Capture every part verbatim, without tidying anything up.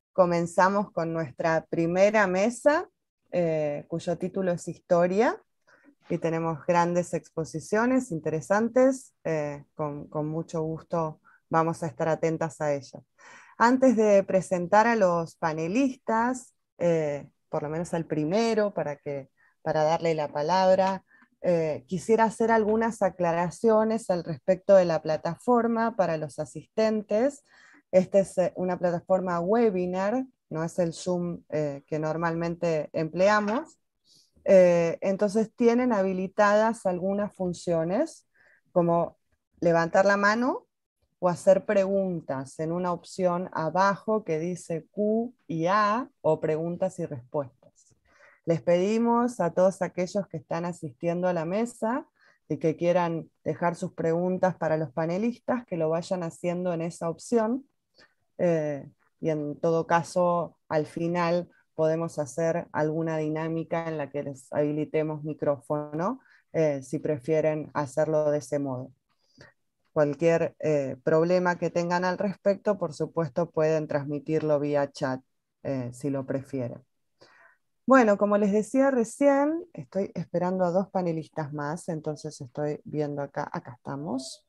comenzamos con nuestra primera mesa, eh, cuyo título es Historia, y tenemos grandes exposiciones interesantes, eh, con, con mucho gusto vamos a estar atentas a ellas. Antes de presentar a los panelistas, eh, por lo menos al primero, para, que, para darle la palabra, eh, quisiera hacer algunas aclaraciones al respecto de la plataforma para los asistentes. Esta es una plataforma webinar, no es el Zoom eh, que normalmente empleamos. Eh, entonces tienen habilitadas algunas funciones, como levantar la mano o hacer preguntas en una opción abajo que dice Q y A, o preguntas y respuestas. Les pedimos a todos aquellos que están asistiendo a la mesa y que quieran dejar sus preguntas para los panelistas, que lo vayan haciendo en esa opción, eh, y en todo caso, al final podemos hacer alguna dinámica en la que les habilitemos micrófono, eh, si prefieren hacerlo de ese modo. Cualquier eh, problema que tengan al respecto, por supuesto, pueden transmitirlo vía chat, eh, si lo prefieren. Bueno, como les decía recién, estoy esperando a dos panelistas más, entonces estoy viendo acá, acá estamos.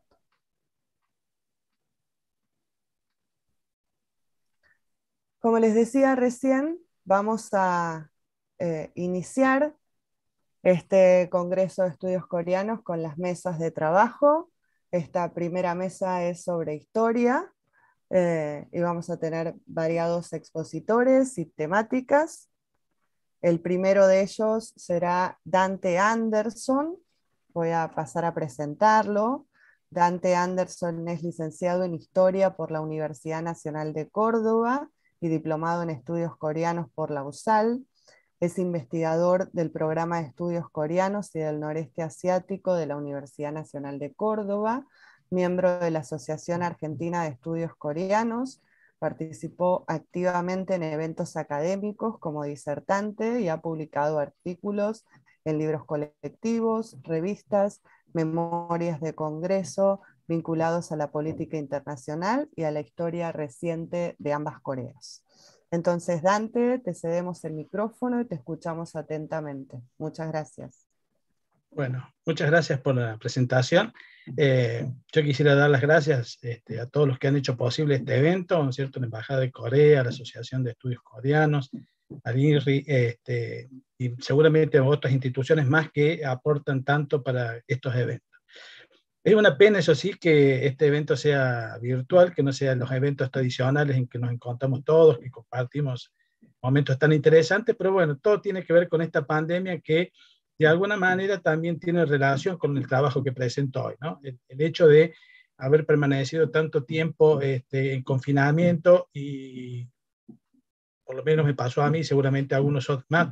Como les decía recién, vamos a eh, iniciar este Congreso de Estudios Coreanos con las mesas de trabajo. Esta primera mesa es sobre historia, eh, y vamos a tener variados expositores y temáticas. El primero de ellos será Dante Anderson. Voy a pasar a presentarlo. Dante Anderson es licenciado en Historia por la Universidad Nacional de Córdoba y diplomado en Estudios Coreanos por la U S A L. Es investigador del Programa de Estudios Coreanos y del Noreste Asiático de la Universidad Nacional de Córdoba, miembro de la Asociación Argentina de Estudios Coreanos. Participó activamente en eventos académicos como disertante y ha publicado artículos en libros colectivos, revistas, memorias de congreso vinculados a la política internacional y a la historia reciente de ambas Coreas. Entonces, Dante, te cedemos el micrófono y te escuchamos atentamente. Muchas gracias. Bueno, muchas gracias por la presentación. Eh, yo quisiera dar las gracias este, a todos los que han hecho posible este evento, ¿no es cierto? La Embajada de Corea, la Asociación de Estudios Coreanos, al I N R I, este, y seguramente otras instituciones más que aportan tanto para estos eventos. Es una pena, eso sí, que este evento sea virtual, que no sean los eventos tradicionales en que nos encontramos todos, que compartimos momentos tan interesantes, pero bueno, todo tiene que ver con esta pandemia que de alguna manera también tiene relación con el trabajo que presento hoy, ¿no? El, el hecho de haber permanecido tanto tiempo este, en confinamiento, y por lo menos me pasó a mí, seguramente a algunos otros más,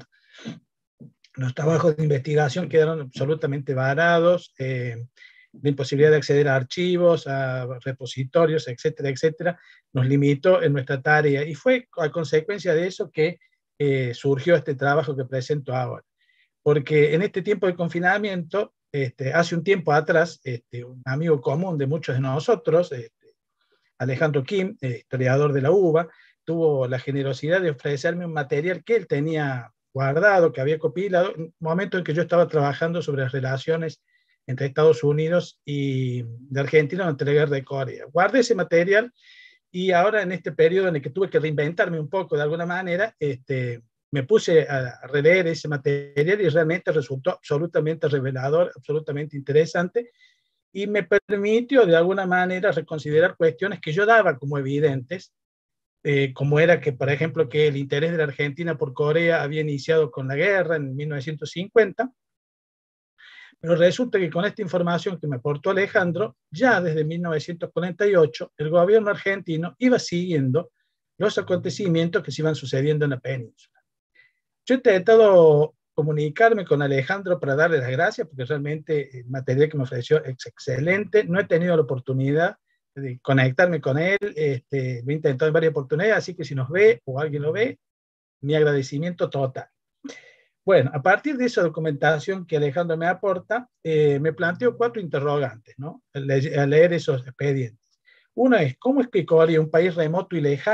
los trabajos de investigación quedaron absolutamente varados, eh, la imposibilidad de acceder a archivos, a repositorios, etcétera, etcétera, nos limitó en nuestra tarea, y fue a consecuencia de eso que eh, surgió este trabajo que presento ahora. Porque en este tiempo de confinamiento, este, hace un tiempo atrás, este, un amigo común de muchos de nosotros, este, Alejandro Kim, eh, historiador de la U B A, tuvo la generosidad de ofrecerme un material que él tenía guardado, que había compilado, en un momento en que yo estaba trabajando sobre las relaciones entre Estados Unidos y de Argentina durante la guerra de Corea. Guardé ese material, y ahora en este periodo en el que tuve que reinventarme un poco de alguna manera, este, me puse a releer ese material y realmente resultó absolutamente revelador, absolutamente interesante, y me permitió de alguna manera reconsiderar cuestiones que yo daba como evidentes, eh, como era que, por ejemplo, que el interés de la Argentina por Corea había iniciado con la guerra en mil novecientos cincuenta, pero resulta que con esta información que me aportó Alejandro, ya desde mil novecientos cuarenta y ocho, el gobierno argentino iba siguiendo los acontecimientos que se iban sucediendo en la península. Yo he intentado comunicarme con Alejandro para darle las gracias, porque realmente el material que me ofreció es excelente. No he tenido la oportunidad de conectarme con él, este, lo he intentado en varias oportunidades, así que si nos ve o alguien lo ve, mi agradecimiento total. Bueno, a partir de esa documentación que Alejandro me aporta, eh, me planteo cuatro interrogantes, ¿no? Al, le al leer esos expedientes. Uno es, ¿cómo es que Corea, un país remoto y lejano,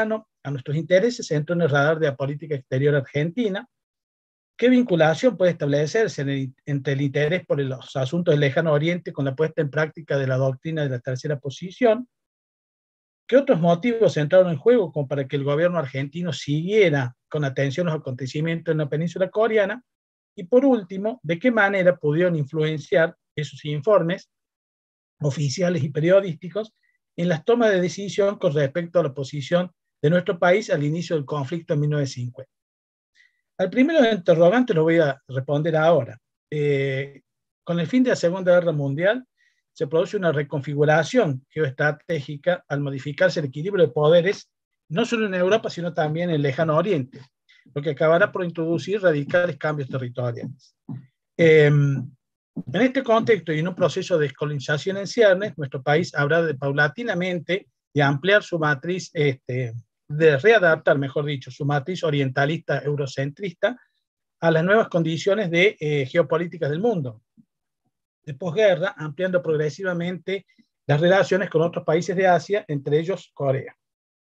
a nuestros intereses entró en el radar de la política exterior argentina. ¿Qué vinculación puede establecerse en el, entre el interés por los asuntos del Lejano Oriente con la puesta en práctica de la doctrina de la tercera posición? ¿Qué otros motivos entraron en juego como para que el gobierno argentino siguiera con atención los acontecimientos en la península coreana? Y por último, ¿de qué manera pudieron influenciar esos informes oficiales y periodísticos en las tomas de decisión con respecto a la posición de nuestro país al inicio del conflicto en mil novecientos cincuenta? Al primero interrogante lo voy a responder ahora. Eh, con el fin de la Segunda Guerra Mundial, se produce una reconfiguración geoestratégica al modificarse el equilibrio de poderes, no solo en Europa, sino también en el Lejano Oriente, lo que acabará por introducir radicales cambios territoriales. Eh, en este contexto y en un proceso de descolonización en ciernes, nuestro país habrá de paulatinamente de ampliar su matriz, este, de readaptar, mejor dicho, su matriz orientalista eurocentrista a las nuevas condiciones de eh, geopolíticas del mundo de posguerra, ampliando progresivamente las relaciones con otros países de Asia, entre ellos Corea.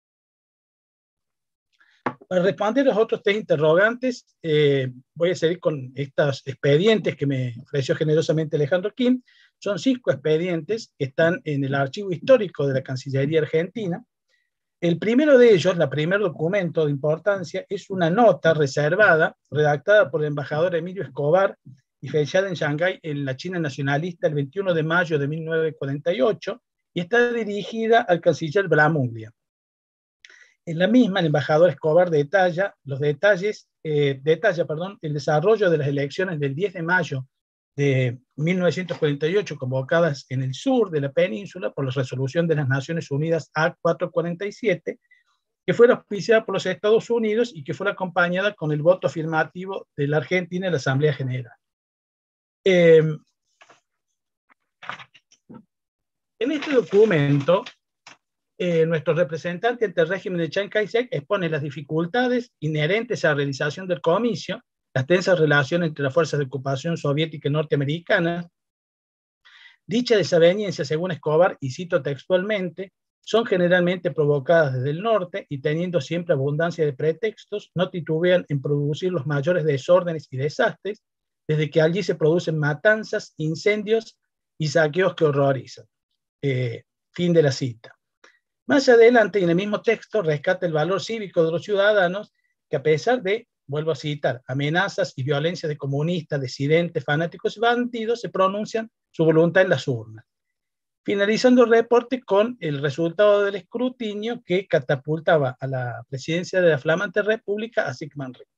Para responder los otros tres interrogantes, eh, voy a seguir con estos expedientes que me ofreció generosamente Alejandro Kim. Son cinco expedientes que están en el archivo histórico de la Cancillería Argentina. El primero de ellos, el primer documento de importancia, es una nota reservada, redactada por el embajador Emilio Escobar y fechada en Shanghái, en la China nacionalista, el veintiuno de mayo de mil novecientos cuarenta y ocho, y está dirigida al canciller Bramuglia. En la misma, el embajador Escobar detalla los detalles, eh, detalla, perdón, el desarrollo de las elecciones del diez de mayo de mil novecientos cuarenta y ocho, convocadas en el sur de la península por la resolución de las Naciones Unidas A cuatrocientos cuarenta y siete, que fue auspiciada por los Estados Unidos y que fue acompañada con el voto afirmativo de la Argentina en la Asamblea General. Eh, en este documento, eh, nuestro representante ante el régimen de Chiang Kai-shek expone las dificultades inherentes a la realización del comicio, las tensas relaciones entre las fuerzas de ocupación soviética y norteamericana. Dicha desaveniencia, según Escobar, y cito textualmente, son generalmente provocadas desde el norte y teniendo siempre abundancia de pretextos, no titubean en producir los mayores desórdenes y desastres, desde que allí se producen matanzas, incendios y saqueos que horrorizan. Eh, fin de la cita. Más adelante, en el mismo texto, rescata el valor cívico de los ciudadanos que, a pesar de, vuelvo a citar, amenazas y violencia de comunistas, disidentes, fanáticos y bandidos, se pronuncian su voluntad en las urnas. Finalizando el reporte con el resultado del escrutinio que catapultaba a la presidencia de la flamante república a Syngman Rhee.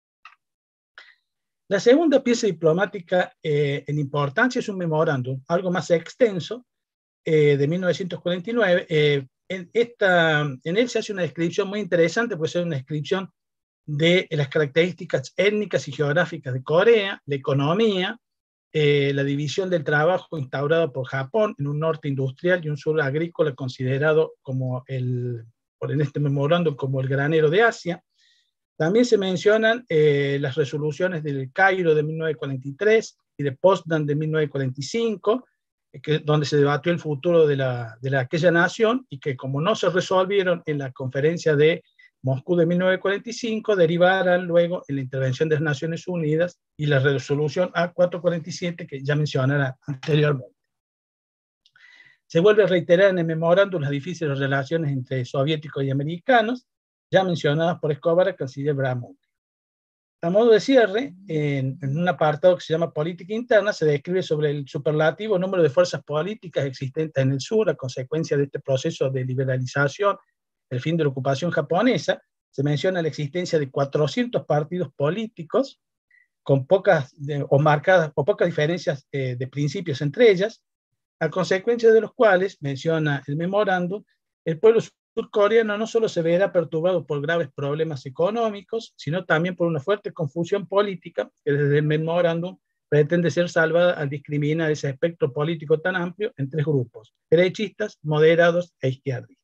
La segunda pieza diplomática eh, en importancia es un memorándum, algo más extenso, eh, de mil novecientos cuarenta y nueve. Eh, en, esta, en él se hace una descripción muy interesante, pues es una descripción de las características étnicas y geográficas de Corea, la economía, eh, la división del trabajo instaurada por Japón en un norte industrial y un sur agrícola considerado como el, por en este memorándum como el granero de Asia. También se mencionan eh, las resoluciones del Cairo de mil novecientos cuarenta y tres y de Potsdam de mil novecientos cuarenta y cinco, eh, que, donde se debatió el futuro de, la, de la, aquella nación y que, como no se resolvieron en la conferencia de Moscú de mil novecientos cuarenta y cinco, derivarán luego en la intervención de las Naciones Unidas y la resolución A cuatrocientos cuarenta y siete que ya mencionara anteriormente. Se vuelve a reiterar en el memorándum las difíciles relaciones entre soviéticos y americanos, ya mencionadas por Escobar, el canciller Bramuglia. A modo de cierre, en, en un apartado que se llama Política Interna, se describe sobre el superlativo número de fuerzas políticas existentes en el sur a consecuencia de este proceso de liberalización, el fin de la ocupación japonesa. Se menciona la existencia de cuatrocientos partidos políticos con pocas de, o marcadas o pocas diferencias eh, de principios entre ellas, a consecuencia de los cuales, menciona el memorándum, el pueblo surcoreano no solo se verá perturbado por graves problemas económicos, sino también por una fuerte confusión política que desde el memorándum pretende ser salvada al discriminar ese espectro político tan amplio en tres grupos: derechistas, moderados e izquierdistas.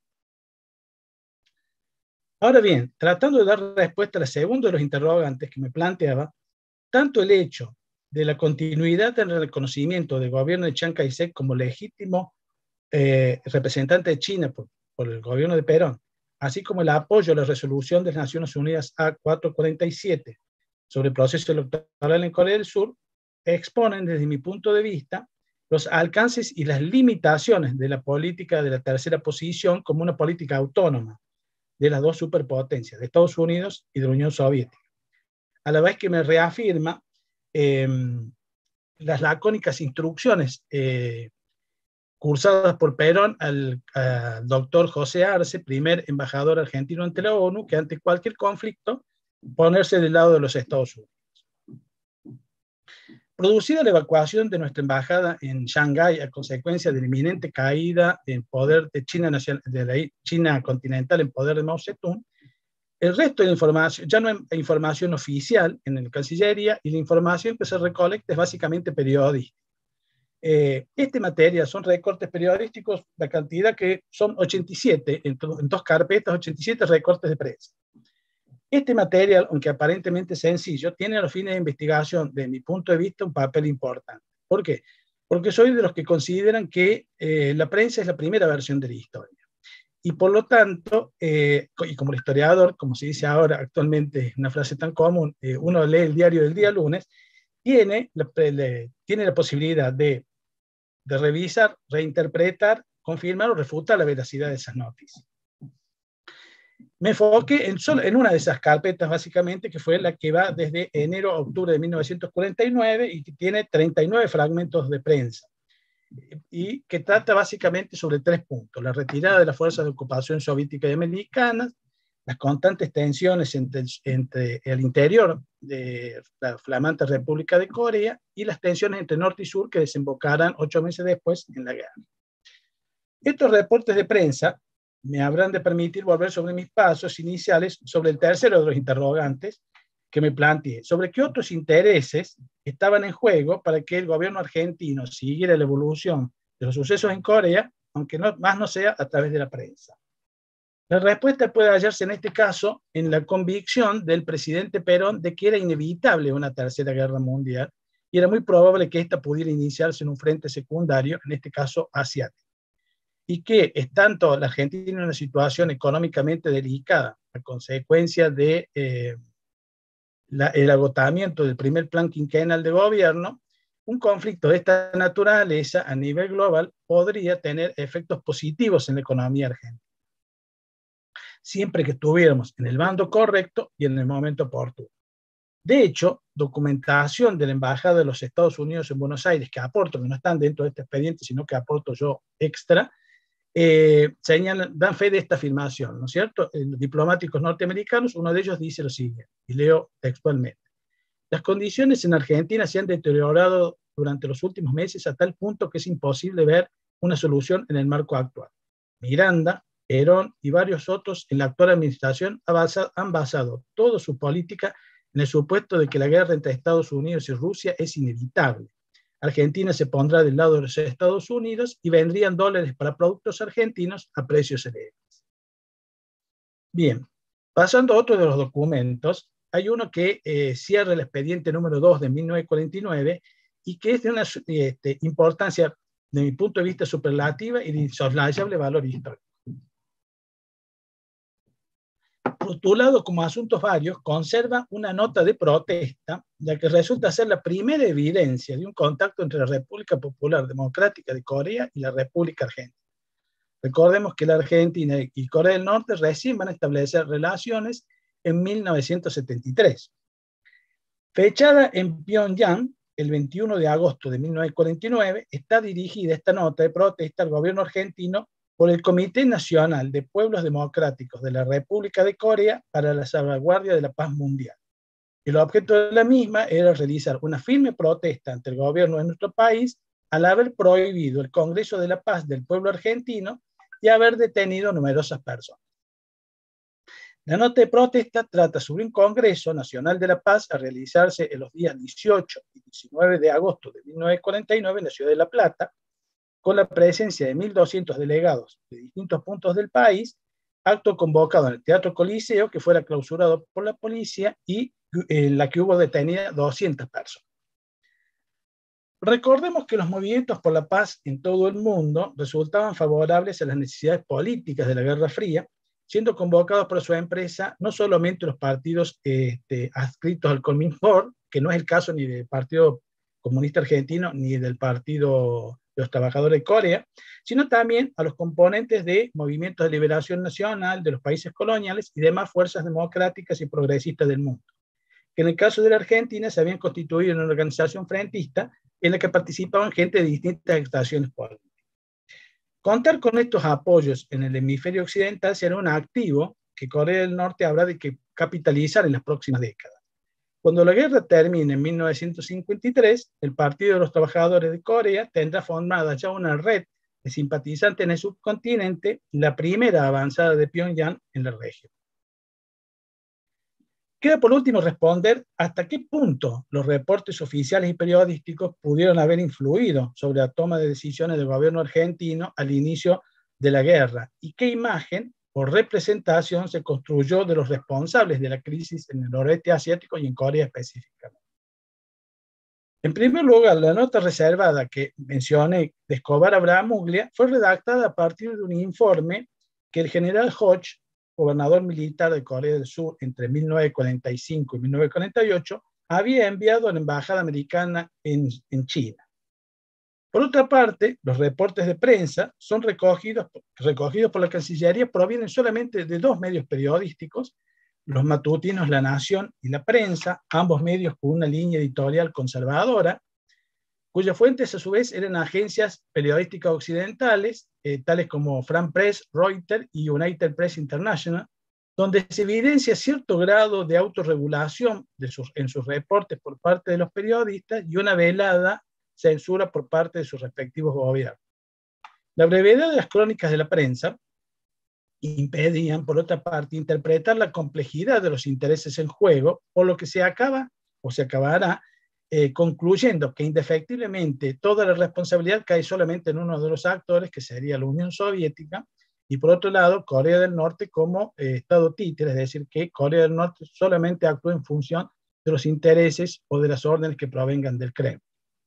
Ahora bien, tratando de dar respuesta al segundo de los interrogantes que me planteaba, tanto el hecho de la continuidad del reconocimiento del gobierno de Chiang Kai-shek como legítimo eh, representante de China por, por el gobierno de Perón, así como el apoyo a la resolución de las Naciones Unidas A cuatrocientos cuarenta y siete sobre el proceso electoral en Corea del Sur, exponen desde mi punto de vista los alcances y las limitaciones de la política de la tercera posición como una política autónoma de las dos superpotencias, de Estados Unidos y de la Unión Soviética, a la vez que me reafirma eh, las lacónicas instrucciones eh, cursadas por Perón al, al doctor José Arce, primer embajador argentino ante la ONU, que ante cualquier conflicto ponerse del lado de los Estados Unidos. Producida la evacuación de nuestra embajada en Shanghái a consecuencia de la inminente caída en poder de China, nacional, de la China continental en poder de Mao Zedong, el resto de la información, ya no hay información oficial en la Cancillería, y la información que se recolecta es básicamente periodística. Eh, este material son recortes periodísticos, la cantidad que son ochenta y siete, en, en dos carpetas, ochenta y siete recortes de prensa. Este material, aunque aparentemente sencillo, tiene a los fines de investigación, de mi punto de vista, un papel importante. ¿Por qué? Porque soy de los que consideran que eh, la prensa es la primera versión de la historia. Y por lo tanto, eh, y como el historiador, como se dice ahora actualmente, una frase tan común, eh, uno lee el diario del día lunes, tiene la, le, tiene la posibilidad de, de revisar, reinterpretar, confirmar o refutar la veracidad de esas noticias. Me enfoqué en, solo, en una de esas carpetas, básicamente, que fue la que va desde enero a octubre de mil novecientos cuarenta y nueve y que tiene treinta y nueve fragmentos de prensa, y que trata básicamente sobre tres puntos: la retirada de las fuerzas de ocupación soviéticas y americanas, las constantes tensiones entre, entre el interior de la flamante República de Corea y las tensiones entre norte y sur que desembocarán ocho meses después en la guerra. Estos reportes de prensa me habrán de permitir volver sobre mis pasos iniciales sobre el tercero de los interrogantes que me planteé, sobre qué otros intereses estaban en juego para que el gobierno argentino siguiera la evolución de los sucesos en Corea, aunque no, más no sea a través de la prensa. La respuesta puede hallarse en este caso en la convicción del presidente Perón de que era inevitable una tercera guerra mundial y era muy probable que esta pudiera iniciarse en un frente secundario, en este caso asiático, y que es tanto la Argentina en una situación económicamente delicada a consecuencia de eh, la, el agotamiento del primer plan quinquenal de gobierno, un conflicto de esta naturaleza a nivel global podría tener efectos positivos en la economía argentina, siempre que estuviéramos en el bando correcto y en el momento oportuno. De hecho, documentación de la Embajada de los Estados Unidos en Buenos Aires, que aporto, que no están dentro de este expediente, sino que aporto yo extra, Eh, señalan, dan fe de esta afirmación, ¿no es cierto? Eh, diplomáticos norteamericanos, uno de ellos dice lo siguiente, y leo textualmente: las condiciones en Argentina se han deteriorado durante los últimos meses a tal punto que es imposible ver una solución en el marco actual. Miranda, Perón y varios otros en la actual administración han basado toda su política en el supuesto de que la guerra entre Estados Unidos y Rusia es inevitable. Argentina se pondrá del lado de los Estados Unidos y vendrían dólares para productos argentinos a precios elevados. Bien, pasando a otro de los documentos, hay uno que eh, cierra el expediente número dos de mil novecientos cuarenta y nueve y que es de una este, importancia, de mi punto de vista, superlativa y de insoslayable valor histórico. Rotulado como asuntos varios, conserva una nota de protesta, ya que resulta ser la primera evidencia de un contacto entre la República Popular Democrática de Corea y la República Argentina. Recordemos que la Argentina y Corea del Norte recién van a establecer relaciones en mil novecientos setenta y tres. Fechada en Pyongyang el veintiuno de agosto de mil novecientos cuarenta y nueve, está dirigida esta nota de protesta al gobierno argentino por el Comité Nacional de Pueblos Democráticos de la República de Corea para la salvaguardia de la paz mundial. El objeto de la misma era realizar una firme protesta ante el gobierno de nuestro país al haber prohibido el Congreso de la Paz del pueblo argentino y haber detenido numerosas personas. La nota de protesta trata sobre un Congreso Nacional de la Paz a realizarse en los días dieciocho y diecinueve de agosto de mil novecientos cuarenta y nueve en la ciudad de La Plata, con la presencia de mil doscientos delegados de distintos puntos del país, acto convocado en el Teatro Coliseo, que fuera clausurado por la policía y en la que hubo detenidas doscientas personas. Recordemos que los movimientos por la paz en todo el mundo resultaban favorables a las necesidades políticas de la Guerra Fría siendo convocados por su empresa no solamente los partidos este, adscritos al Cominfor, que no es el caso ni del Partido Comunista Argentino ni del Partido de los Trabajadores de Corea, sino también a los componentes de movimientos de liberación nacional de los países coloniales y demás fuerzas democráticas y progresistas del mundo, que en el caso de la Argentina se habían constituido en una organización frentista en la que participaban gente de distintas extracciones políticas. Contar con estos apoyos en el hemisferio occidental será un activo que Corea del Norte habrá de que capitalizar en las próximas décadas. Cuando la guerra termine en mil novecientos cincuenta y tres, el Partido de los Trabajadores de Corea tendrá formada ya una red de simpatizantes en el subcontinente, la primera avanzada de Pyongyang en la región. Queda por último responder hasta qué punto los reportes oficiales y periodísticos pudieron haber influido sobre la toma de decisiones del gobierno argentino al inicio de la guerra y qué imagen o representación se construyó de los responsables de la crisis en el noreste asiático y en Corea específicamente. En primer lugar, la nota reservada que mencioné de Escobar Abramuglia fue redactada a partir de un informe que el general Hodge, gobernador militar de Corea del Sur entre mil novecientos cuarenta y cinco y mil novecientos cuarenta y ocho, había enviado a la embajada americana en, en China. Por otra parte, los reportes de prensa son recogidos, recogidos por la Cancillería, provienen solamente de dos medios periodísticos, los matutinos La Nación y La Prensa, ambos medios con una línea editorial conservadora, cuyas fuentes a su vez eran agencias periodísticas occidentales, eh, tales como France Press, Reuters y United Press International, donde se evidencia cierto grado de autorregulación de sus, en sus reportes por parte de los periodistas y una velada censura por parte de sus respectivos gobiernos. La brevedad de las crónicas de la prensa impedían, por otra parte, interpretar la complejidad de los intereses en juego, por lo que se acaba o se acabará Eh, concluyendo que indefectiblemente toda la responsabilidad cae solamente en uno de los actores, que sería la Unión Soviética, y por otro lado Corea del Norte como eh, Estado títere, es decir, que Corea del Norte solamente actúa en función de los intereses o de las órdenes que provengan del Kremlin.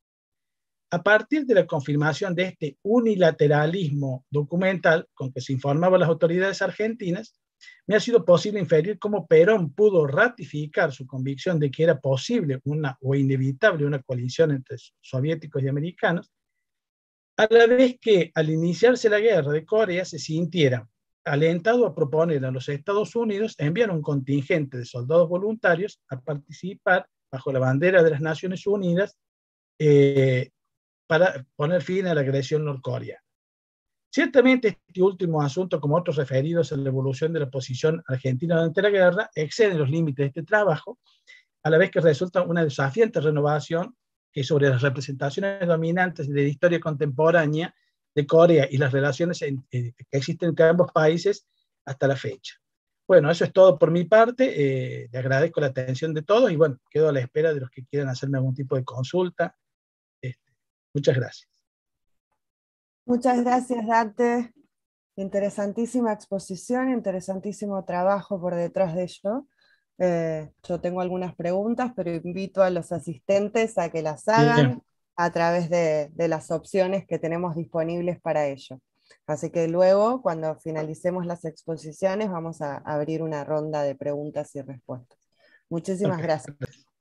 A partir de la confirmación de este unilateralismo documental con que se informaban las autoridades argentinas, me ha sido posible inferir cómo Perón pudo ratificar su convicción de que era posible una, o inevitable una coalición entre soviéticos y americanos, a la vez que al iniciarse la guerra de Corea se sintiera alentado a proponer a los Estados Unidos enviar un contingente de soldados voluntarios a participar bajo la bandera de las Naciones Unidas eh, para poner fin a la agresión norcoreana. Ciertamente este último asunto, como otros referidos a la evolución de la posición argentina durante la guerra, excede los límites de este trabajo, a la vez que resulta una desafiante renovación que sobre las representaciones dominantes de la historia contemporánea de Corea y las relaciones en, eh, que existen entre ambos países hasta la fecha. Bueno, eso es todo por mi parte. Eh, le agradezco la atención de todos y bueno, quedo a la espera de los que quieran hacerme algún tipo de consulta. Este, muchas gracias. Muchas gracias, Dante. Interesantísima exposición, interesantísimo trabajo por detrás de ello. Eh, yo tengo algunas preguntas, pero invito a los asistentes a que las hagan Bien. a través de, de las opciones que tenemos disponibles para ello. Así que luego, cuando finalicemos las exposiciones, vamos a abrir una ronda de preguntas y respuestas. Muchísimas okay. gracias.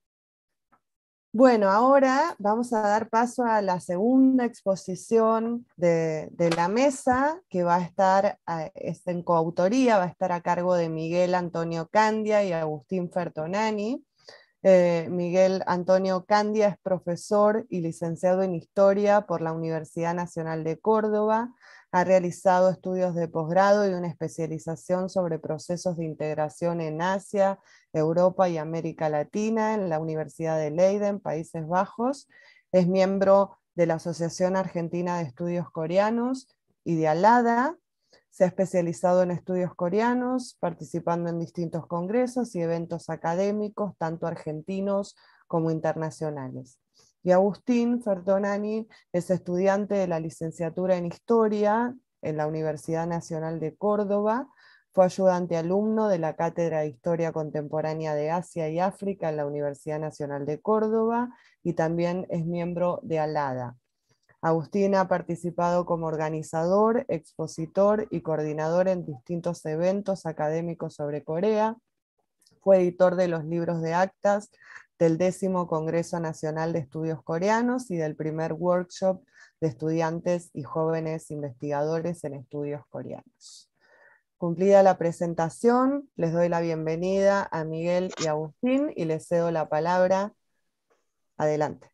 Bueno, ahora vamos a dar paso a la segunda exposición de, de la mesa, que va a estar es en coautoría, va a estar a cargo de Miguel Antonio Candia y Agustín Fertonani. Eh, Miguel Antonio Candia es profesor y licenciado en Historia por la Universidad Nacional de Córdoba. Ha realizado estudios de posgrado y una especialización sobre procesos de integración en Asia, Europa y América Latina en la Universidad de Leiden, Países Bajos. Es miembro de la Asociación Argentina de Estudios Coreanos y de ALADA. Se ha especializado en estudios coreanos, participando en distintos congresos y eventos académicos, tanto argentinos como internacionales. Y Agustín Fertonani es estudiante de la licenciatura en Historia en la Universidad Nacional de Córdoba, fue ayudante alumno de la Cátedra de Historia Contemporánea de Asia y África en la Universidad Nacional de Córdoba y también es miembro de ALADA. Agustín ha participado como organizador, expositor y coordinador en distintos eventos académicos sobre Corea. Fue editor de los libros de actas del décimo Congreso Nacional de Estudios Coreanos y del primer workshop de estudiantes y jóvenes investigadores en estudios coreanos. Cumplida la presentación, les doy la bienvenida a Miguel y Agustín y les cedo la palabra. Adelante.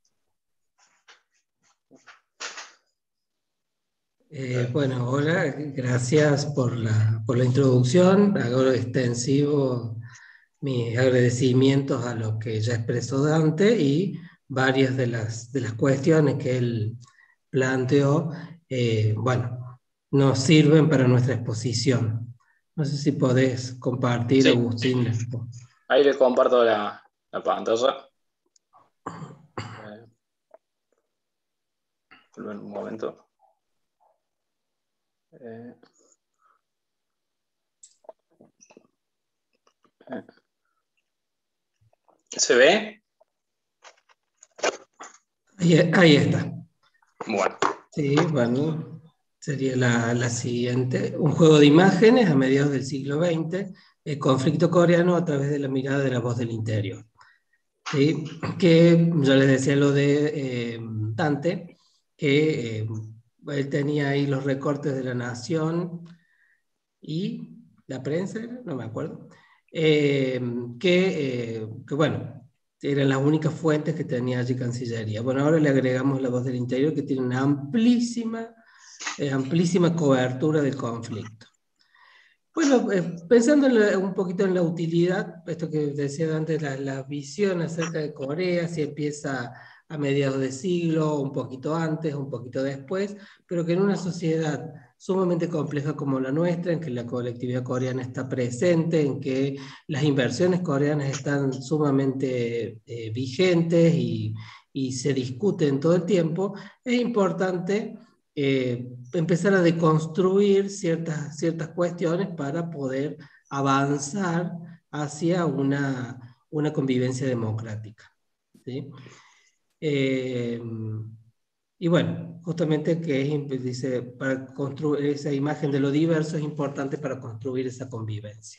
Eh, bueno, hola, gracias por la, por la introducción. Hago extensivo mis agradecimientos a lo que ya expresó Dante y varias de las, de las cuestiones que él planteó, eh, bueno, nos sirven para nuestra exposición. No sé si podés compartir, sí. Agustín. Ahí les comparto la, la pantalla. Eh, un momento. Eh, eh. ¿Se ve? Ahí, ahí está. Bueno. Sí, bueno, sería la, la siguiente. Un juego de imágenes a mediados del siglo veinte, el conflicto coreano a través de la mirada de la voz del interior. ¿Sí? Que yo les decía lo de eh, Dante, que eh, él tenía ahí los recortes de La Nación y la prensa, no me acuerdo, eh, que, eh, que bueno, eran las únicas fuentes que tenía allí Cancillería. Bueno, ahora le agregamos la voz del interior, que tiene una amplísima, eh, amplísima cobertura del conflicto. Bueno, eh, pensando en la, un poquito en la utilidad, esto que decía antes, la, la visión acerca de Corea, si empieza a mediados de siglo, un poquito antes, un poquito después, pero que en una sociedad sumamente compleja como la nuestra, en que la colectividad coreana está presente, en que las inversiones coreanas están sumamente eh, vigentes y, y se discuten todo el tiempo, es importante Eh, empezar a deconstruir ciertas, ciertas cuestiones para poder avanzar hacia una, una convivencia democrática. ¿Sí? Eh, y bueno, justamente que es, dice, para construir esa imagen de lo diverso es importante para construir esa convivencia.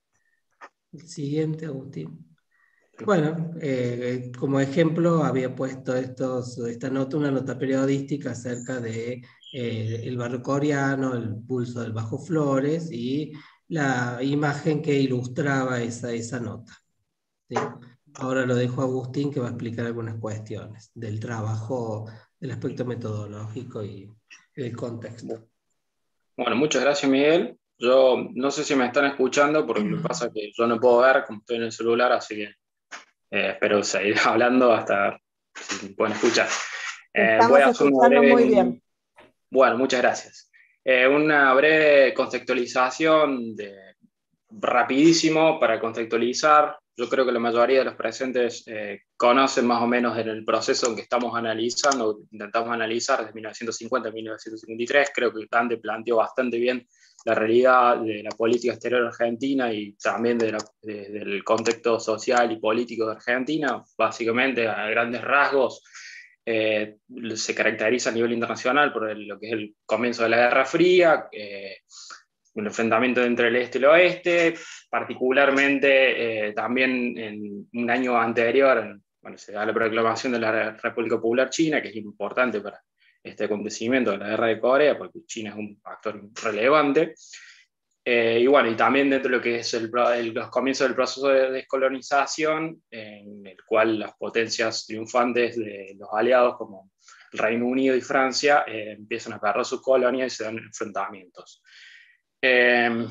El siguiente, Agustín. Bueno, eh, como ejemplo había puesto estos, esta nota, una nota periodística acerca de eh, el barrio coreano, el pulso del Bajo Flores y la imagen que ilustraba esa, esa nota. ¿Sí? Ahora lo dejo a Agustín, que va a explicar algunas cuestiones del trabajo, del aspecto metodológico y el contexto. Bueno, muchas gracias, Miguel. Yo no sé si me están escuchando, porque lo que pasa es que yo no puedo ver, como estoy en el celular, así que eh, espero seguir hablando hasta si me pueden escuchar. Eh, Estamos voy a hacer una escuchando breve, muy bien. Bueno, muchas gracias. Eh, una breve contextualización de, rapidísimo para contextualizar. Yo creo que la mayoría de los presentes eh, conocen más o menos en el proceso en que estamos analizando, intentamos analizar desde mil novecientos cincuenta a mil novecientos cincuenta y tres. Creo que Dante planteó bastante bien la realidad de la política exterior argentina y también de la, de, del contexto social y político de Argentina. Básicamente, a grandes rasgos, eh, se caracteriza a nivel internacional por el, lo que es el comienzo de la Guerra Fría, eh, un enfrentamiento entre el este y el oeste, particularmente eh, también en un año anterior, bueno, se da la proclamación de la República Popular China, que es importante para este acontecimiento de la Guerra de Corea, porque China es un actor relevante. Eh, y bueno, y también dentro de lo que es el, el, los comienzos del proceso de descolonización, en el cual las potencias triunfantes de los aliados, como el Reino Unido y Francia, eh, empiezan a perder sus colonias y se dan enfrentamientos. Eh,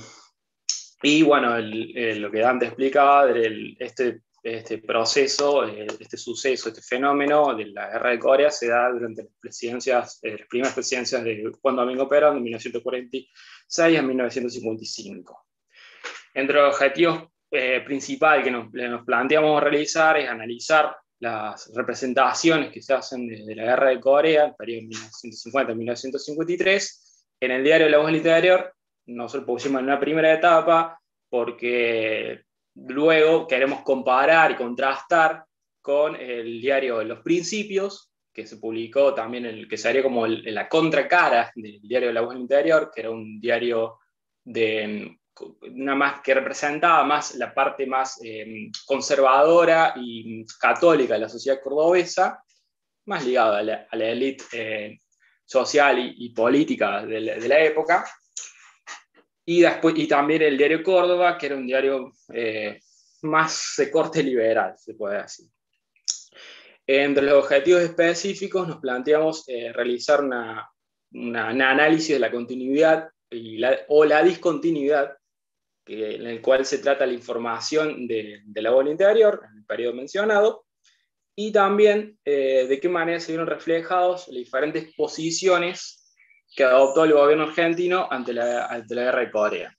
y bueno, el, el, lo que Dante explicaba, el, este, este proceso, este suceso, este fenómeno de la Guerra de Corea se da durante las presidencias, eh, las primeras presidencias de Juan Domingo Perón, de mil novecientos cuarenta y seis a mil novecientos cincuenta y cinco. Entre los objetivos eh, principales que nos, nos planteamos realizar es analizar las representaciones que se hacen desde la Guerra de Corea, el periodo mil novecientos cincuenta a mil novecientos cincuenta y tres, en el diario La Voz del Interior. Nosotros pusimos en una primera etapa porque luego queremos comparar y contrastar con el diario Los Principios, que se publicó también, el, que sería como el, la contracara del diario La Voz del Interior, que era un diario de, una más, que representaba más la parte más eh, conservadora y católica de la sociedad cordobesa, más ligada a la, a la élite eh, social y, y política de la, de la época. Y, después, y también el diario Córdoba, que era un diario eh, más de corte liberal, se puede decir. Entre los objetivos específicos nos planteamos eh, realizar una, una, un análisis de la continuidad y la, o la discontinuidad, que, en el cual se trata la información de, de la Voz del Interior, en el periodo mencionado, y también eh, de qué manera se vieron reflejados las diferentes posiciones que adoptó el gobierno argentino ante la, ante la guerra de Corea.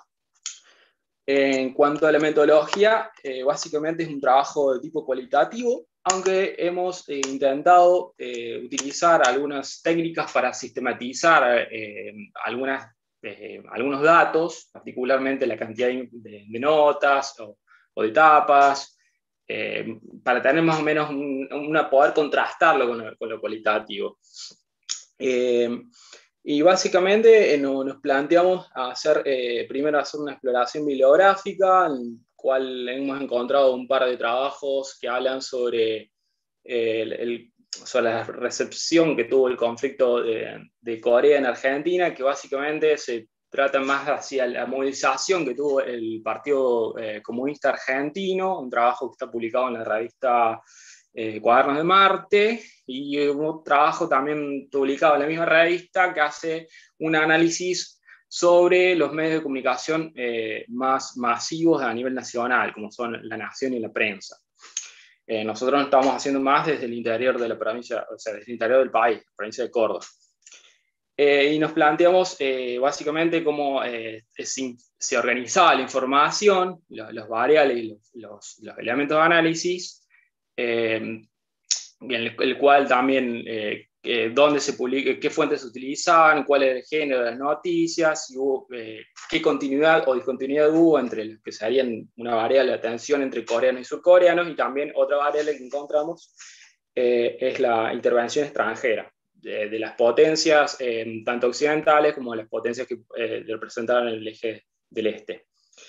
En cuanto a la metodología, eh, básicamente es un trabajo de tipo cualitativo, aunque hemos eh, intentado eh, utilizar algunas técnicas para sistematizar eh, algunas, eh, algunos datos, particularmente la cantidad de, de, de notas o, o de etapas, eh, para tener más o menos un, una poder contrastarlo con lo, con lo cualitativo. Eh, Y básicamente eh, no, nos planteamos hacer, eh, primero hacer una exploración bibliográfica, en la cual hemos encontrado un par de trabajos que hablan sobre, eh, el, el, sobre la recepción que tuvo el conflicto de, de Corea en Argentina, que básicamente se trata más hacia la movilización que tuvo el Partido eh, Comunista Argentino, un trabajo que está publicado en la revista Eh, Cuadernos de Marte, y un trabajo también publicado en la misma revista que hace un análisis sobre los medios de comunicación eh, más masivos a nivel nacional, como son La Nación y la Prensa. Eh, nosotros lo estamos haciendo más desde el interior de la provincia, o sea, desde el interior del país, la provincia de Córdoba. Eh, y nos planteamos eh, básicamente cómo eh, se, se organizaba la información, los, los variables y los, los, los elementos de análisis, Eh, en el, el cual también eh, eh, dónde se publica, qué fuentes se utilizaban, cuál era el género de las noticias, si hubo, eh, qué continuidad o discontinuidad hubo entre los que serían una variable de atención entre coreanos y surcoreanos, y también otra variable que encontramos eh, es la intervención extranjera de, de las potencias eh, tanto occidentales como de las potencias que eh, representaban el eje del este.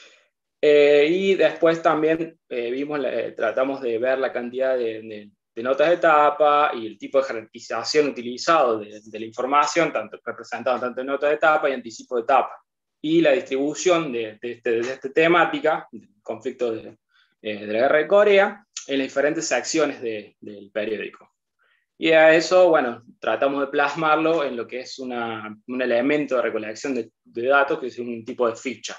Eh, y después también eh, vimos la, eh, tratamos de ver la cantidad de, de, de notas de etapa y el tipo de jerarquización utilizado de, de la información, tanto representado tanto en notas de etapa y anticipo de etapa, y la distribución de, de, este, de esta temática, del conflicto de, eh, de la guerra de Corea, en las diferentes secciones de, del periódico. Y a eso, bueno, tratamos de plasmarlo en lo que es una, un elemento de recolección de, de datos, que es un tipo de ficha.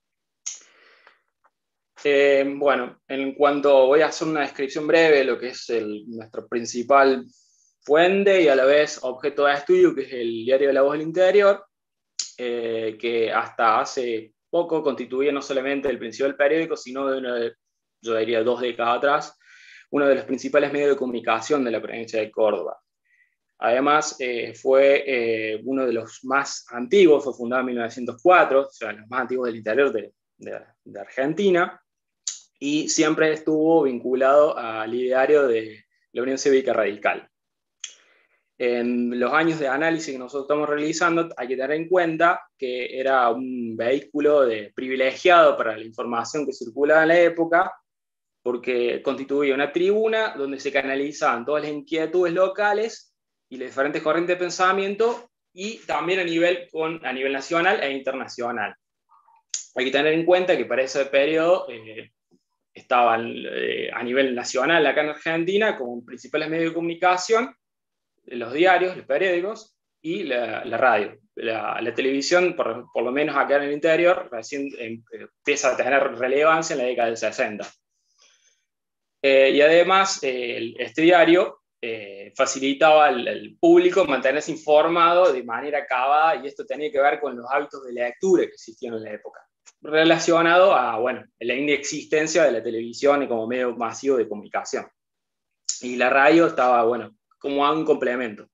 Eh, bueno, en cuanto voy a hacer una descripción breve de lo que es el, nuestro principal fuente y a la vez objeto de estudio, que es el diario La Voz del Interior, eh, que hasta hace poco constituía no solamente el principal periódico, sino de una, yo diría dos décadas atrás, uno de los principales medios de comunicación de la provincia de Córdoba. Además, eh, fue eh, uno de los más antiguos, fue fundado en mil novecientos cuatro, o sea, los más antiguos del interior de, de, de Argentina, y siempre estuvo vinculado al ideario de la Unión Cívica Radical. En los años de análisis que nosotros estamos realizando, hay que tener en cuenta que era un vehículo de, privilegiado para la información que circulaba en la época, porque constituía una tribuna donde se canalizaban todas las inquietudes locales y las diferentes corrientes de pensamiento, y también a nivel, con, a nivel nacional e internacional. Hay que tener en cuenta que para ese periodo eh, estaban eh, a nivel nacional acá en Argentina como principales medios de comunicación los diarios, los periódicos y la, la radio. La, la televisión, por, por lo menos acá en el interior, recién eh, empieza a tener relevancia en la década del sesenta. Eh, y además, eh, este diario eh, facilitaba al, al público mantenerse informado de manera acabada, y esto tenía que ver con los hábitos de lectura que existían en la época, relacionado a, bueno, la inexistencia de la televisión como medio masivo de comunicación. Y la radio estaba, bueno, como un complemento.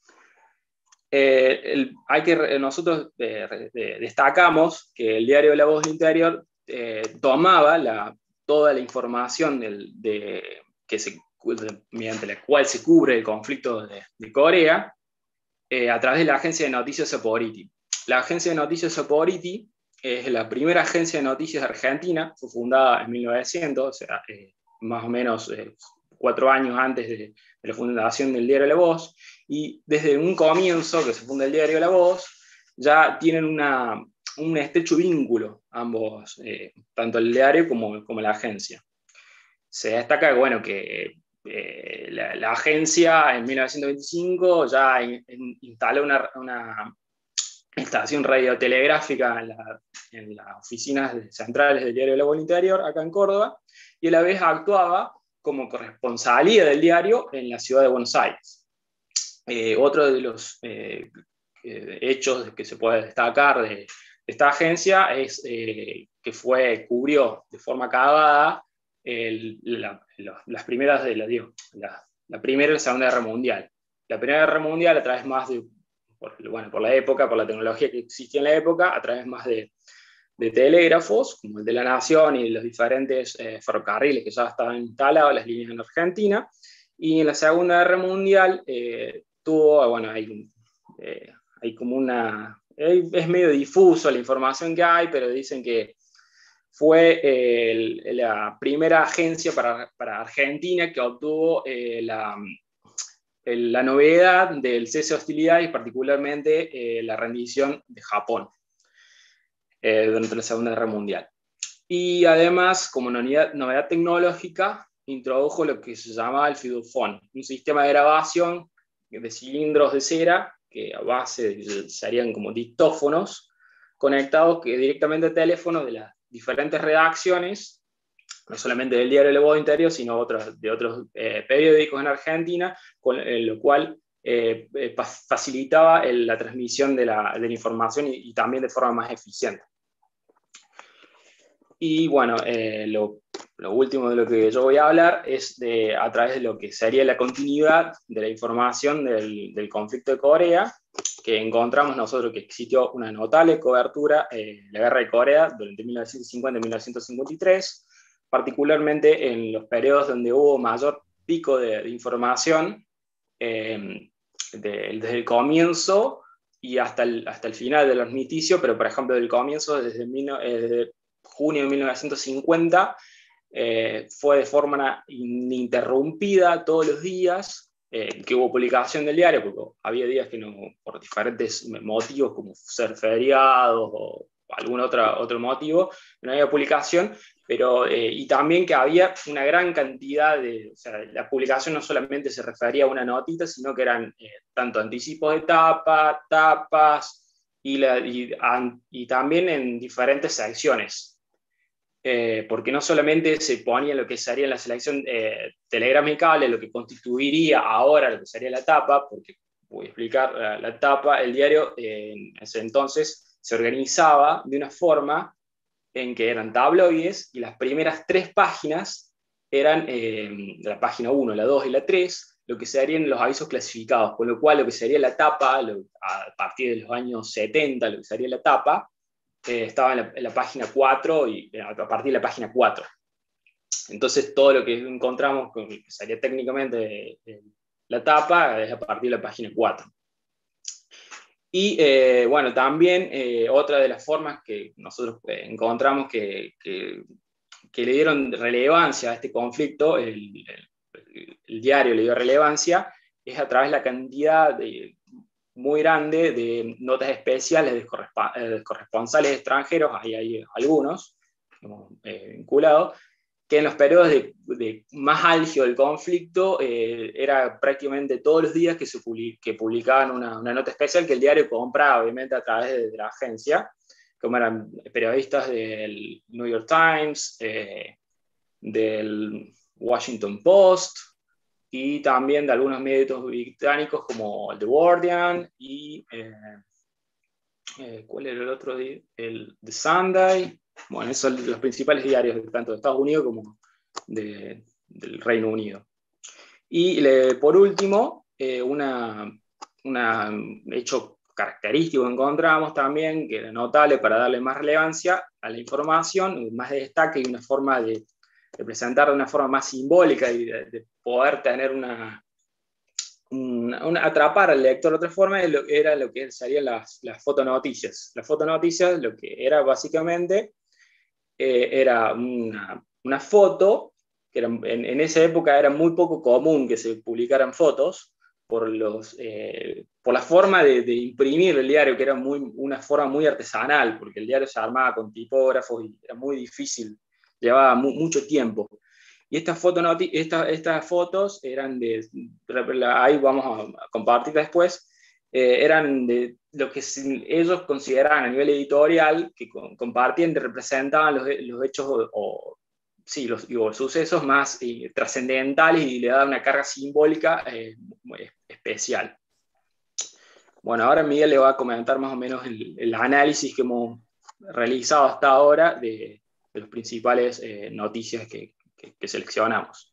Eh, el, hay que, nosotros eh, de, destacamos que el diario La Voz del Interior eh, tomaba la, toda la información del, de, que se mediante la cual se cubre el conflicto de, de Corea, eh, a través de la agencia de noticias Saporiti. La agencia de noticias Saporiti es la primera agencia de noticias de Argentina, fue fundada en mil novecientos, o sea, eh, más o menos eh, cuatro años antes de, de la fundación del diario La Voz, y desde un comienzo que se funda el diario La Voz, ya tienen una, un estrecho vínculo ambos, eh, tanto el diario como, como la agencia. Se destaca bueno, que eh, la, la agencia en mil novecientos veinticinco ya in, in, instaló una, una estación radiotelegráfica en, la, en las oficinas centrales del diario La Voz Interior, acá en Córdoba, y a la vez actuaba como corresponsalía del diario en la ciudad de Buenos Aires. Eh, otro de los eh, hechos que se puede destacar de esta agencia es eh, que fue, cubrió de forma acabada el, la, la, las primeras de la, digo, la, la primera y la segunda guerra mundial. La primera guerra mundial a través más de, por, bueno, por la época, por la tecnología que existía en la época, a través más de, de telégrafos, como el de La Nación y los diferentes eh, ferrocarriles que ya estaban instalados, las líneas en Argentina, y en la segunda guerra mundial eh, tuvo, bueno, hay, eh, hay como una, es medio difuso la información que hay, pero dicen que fue eh, el, la primera agencia para, para Argentina que obtuvo eh, la, el, la novedad del cese de hostilidades, y particularmente eh, la rendición de Japón eh, durante la Segunda Guerra Mundial. Y además, como novedad, novedad tecnológica, introdujo lo que se llamaba el Fidufón, un sistema de grabación de cilindros de cera que a base de, serían como dictófonos conectados que directamente a teléfonos de las diferentes redacciones, no solamente del diario La Voz Interior, sino otros, de otros eh, periódicos en Argentina, con eh, lo cual eh, eh, facilitaba el, la transmisión de la, de la información y, y también de forma más eficiente. Y bueno, eh, lo, lo último de lo que yo voy a hablar es de, a través de lo que sería la continuidad de la información del, del conflicto de Corea, que encontramos nosotros que existió una notable cobertura de eh, la guerra de Corea durante mil novecientos cincuenta y mil novecientos cincuenta y tres, particularmente en los periodos donde hubo mayor pico de, de información, eh, de, desde el comienzo y hasta el, hasta el final del armisticio, pero por ejemplo del comienzo, desde, mil, eh, desde junio de mil novecientos cincuenta, eh, fue de forma ininterrumpida todos los días eh, que hubo publicación del diario, porque había días que no, por diferentes motivos, como ser feriados o algún otro, otro motivo, no había publicación, pero, eh, y también que había una gran cantidad de, o sea, la publicación no solamente se refería a una notita, sino que eran eh, tanto anticipos de tapa, tapas, y, la, y, an, y también en diferentes secciones. Eh, porque no solamente se ponía lo que sería la selección eh, Telegram y cable, lo que constituiría ahora lo que sería la tapa, porque voy a explicar la, la tapa, el diario eh, en ese entonces se organizaba de una forma en que eran tabloides y las primeras tres páginas eran eh, la página uno, la dos y la tres, lo que serían los avisos clasificados, con lo cual lo que sería la tapa, lo, a partir de los años setenta, lo que sería la tapa, Eh, estaba en la, en la página cuatro y a partir de la página cuatro. Entonces todo lo que encontramos, que sería técnicamente eh, la tapa, es a partir de la página cuatro. Y eh, bueno, también eh, otra de las formas que nosotros eh, encontramos que, que, que le dieron relevancia a este conflicto, el, el, el diario le dio relevancia, es a través de la cantidad de muy grande de notas especiales de, corresp de corresponsales extranjeros, ahí hay algunos eh, vinculados, que en los periodos de, de más álgido del conflicto eh, era prácticamente todos los días que, se public que publicaban una, una nota especial que el diario compraba, obviamente, a través de, de la agencia, como eran periodistas del New York Times, eh, del Washington Post, y también de algunos medios británicos como el The Guardian y eh, eh, ¿cuál era el otro? El The Sunday. Bueno, esos son los principales diarios tanto de Estados Unidos como de, del Reino Unido. Y le, por último, eh, una, una hecho característico que encontramos también, que era notable para darle más relevancia a la información, más de destaque y una forma de de presentar de una forma más simbólica y de, de poder tener una, una, una, atrapar al lector de otra forma, era lo que serían las, las fotonoticias. Las fotonoticias lo que era básicamente eh, era una, una foto, que era, en, en esa época era muy poco común que se publicaran fotos, por, los, eh, por la forma de, de imprimir el diario, que era muy, una forma muy artesanal, porque el diario se armaba con tipógrafos y era muy difícil, llevaba mu mucho tiempo. Y estas, foto esta, estas fotos eran de, ahí vamos a compartir después, eh, eran de lo que ellos consideraban a nivel editorial, que compartían, representaban los, los hechos o, o sí, los, digo, sucesos más eh, trascendentales y le da una carga simbólica eh, muy especial. Bueno, ahora Miguel le va a comentar más o menos el, el análisis que hemos realizado hasta ahora de, de las principales eh, noticias que, que, que seleccionamos.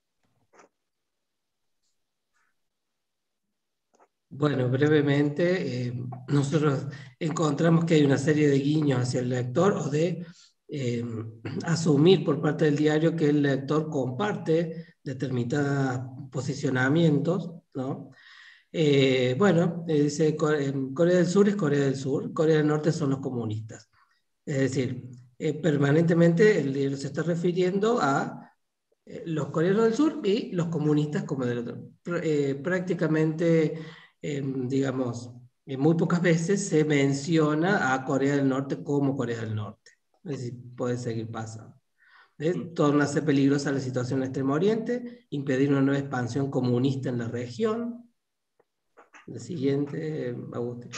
Bueno, brevemente, eh, nosotros encontramos que hay una serie de guiños hacia el lector o de eh, asumir por parte del diario que el lector comparte determinados posicionamientos, ¿no? Eh, bueno, eh, dice Corea del Sur es Corea del Sur, Corea del Norte son los comunistas. Es decir, eh, permanentemente el diario se está refiriendo a eh, los coreanos del sur y los comunistas como del otro. Eh, prácticamente, eh, digamos, eh, muy pocas veces se menciona a Corea del Norte como Corea del Norte. Es decir, puede seguir pasando. ¿Eh? Tornarse peligrosa la situación en el Extremo Oriente, impedir una nueva expansión comunista en la región. El siguiente, Agustín.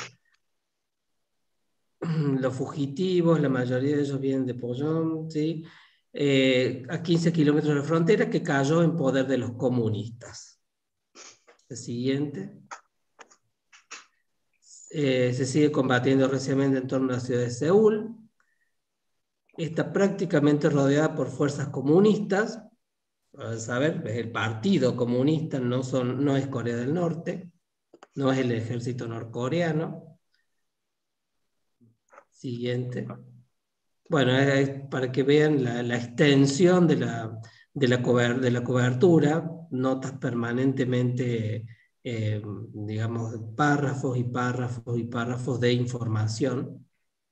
Los fugitivos, la mayoría de ellos vienen de Pollón, ¿sí? Eh, a quince kilómetros de la frontera, que cayó en poder de los comunistas. El siguiente. Eh, se sigue combatiendo recientemente en torno a la ciudad de Seúl. Está prácticamente rodeada por fuerzas comunistas. A saber, el partido comunista no, son, no es Corea del Norte, no es el ejército norcoreano. Siguiente. Bueno, es para que vean la, la extensión de la, de, la cober, de la cobertura, notas permanentemente, eh, digamos, párrafos y párrafos y párrafos de información.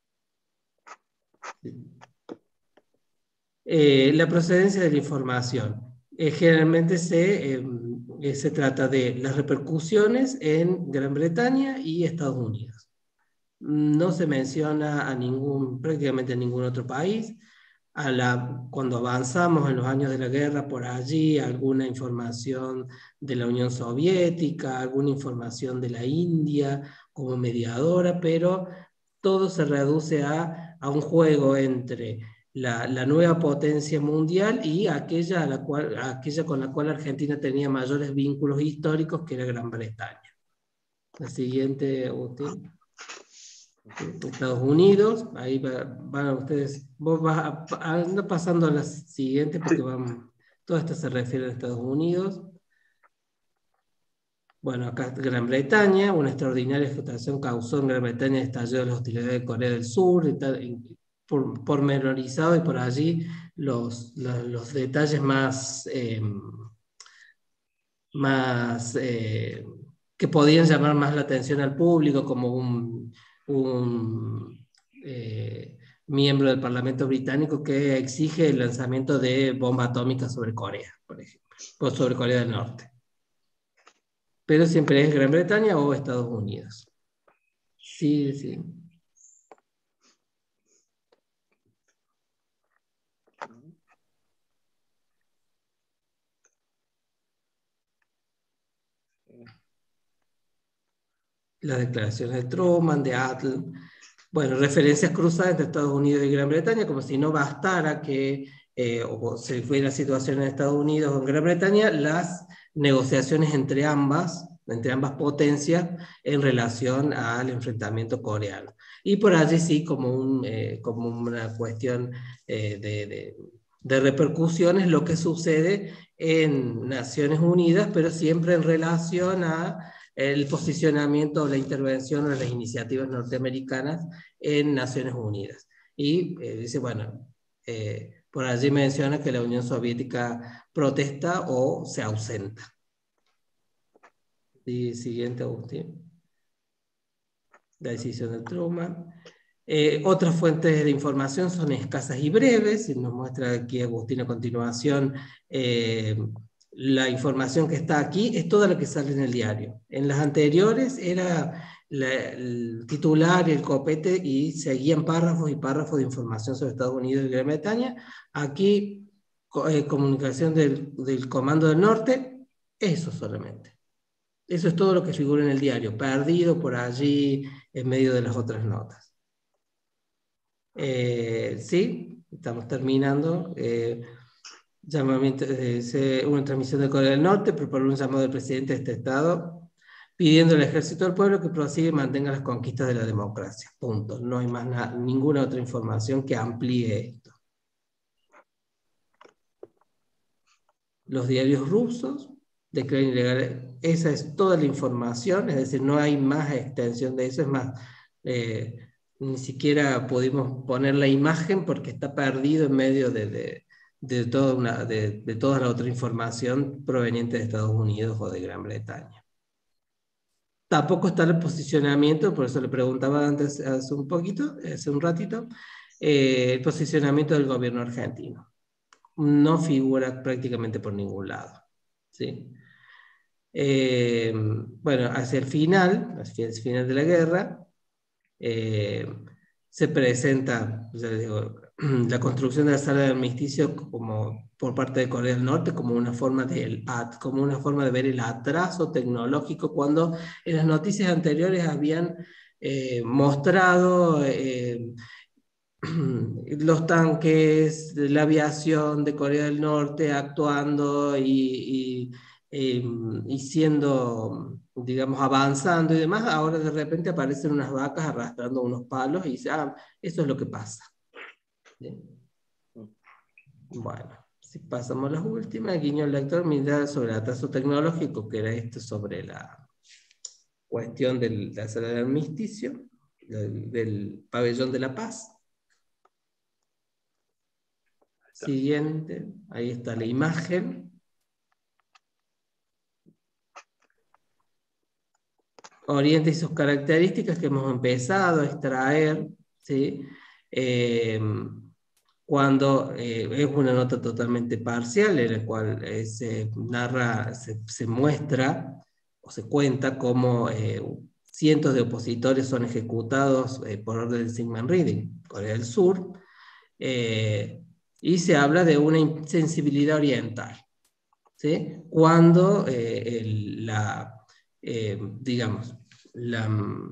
Eh, la procedencia de la información. Eh, generalmente se, eh, se trata de las repercusiones en Gran Bretaña y Estados Unidos. No se menciona a ningún, prácticamente a ningún otro país. A la, cuando avanzamos en los años de la guerra, por allí, alguna información de la Unión Soviética, alguna información de la India como mediadora, pero todo se reduce a, a un juego entre la, la nueva potencia mundial y aquella, a la cual, aquella con la cual Argentina tenía mayores vínculos históricos, que era Gran Bretaña. La siguiente, Agustín. Estados Unidos, ahí van ustedes, vos vas a, anda pasando a la siguiente porque vamos, todo esto se refiere a Estados Unidos. Bueno, acá Gran Bretaña, una extraordinaria situación causó en Gran Bretaña el estallido de las hostilidades de Corea del Sur, y tal, por, por menorizado, y por allí los, los, los detalles más, eh, más eh, que podían llamar más la atención al público, como un un eh, miembro del Parlamento británico que exige el lanzamiento de bomba atómica sobre Corea, por ejemplo, o sobre Corea del Norte. Pero siempre es Gran Bretaña o Estados Unidos. Sí, sí. Las declaraciones de Truman, de Attlee. Bueno, referencias cruzadas entre Estados Unidos y Gran Bretaña, como si no bastara que, eh, o se fuera la situación en Estados Unidos o en Gran Bretaña, las negociaciones entre ambas, entre ambas potencias en relación al enfrentamiento coreano. Y por allí sí, como, un, eh, como una cuestión eh, de, de, de repercusiones, lo que sucede en Naciones Unidas, pero siempre en relación a el posicionamiento o la intervención o las iniciativas norteamericanas en Naciones Unidas. Y eh, dice, bueno, eh, Por allí menciona que la Unión Soviética protesta o se ausenta. Y siguiente, Agustín. La decisión de Truman. Eh, otras fuentes de información son escasas y breves, y nos muestra aquí Agustín a continuación. Eh, la información que está aquí es toda la que sale en el diario. En las anteriores era la, el titular y el copete y seguían párrafos y párrafos de información sobre Estados Unidos y Gran Bretaña. Aquí, eh, comunicación del, del Comando del Norte, eso solamente. Eso es todo lo que figura en el diario, perdido por allí en medio de las otras notas. Eh, sí, estamos terminando. Eh, llamamiento, eh, una transmisión de Corea del Norte, preparó un llamado del presidente de este estado, pidiendo al ejército del pueblo que prosiga y mantenga las conquistas de la democracia. Punto. No hay más nada, ninguna otra información que amplíe esto. Los diarios rusos declaran ilegal. Esa es toda la información, es decir, no hay más extensión de eso, es más, eh, ni siquiera pudimos poner la imagen porque está perdido en medio de, de, de, toda, una, de, de toda la otra información proveniente de Estados Unidos o de Gran Bretaña. Tampoco está el posicionamiento, por eso le preguntaba antes, hace un poquito, hace un ratito, eh, el posicionamiento del gobierno argentino. No figura prácticamente por ningún lado. ¿Sí? Eh, bueno, hacia el final, hacia el final de la guerra, eh, se presenta, ya les digo, la construcción de la sala de armisticio como, por parte de Corea del Norte como una, forma de, como una forma de ver el atraso tecnológico, cuando en las noticias anteriores habían eh, mostrado eh, los tanques, la aviación de Corea del Norte actuando y, y, y, y siendo, digamos, avanzando y demás. Ahora de repente aparecen unas vacas arrastrando unos palos y dicen, ah, eso es lo que pasa. ¿Sí? Bueno, si pasamos a las últimas, guiño al lector, mirada sobre el atraso tecnológico, que era esto sobre la cuestión de la sala de armisticio, del, del pabellón de la paz. Siguiente, ahí está la imagen. Oriente y sus características que hemos empezado a extraer, ¿sí? Eh, cuando eh, es una nota totalmente parcial, en la cual eh, se narra, se, se muestra o se cuenta cómo eh, cientos de opositores son ejecutados eh, por orden de Syngman Rhee, Corea del Sur, eh, y se habla de una insensibilidad oriental, ¿sí? Cuando eh, el, la, eh, digamos, la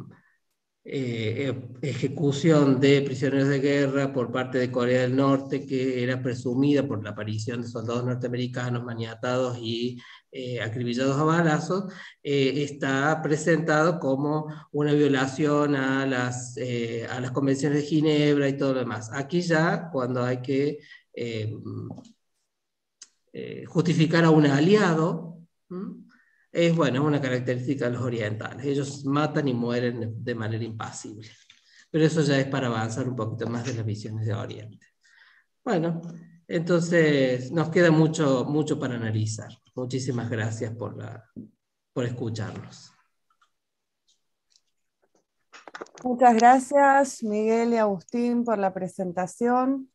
eh, ejecución de prisioneros de guerra por parte de Corea del Norte, que era presumida por la aparición de soldados norteamericanos maniatados y eh, acribillados a balazos, eh, está presentado como una violación a las, eh, a las convenciones de Ginebra y todo lo demás. Aquí ya, cuando hay que eh, eh, justificar a un aliado, ¿m? es bueno, es una característica de los orientales. Ellos matan y mueren de manera impasible. Pero eso ya es para avanzar un poquito más de las visiones de Oriente. Bueno, entonces nos queda mucho, mucho para analizar. Muchísimas gracias por, la, por escucharnos. Muchas gracias, Miguel y Agustín, por la presentación.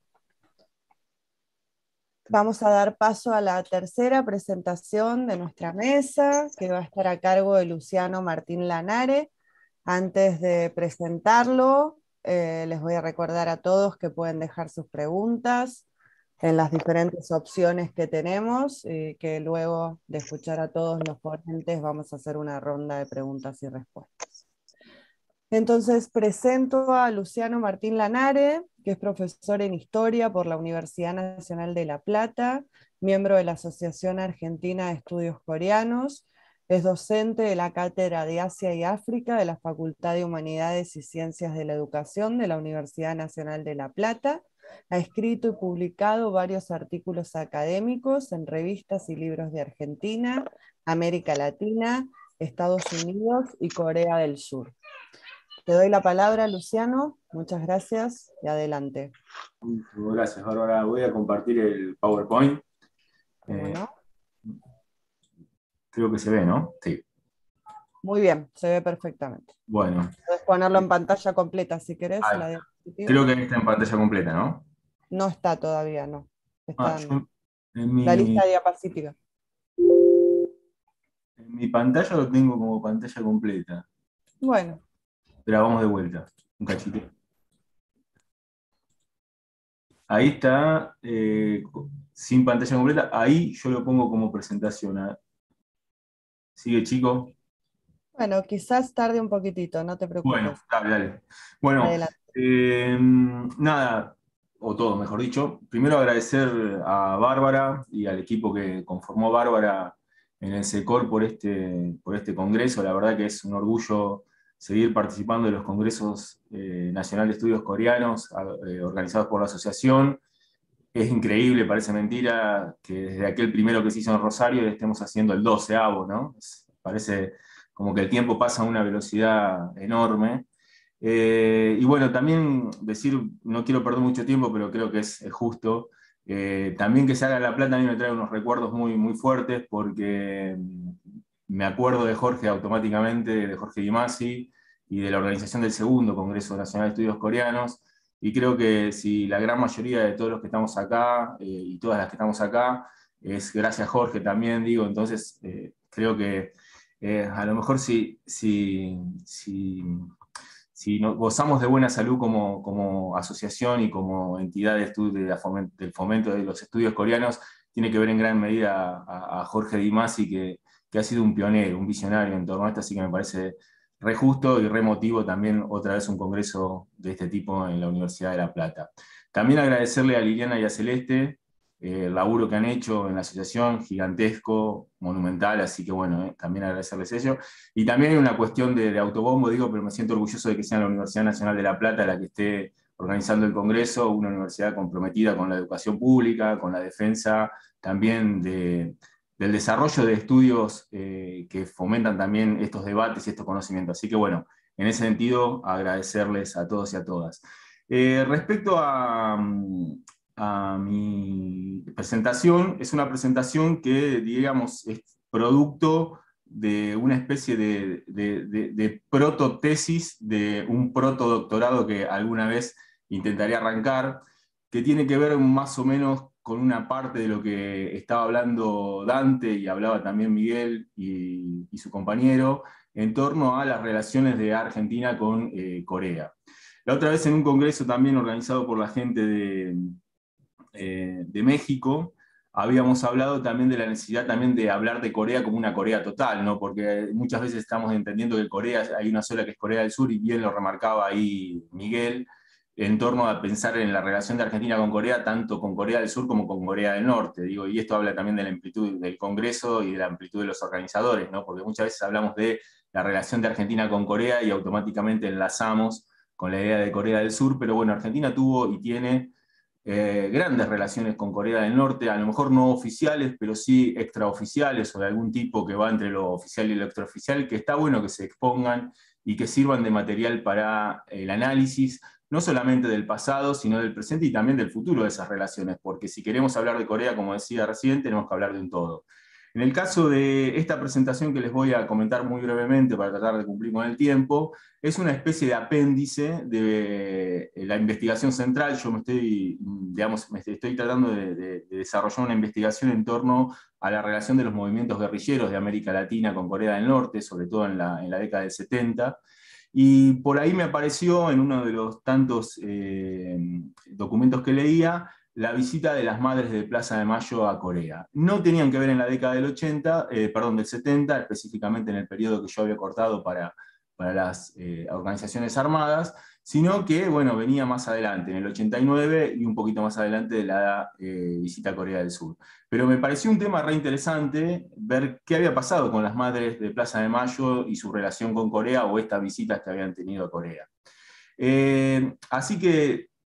Vamos a dar paso a la tercera presentación de nuestra mesa, que va a estar a cargo de Luciano Martín Lanare. Antes de presentarlo, eh, les voy a recordar a todos que pueden dejar sus preguntas en las diferentes opciones que tenemos, y que luego de escuchar a todos los ponentes vamos a hacer una ronda de preguntas y respuestas. Entonces presento a Luciano Martín Lanare, que es profesor en Historia por la Universidad Nacional de La Plata, miembro de la Asociación Argentina de Estudios Coreanos, es docente de la Cátedra de Asia y África de la Facultad de Humanidades y Ciencias de la Educación de la Universidad Nacional de La Plata, ha escrito y publicado varios artículos académicos en revistas y libros de Argentina, América Latina, Estados Unidos y Corea del Sur. Te doy la palabra, Luciano. Muchas gracias y adelante. Gracias, Bárbara. Voy a compartir el PowerPoint. ¿Cómo Eh, no? creo que se ve, ¿no? Sí. Muy bien, se ve perfectamente. Bueno. Puedes ponerlo en pantalla completa si querés. Ah, La diapositiva. creo que está en pantalla completa, ¿no? No está todavía, no. Está Ah, en yo en la mi, lista diapositiva. en mi pantalla lo tengo como pantalla completa. Bueno, Pero vamos de vuelta. Un cachito. Ahí está, eh, sin pantalla completa. Ahí yo lo pongo como presentación. ¿eh? ¿Sigue, chico? bueno, quizás tarde un poquitito, no te Bueno, preocupes. dale, dale. Bueno, Adelante. eh, nada, o todo, mejor dicho. Primero agradecer a Bárbara y al equipo que conformó Bárbara en el SECOR por este, por este congreso. La verdad que es un orgullo seguir participando de los congresos eh, nacionales de estudios coreanos eh, organizados por la asociación. Es increíble, parece mentira, que desde aquel primero que se hizo en Rosario estemos haciendo el doceavo, ¿no? Es- parece como que el tiempo pasa a una velocidad enorme. Eh, y bueno, también decir, no quiero perder mucho tiempo, pero creo que es, es justo, eh, también que se haga La Plata a mí me trae unos recuerdos muy, muy fuertes, porque mm, me acuerdo de Jorge automáticamente, de Jorge Di Masi, y de la organización del segundo Congreso Nacional de Estudios Coreanos, y creo que si la gran mayoría de todos los que estamos acá, eh, y todas las que estamos acá, es gracias a Jorge también, digo, entonces eh, creo que eh, a lo mejor si, si, si, si no, gozamos de buena salud como, como asociación y como entidad de estudio, de la foment, del fomento de los estudios coreanos, tiene que ver en gran medida a, a Jorge Di Masi, que, que ha sido un pionero, un visionario en torno a esto, así que me parece re justo y re motivo también otra vez un congreso de este tipo en la Universidad de La Plata. También agradecerle a Liliana y a Celeste eh, el laburo que han hecho en la asociación, gigantesco, monumental, así que bueno, eh, también agradecerles ello. Y también hay una cuestión de, de autobombo, digo, pero me siento orgulloso de que sea la Universidad Nacional de La Plata la que esté organizando el Congreso, una universidad comprometida con la educación pública, con la defensa también de, del desarrollo de estudios eh, que fomentan también estos debates y estos conocimientos. Así que bueno, en ese sentido, agradecerles a todos y a todas. Eh, respecto a, a mi presentación, es una presentación que, digamos, es producto de una especie de, de, de, de prototesis de un protodoctorado que alguna vez intentaré arrancar, que tiene que ver más o menos con una parte de lo que estaba hablando Dante y hablaba también Miguel y, y su compañero, en torno a las relaciones de Argentina con eh, Corea. La otra vez en un congreso también organizado por la gente de, eh, de México, habíamos hablado también de la necesidad también de hablar de Corea como una Corea total, ¿no? Porque muchas veces estamos entendiendo que Corea, hay una sola que es Corea del Sur, y bien lo remarcaba ahí Miguel, en torno a pensar en la relación de Argentina con Corea, tanto con Corea del Sur como con Corea del Norte, digo, y esto habla también de la amplitud del Congreso y de la amplitud de los organizadores, ¿no? Porque muchas veces hablamos de la relación de Argentina con Corea y automáticamente enlazamos con la idea de Corea del Sur, pero bueno, Argentina tuvo y tiene eh, grandes relaciones con Corea del Norte, a lo mejor no oficiales, pero sí extraoficiales o de algún tipo que va entre lo oficial y lo extraoficial, que está bueno que se expongan y que sirvan de material para el análisis, no solamente del pasado, sino del presente y también del futuro de esas relaciones, porque si queremos hablar de Corea, como decía recién, tenemos que hablar de un todo. En el caso de esta presentación que les voy a comentar muy brevemente para tratar de cumplir con el tiempo, es una especie de apéndice de la investigación central. Yo me estoy, digamos, me estoy tratando de, de, de desarrollar una investigación en torno a la relación de los movimientos guerrilleros de América Latina con Corea del Norte, sobre todo en la, en la década del setenta. Y por ahí me apareció en uno de los tantos eh, documentos que leía la visita de las madres de Plaza de Mayo a Corea. No tenían que ver en la década del ochenta, eh, perdón, del setenta, específicamente en el periodo que yo había cortado para, para las eh, organizaciones armadas, sino que, bueno, venía más adelante, en el ochenta y nueve y un poquito más adelante de la eh, visita a Corea del Sur. Pero me pareció un tema re interesante ver qué había pasado con las madres de Plaza de Mayo y su relación con Corea o estas visitas que habían tenido a Corea. Eh, así que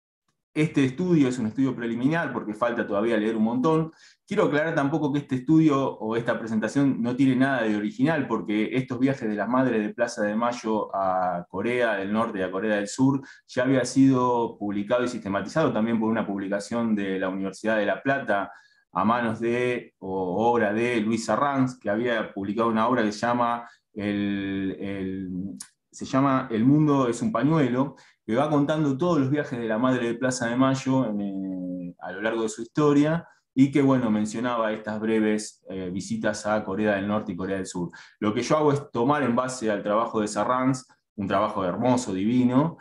Este estudio es un estudio preliminar porque falta todavía leer un montón. Quiero aclarar tampoco que este estudio o esta presentación no tiene nada de original, porque estos viajes de las madres de Plaza de Mayo a Corea del Norte y a Corea del Sur ya había sido publicado y sistematizado también por una publicación de la Universidad de La Plata a manos de, o obra de Luis Arranz, que había publicado una obra que se llama El, el, se llama El mundo es un pañuelo, que va contando todos los viajes de la madre de Plaza de Mayo en, eh, a lo largo de su historia, y que, bueno, mencionaba estas breves eh, visitas a Corea del Norte y Corea del Sur. Lo que yo hago es tomar en base al trabajo de Sarranz, un trabajo hermoso, divino,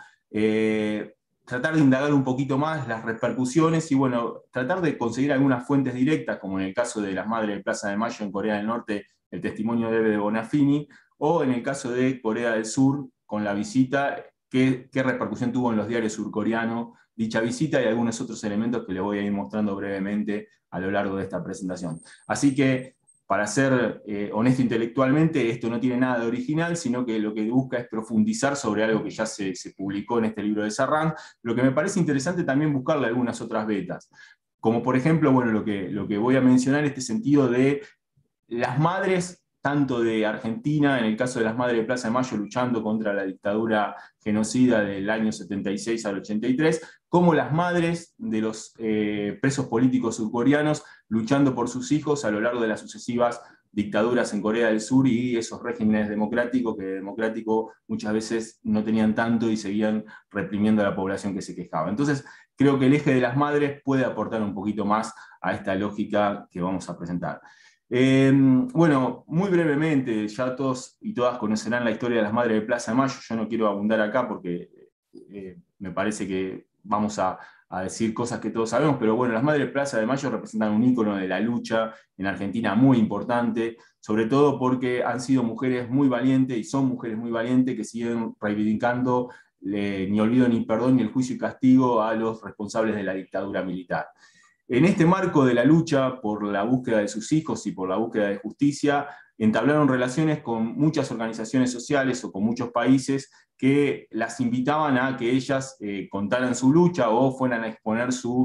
eh, tratar de indagar un poquito más las repercusiones y, bueno, tratar de conseguir algunas fuentes directas, como en el caso de las madres de Plaza de Mayo en Corea del Norte, el testimonio de Eve de Bonafini, o en el caso de Corea del Sur, con la visita, qué, qué repercusión tuvo en los diarios surcoreanos dicha visita y algunos otros elementos que les voy a ir mostrando brevemente a lo largo de esta presentación. Así que, para ser eh, honesto intelectualmente, esto no tiene nada de original, sino que lo que busca es profundizar sobre algo que ya se, se publicó en este libro de Sarranz, lo que me parece interesante también buscarle algunas otras vetas. Como por ejemplo, bueno, lo que, lo que voy a mencionar, este sentido de las madres, tanto de Argentina, en el caso de las madres de Plaza de Mayo luchando contra la dictadura genocida del año setenta y seis al ochenta y tres, como las madres de los eh, presos políticos surcoreanos luchando por sus hijos a lo largo de las sucesivas dictaduras en Corea del Sur y esos regímenes democráticos que democrático muchas veces no tenían tanto y seguían reprimiendo a la población que se quejaba. Entonces, creo que el eje de las madres puede aportar un poquito más a esta lógica que vamos a presentar. Eh, bueno, muy brevemente, ya todos y todas conocerán la historia de las madres de Plaza de Mayo, yo no quiero abundar acá porque eh, me parece que vamos a, a decir cosas que todos sabemos, pero bueno, las madres de Plaza de Mayo representan un ícono de la lucha en Argentina muy importante, sobre todo porque han sido mujeres muy valientes y son mujeres muy valientes que siguen reivindicando eh, ni olvido ni perdón ni el juicio y castigo a los responsables de la dictadura militar. En este marco de la lucha por la búsqueda de sus hijos y por la búsqueda de justicia, entablaron relaciones con muchas organizaciones sociales o con muchos países que las invitaban a que ellas eh, contaran su lucha o fueran a exponer su,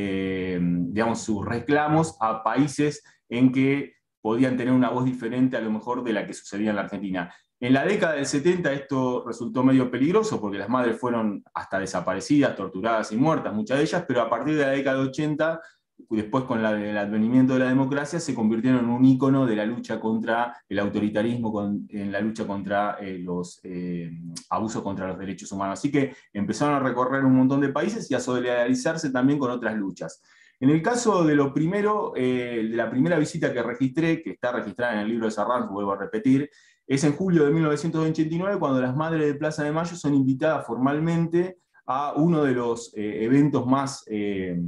eh, digamos, sus reclamos a países en que podían tener una voz diferente a lo mejor de la que sucedía en la Argentina. En la década del setenta esto resultó medio peligroso porque las madres fueron hasta desaparecidas, torturadas y muertas, muchas de ellas, pero a partir de la década del ochenta, después con la, el advenimiento de la democracia, se convirtieron en un ícono de la lucha contra el autoritarismo, con, en la lucha contra eh, los eh, abusos contra los derechos humanos. Así que empezaron a recorrer un montón de países y a solidarizarse también con otras luchas. En el caso de lo primero, eh, de la primera visita que registré, que está registrada en el libro de Sarranz, vuelvo a repetir, es en julio de mil novecientos ochenta y nueve, cuando las madres de Plaza de Mayo son invitadas formalmente a uno de los eh, eventos más eh,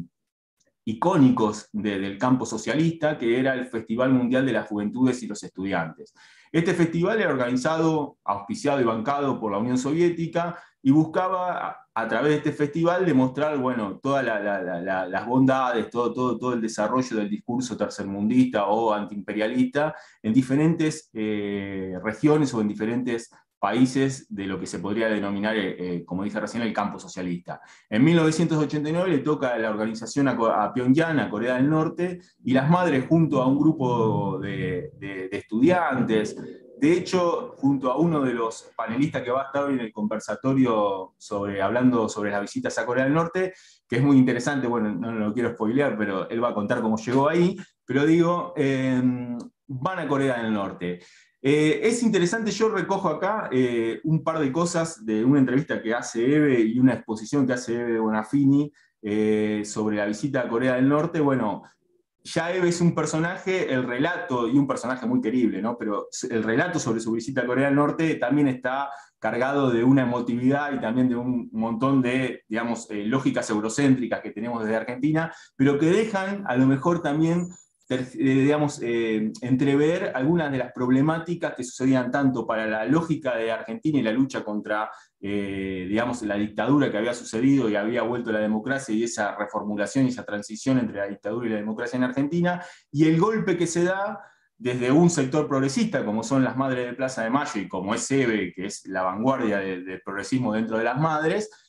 icónicos de, del campo socialista, que era el Festival Mundial de las Juventudes y los Estudiantes. Este festival era organizado, auspiciado y bancado por la Unión Soviética, y buscaba a través de este festival demostrar, bueno, todas la, la, la, las bondades, todo, todo, todo el desarrollo del discurso tercermundista o antiimperialista en diferentes eh, regiones o en diferentes países de lo que se podría denominar, eh, como dije recién, el campo socialista. En mil novecientos ochenta y nueve le toca la organización a, a Pyongyang, a Corea del Norte, y las madres junto a un grupo de, de, de estudiantes, de hecho, junto a uno de los panelistas que va a estar hoy en el conversatorio sobre, hablando sobre las visitas a Corea del Norte, que es muy interesante, bueno, no, no lo quiero spoilear, pero él va a contar cómo llegó ahí, pero digo, eh, van a Corea del Norte. Eh, es interesante, yo recojo acá eh, un par de cosas de una entrevista que hace Eve y una exposición que hace Eve Bonafini eh, sobre la visita a Corea del Norte. Bueno, ya Eve es un personaje, el relato, y un personaje muy querible, ¿no? Pero el relato sobre su visita a Corea del Norte también está cargado de una emotividad y también de un montón de, digamos, eh, lógicas eurocéntricas que tenemos desde Argentina, pero que dejan a lo mejor también, ter, eh, digamos, eh, entrever algunas de las problemáticas que sucedían tanto para la lógica de Argentina y la lucha contra Eh, digamos, la dictadura que había sucedido y había vuelto la democracia y esa reformulación y esa transición entre la dictadura y la democracia en Argentina, y el golpe que se da desde un sector progresista, como son las madres de Plaza de Mayo y como es Eve, que es la vanguardia de, del progresismo dentro de las madres,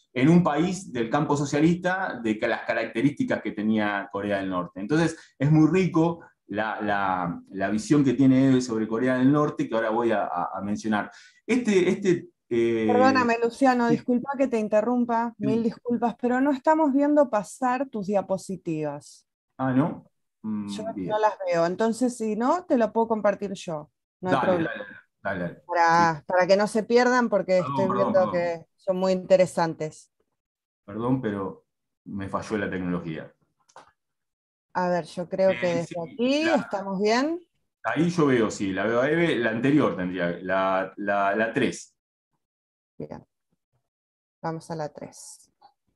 en un país del campo socialista de que las características que tenía Corea del Norte. Entonces es muy rico la, la, la visión que tiene Eve sobre Corea del Norte, que ahora voy a, a, a mencionar. Este, este, eh, Perdóname, Luciano, sí, disculpa que te interrumpa, mil sí. disculpas, pero no estamos viendo pasar tus diapositivas. Ah, ¿no? Yo Mm, no bien. las veo, entonces si no, te lo puedo compartir yo, no hay Dale, problema. dale, dale, dale. Sí. Para, para que no se pierdan, porque Perdón, estoy perdón, viendo perdón. que son muy interesantes. Perdón, pero me falló la tecnología. A ver, yo creo que Eh, desde sí, aquí la- estamos bien. ahí yo veo, sí, la veo a Eve, la anterior tendría, la, la, la tres. Bien, vamos a la tres.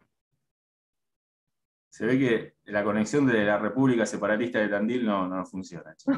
Se ve que la conexión de la República Separatista de Tandil no, no funciona, chicos.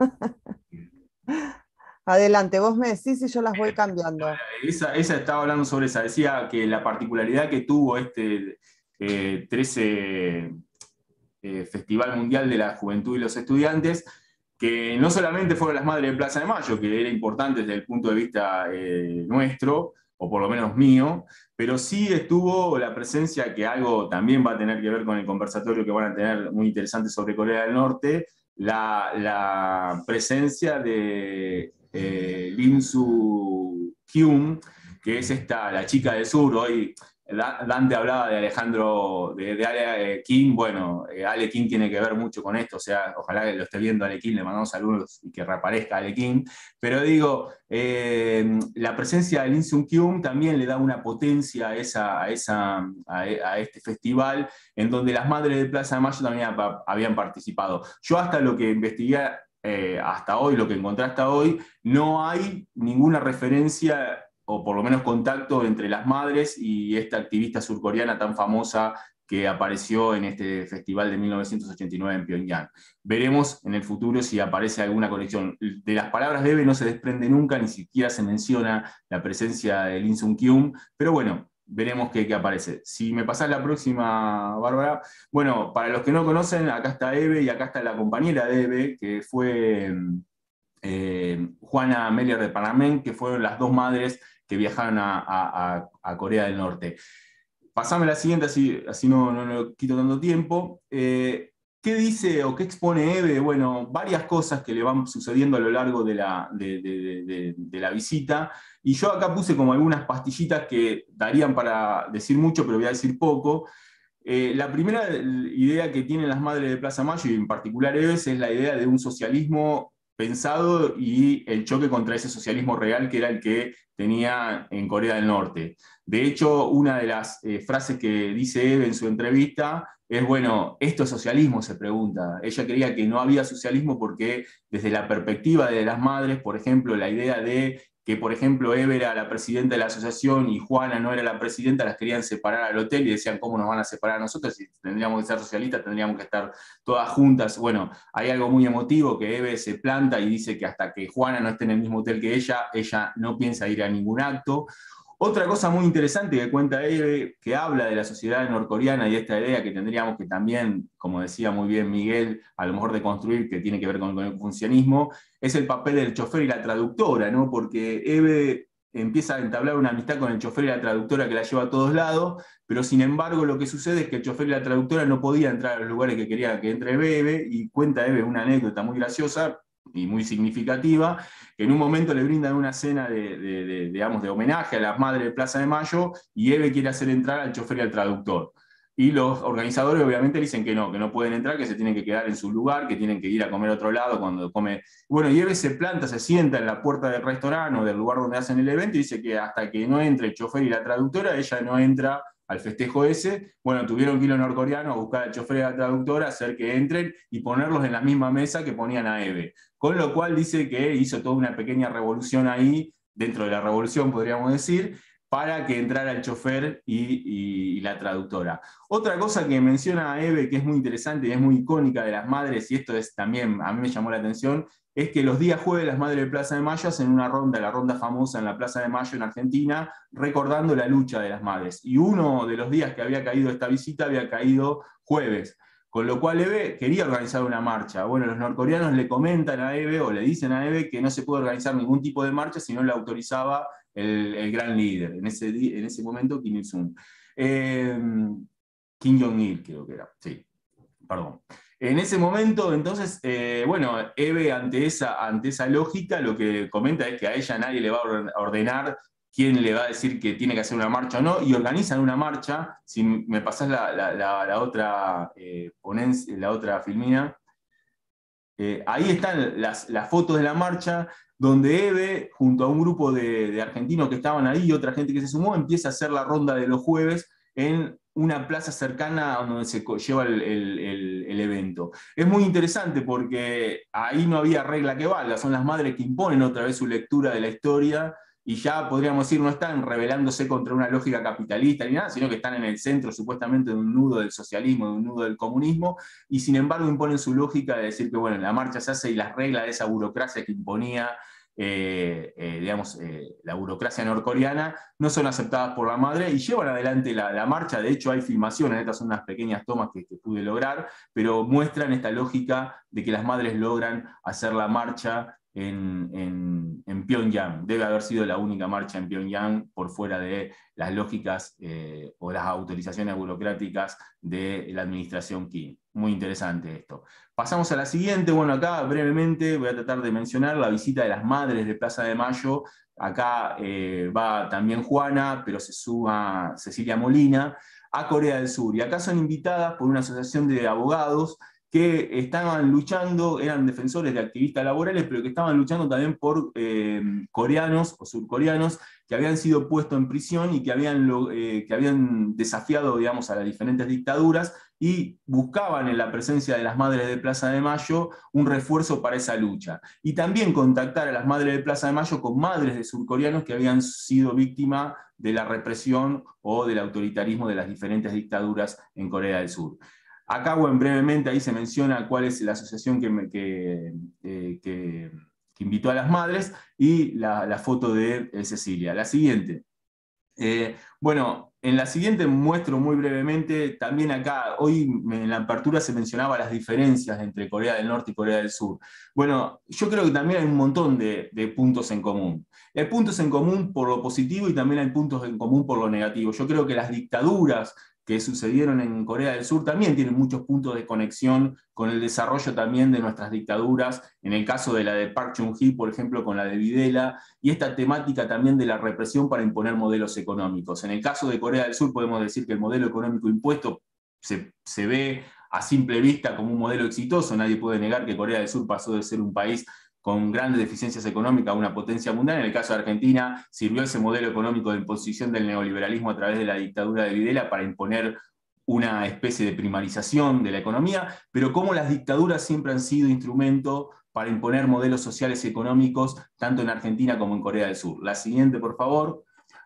Adelante, vos me decís y yo las voy cambiando. Esa, esa estaba hablando sobre esa, decía que la particularidad que tuvo este eh, trece eh, Festival Mundial de la Juventud y los Estudiantes, que no solamente fueron las Madres de Plaza de Mayo, que era importante desde el punto de vista eh, nuestro, o por lo menos mío, pero sí estuvo la presencia, que algo también va a tener que ver con el conversatorio que van a tener muy interesante sobre Corea del Norte, la, la presencia de eh, Lim Soo-kyun, que es esta, la chica del sur. Hoy Dante hablaba de Alejandro, de, de Ale Kim. Bueno, eh, Ale Kim tiene que ver mucho con esto, o sea, ojalá que lo esté viendo Ale Kim, le mandamos saludos y que reaparezca Ale Kim. Pero digo, eh, la presencia de Lim Soo-kyun también le da una potencia a, esa, a, esa, a, a este festival, en donde las Madres de Plaza de Mayo también habían participado. Yo hasta lo que investigué eh, hasta hoy, lo que encontré hasta hoy, no hay ninguna referencia o por lo menos contacto entre las madres y esta activista surcoreana tan famosa que apareció en este festival de mil novecientos ochenta y nueve en Pyongyang. Veremos en el futuro si aparece alguna conexión. De las palabras de Eve no se desprende nunca, ni siquiera se menciona la presencia de Lim Soo-kyun, pero bueno, veremos qué, qué aparece. Si me pasás la próxima, Bárbara. Bueno, para los que no conocen, acá está Eve y acá está la compañera de Eve, que fue eh, Juana Meller de Panamén, que fueron las dos madres que viajaron a, a, a Corea del Norte. Pasame la siguiente, así, así no, no, no quito tanto tiempo. Eh, ¿Qué dice o qué expone Eve? Bueno, varias cosas que le van sucediendo a lo largo de la, de, de, de, de la visita. Y yo acá puse como algunas pastillitas que darían para decir mucho, pero voy a decir poco. Eh, la primera idea que tienen las madres de Plaza Mayo, y en particular Eve, es la idea de un socialismo pensado y el choque contra ese socialismo real que era el que tenía en Corea del Norte. De hecho, una de las eh, frases que dice Eve en su entrevista es, bueno, ¿esto es socialismo?, se pregunta. Ella creía que no había socialismo porque desde la perspectiva de las madres, por ejemplo, la idea de que, por ejemplo, Eve era la presidenta de la asociación y Juana no era la presidenta, las querían separar al hotel y decían, ¿cómo nos van a separar a nosotros? Si tendríamos que ser socialistas, tendríamos que estar todas juntas. Bueno, hay algo muy emotivo que Eve se planta y dice que hasta que Juana no esté en el mismo hotel que ella, ella no piensa ir a ningún acto. Otra cosa muy interesante que cuenta Eve, que habla de la sociedad norcoreana y esta idea que tendríamos que también, como decía muy bien Miguel, a lo mejor de construir, que tiene que ver con, con el funcionismo, es el papel del chofer y la traductora, ¿no? Porque Eve empieza a entablar una amistad con el chofer y la traductora que la lleva a todos lados, pero sin embargo lo que sucede es que el chofer y la traductora no podían entrar a los lugares que quería que entre Eve, y cuenta Eve una anécdota muy graciosa y muy significativa, que en un momento le brindan una cena de, de, de, digamos, de homenaje a las madres de Plaza de Mayo, y Eve quiere hacer entrar al chofer y al traductor. Y los organizadores obviamente dicen que no, que no pueden entrar, que se tienen que quedar en su lugar, que tienen que ir a comer a otro lado cuando come. Bueno, y Eve se planta, se sienta en la puerta del restaurante o del lugar donde hacen el evento y dice que hasta que no entre el chofer y la traductora, ella no entra al festejo ese. Bueno, tuvieron que ir los norcoreanos a buscar al chofer y a la traductora, hacer que entren y ponerlos en la misma mesa que ponían a Eve. Con lo cual dice que hizo toda una pequeña revolución ahí, dentro de la revolución podríamos decir, para que entrara el chofer y, y, y la traductora. Otra cosa que menciona Eve, que es muy interesante y es muy icónica de las madres, y esto es también, a mí me llamó la atención, es que los días jueves las madres de Plaza de Mayo hacen una ronda, la ronda famosa en la Plaza de Mayo en Argentina, recordando la lucha de las madres. Y uno de los días que había caído esta visita había caído jueves. Con lo cual Eve quería organizar una marcha. Bueno, los norcoreanos le comentan a Eve o le dicen a Eve que no se puede organizar ningún tipo de marcha si no la autorizaba el, el gran líder, en ese, en ese momento Kim Il-sung. Eh, Kim Jong-il, creo que era, sí, perdón. En ese momento, entonces, eh, bueno, Eve ante esa, ante esa lógica lo que comenta es que a ella nadie le va a ordenar quién le va a decir que tiene que hacer una marcha o no, y organizan una marcha. Si me pasás la, la, la, la otra eh, ponencia, la otra filmina, eh, ahí están las, las fotos de la marcha, donde Eve, junto a un grupo de, de argentinos que estaban ahí y otra gente que se sumó, empieza a hacer la ronda de los jueves en una plaza cercana a donde se lleva el, el, el, el evento. Es muy interesante porque ahí no había regla que valga, son las madres que imponen otra vez su lectura de la historia, y ya podríamos decir, no están rebelándose contra una lógica capitalista ni nada, sino que están en el centro supuestamente de un nudo del socialismo, de un nudo del comunismo, y sin embargo imponen su lógica de decir que bueno, la marcha se hace y las reglas de esa burocracia que imponía Eh, eh, digamos, eh, la burocracia norcoreana, no son aceptadas por la madre y llevan adelante la, la marcha. De hecho hay filmaciones, estas son unas pequeñas tomas que, que pude lograr, pero muestran esta lógica de que las madres logran hacer la marcha en, en, en Pyongyang. Debe haber sido la única marcha en Pyongyang por fuera de las lógicas eh, o las autorizaciones burocráticas de la administración Kim. Muy interesante esto. Pasamos a la siguiente. Bueno, acá brevemente voy a tratar de mencionar la visita de las madres de Plaza de Mayo. Acá eh, va también Juana, pero se suma Cecilia Molina, a Corea del Sur. Y acá son invitadas por una asociación de abogados que estaban luchando, eran defensores de activistas laborales, pero que estaban luchando también por eh, coreanos o surcoreanos que habían sido puestos en prisión y que habían, eh, que habían desafiado, digamos, a las diferentes dictaduras, y buscaban en la presencia de las madres de Plaza de Mayo un refuerzo para esa lucha. Y también contactar a las madres de Plaza de Mayo con madres de surcoreanos que habían sido víctimas de la represión o del autoritarismo de las diferentes dictaduras en Corea del Sur. Acá, bueno, brevemente ahí se menciona cuál es la asociación que, me, que, eh, que, que invitó a las madres, y la, la foto de eh, Cecilia. La siguiente. Eh, bueno, en la siguiente muestro muy brevemente, también acá, hoy en la apertura se mencionaba las diferencias entre Corea del Norte y Corea del Sur. Bueno, yo creo que también hay un montón de, de puntos en común. Hay puntos en común por lo positivo y también hay puntos en común por lo negativo. Yo creo que las dictaduras que sucedieron en Corea del Sur también tienen muchos puntos de conexión con el desarrollo también de nuestras dictaduras, en el caso de la de Park Chung-hee, por ejemplo, con la de Videla, y esta temática también de la represión para imponer modelos económicos. En el caso de Corea del Sur podemos decir que el modelo económico impuesto se, se ve a simple vista como un modelo exitoso. Nadie puede negar que Corea del Sur pasó de ser un país con grandes deficiencias económicas a una potencia mundial. En el caso de Argentina, sirvió ese modelo económico de imposición del neoliberalismo a través de la dictadura de Videla para imponer una especie de primarización de la economía, pero como las dictaduras siempre han sido instrumento para imponer modelos sociales y económicos, tanto en Argentina como en Corea del Sur. La siguiente, por favor.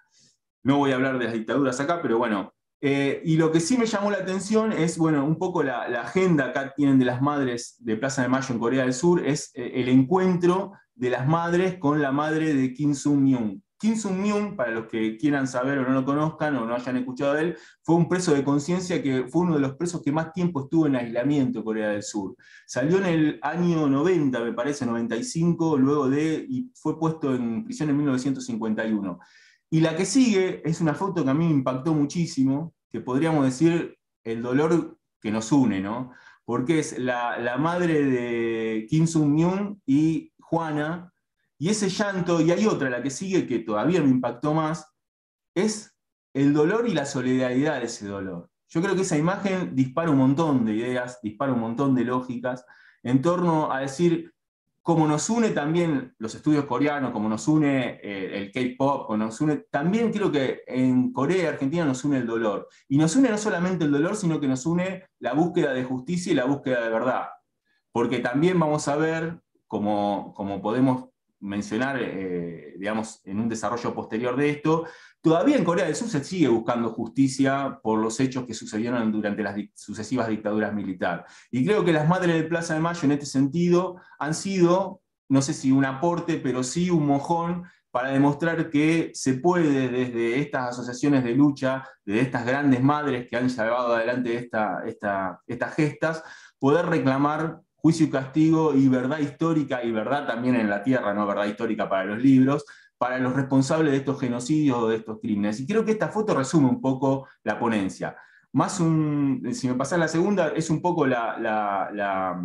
No voy a hablar de las dictaduras acá, pero bueno. Eh, y lo que sí me llamó la atención es, bueno, un poco la, la agenda acá tienen de las madres de Plaza de Mayo en Corea del Sur, es eh, el encuentro de las madres con la madre de Kim Sung-myung. Kim Sung-myung, para los que quieran saber o no lo conozcan o no hayan escuchado de él, fue un preso de conciencia que fue uno de los presos que más tiempo estuvo en aislamiento en Corea del Sur. Salió en el año noventa, me parece, noventa y cinco, luego de, y fue puesto en prisión en mil novecientos cincuenta y uno. Y la que sigue es una foto que a mí me impactó muchísimo, que podríamos decir el dolor que nos une, ¿no? Porque es la, la madre de Kim Sung-myung y Juana, y ese llanto, y hay otra, la que sigue, que todavía me impactó más, es el dolor y la solidaridad de ese dolor. Yo creo que esa imagen dispara un montón de ideas, dispara un montón de lógicas, en torno a decir, como nos une también los estudios coreanos, como nos une eh, el K-pop, como nos une, también creo que en Corea y Argentina nos une el dolor. Y nos une no solamente el dolor, sino que nos une la búsqueda de justicia y la búsqueda de verdad. Porque también vamos a ver, como, como podemos mencionar, eh, digamos, en un desarrollo posterior de esto, todavía en Corea del Sur se sigue buscando justicia por los hechos que sucedieron durante las sucesivas dictaduras militares. Y creo que las madres de Plaza de Mayo en este sentido han sido, no sé si un aporte, pero sí un mojón para demostrar que se puede desde estas asociaciones de lucha, de estas grandes madres que han llevado adelante esta, esta, estas gestas, poder reclamar juicio y castigo y verdad histórica, y verdad también en la tierra, no verdad histórica para los libros, para los responsables de estos genocidios o de estos crímenes. Y creo que esta foto resume un poco la ponencia. Más un, si me pasás la segunda, es un poco la, la, la,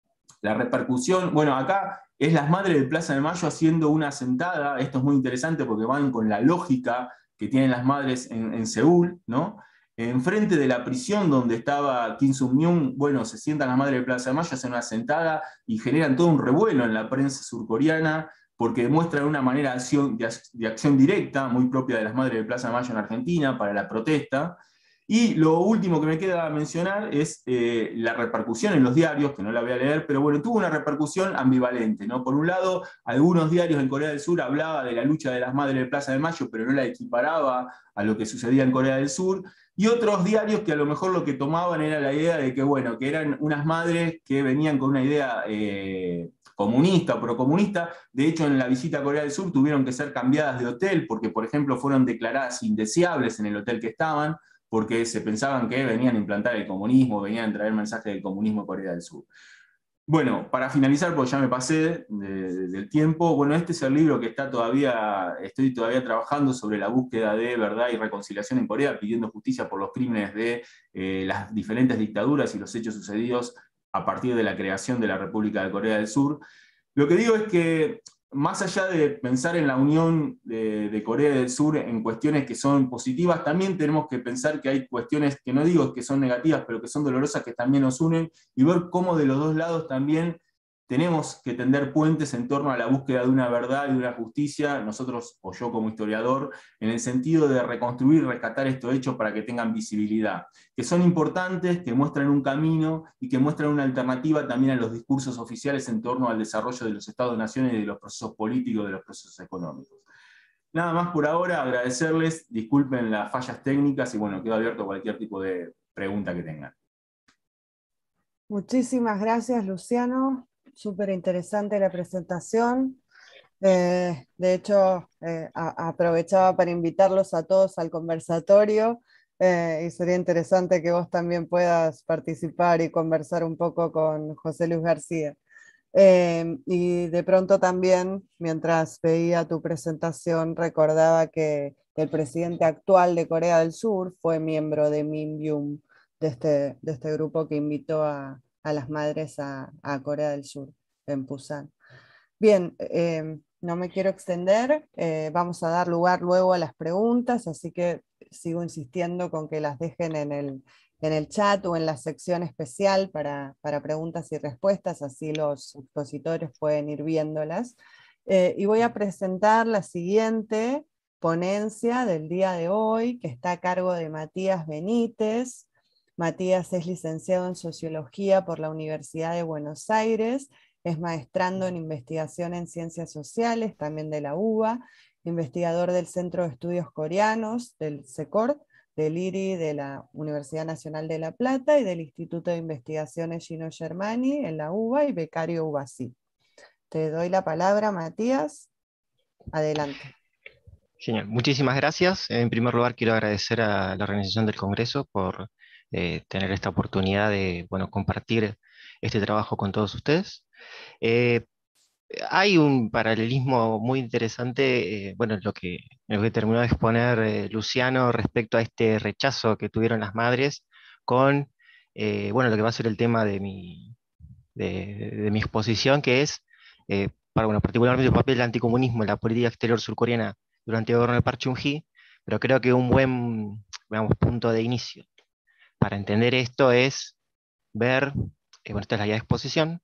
la repercusión. Bueno, acá es las madres de Plaza de Mayo haciendo una sentada. Esto es muy interesante porque van con la lógica que tienen las madres en, en Seúl, ¿no? Enfrente de la prisión donde estaba Kim Sung-myung, bueno, se sientan las madres de Plaza de Mayo, hacen una sentada y generan todo un revuelo en la prensa surcoreana porque demuestran una manera de acción, de, de acción directa, muy propia de las madres de Plaza de Mayo en Argentina, para la protesta. Y lo último que me queda mencionar es eh, la repercusión en los diarios, que no la voy a leer, pero bueno, tuvo una repercusión ambivalente, ¿no? Por un lado, algunos diarios en Corea del Sur hablaban de la lucha de las madres de Plaza de Mayo, pero no la equiparaba a lo que sucedía en Corea del Sur, y otros diarios que a lo mejor lo que tomaban era la idea de que, bueno, que eran unas madres que venían con una idea eh, comunista o procomunista. De hecho, en la visita a Corea del Sur tuvieron que ser cambiadas de hotel, porque, por ejemplo, fueron declaradas indeseables en el hotel que estaban, porque se pensaban que venían a implantar el comunismo, venían a traer mensajes del comunismo a Corea del Sur. Bueno, para finalizar, porque ya me pasé de, de, del tiempo, bueno, este es el libro que está todavía, estoy todavía trabajando sobre la búsqueda de verdad y reconciliación en Corea, pidiendo justicia por los crímenes de eh, las diferentes dictaduras y los hechos sucedidos a partir de la creación de la República de Corea del Sur. Lo que digo es que, más allá de pensar en la unión de, de Corea del Sur en cuestiones que son positivas, también tenemos que pensar que hay cuestiones que no digo que son negativas, pero que son dolorosas, que también nos unen, y ver cómo de los dos lados también tenemos que tender puentes en torno a la búsqueda de una verdad y de una justicia, nosotros, o yo como historiador, en el sentido de reconstruir y rescatar estos hechos para que tengan visibilidad, que son importantes, que muestran un camino y que muestran una alternativa también a los discursos oficiales en torno al desarrollo de los Estados-naciones y de los procesos políticos, de los procesos económicos. Nada más por ahora, agradecerles, disculpen las fallas técnicas y bueno, quedo abierto a cualquier tipo de pregunta que tengan. Muchísimas gracias, Luciano. Súper interesante la presentación. Eh, de hecho, eh, a, aprovechaba para invitarlos a todos al conversatorio eh, y sería interesante que vos también puedas participar y conversar un poco con José Luis García. Eh, y de pronto también, mientras veía tu presentación, recordaba que el presidente actual de Corea del Sur fue miembro de Minbyum, de este, de este grupo que invitó a, a las madres a, a Corea del Sur, en Pusan. Bien, eh, no me quiero extender, eh, vamos a dar lugar luego a las preguntas, así que sigo insistiendo con que las dejen en el, en el chat o en la sección especial para, para preguntas y respuestas, así los expositores pueden ir viéndolas. Eh, y voy a presentar la siguiente ponencia del día de hoy, que está a cargo de Matías Benítez. Matías es licenciado en Sociología por la Universidad de Buenos Aires, es maestrando en Investigación en Ciencias Sociales, también de la U B A, investigador del Centro de Estudios Coreanos, del SECORT, del I R I de la Universidad Nacional de La Plata y del Instituto de Investigaciones Gino Germani en la U B A y becario U B A C I. Te doy la palabra, Matías. Adelante. Genial, muchísimas gracias. En primer lugar, quiero agradecer a la organización del Congreso por eh, tener esta oportunidad de bueno, compartir este trabajo con todos ustedes. Eh, hay un paralelismo muy interesante, eh, bueno, lo que, lo que terminó de exponer eh, Luciano respecto a este rechazo que tuvieron las madres con, eh, bueno, lo que va a ser el tema de mi, de, de mi exposición, que es, eh, para, bueno, particularmente el papel del anticomunismo en la política exterior surcoreana durante el gobierno de Park Chung-hee, pero creo que un buen, digamos, punto de inicio para entender esto es ver, eh, bueno, esta es la guía de exposición,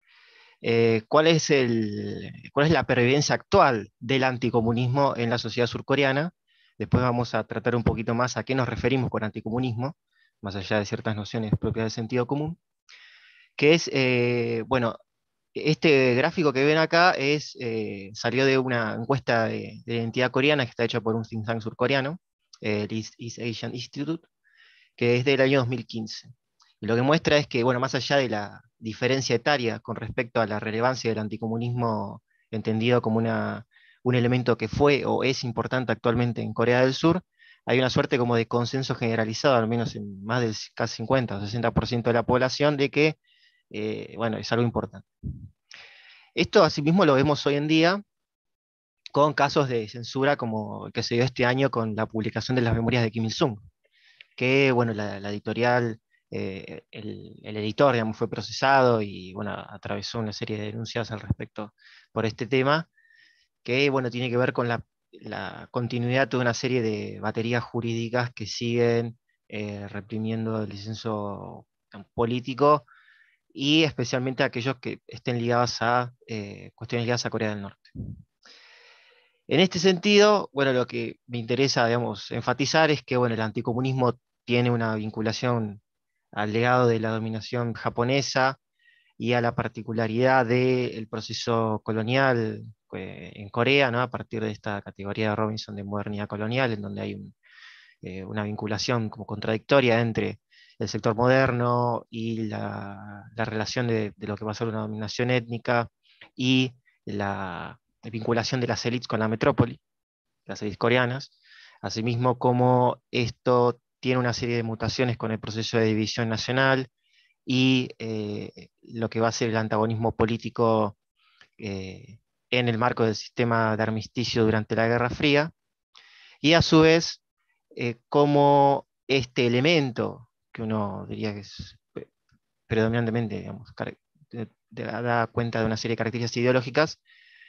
eh, cuál es el, cuál es la pervivencia actual del anticomunismo en la sociedad surcoreana. Después vamos a tratar un poquito más a qué nos referimos con anticomunismo, más allá de ciertas nociones propias del sentido común, que es, eh, bueno, este gráfico que ven acá es, eh, salió de una encuesta de, de identidad coreana que está hecha por un think tank surcoreano, eh, el East, East Asian Institute, que es del año dos mil quince. Y lo que muestra es que, bueno, más allá de la diferencia etaria con respecto a la relevancia del anticomunismo entendido como una, un elemento que fue o es importante actualmente en Corea del Sur, hay una suerte como de consenso generalizado, al menos en más del casi cincuenta o sesenta por ciento de la población, de que, eh, bueno, es algo importante. Esto asimismo lo vemos hoy en día con casos de censura como el que se dio este año con la publicación de las memorias de Kim Il-sung, que bueno, la, la editorial, eh, el, el editor, digamos, fue procesado y bueno, atravesó una serie de denuncias al respecto por este tema, que bueno, tiene que ver con la, la continuidad de toda una serie de baterías jurídicas que siguen eh, reprimiendo el disenso político, y especialmente aquellos que estén ligados a eh, cuestiones ligadas a Corea del Norte. En este sentido, bueno, lo que me interesa, digamos, enfatizar es que, bueno, el anticomunismo tiene una vinculación al legado de la dominación japonesa y a la particularidad del proceso colonial eh, en Corea, ¿no? A partir de esta categoría de Robinson de modernidad colonial, en donde hay un, eh, una vinculación como contradictoria entre el sector moderno y la, la relación de, de lo que va a ser una dominación étnica y la vinculación de las élites con la metrópoli, las élites coreanas, asimismo como esto tiene una serie de mutaciones con el proceso de división nacional y eh, lo que va a ser el antagonismo político eh, en el marco del sistema de armisticio durante la Guerra Fría, y a su vez eh, cómo este elemento, que uno diría que es eh, predominantemente, digamos, de, de, da cuenta de una serie de características ideológicas,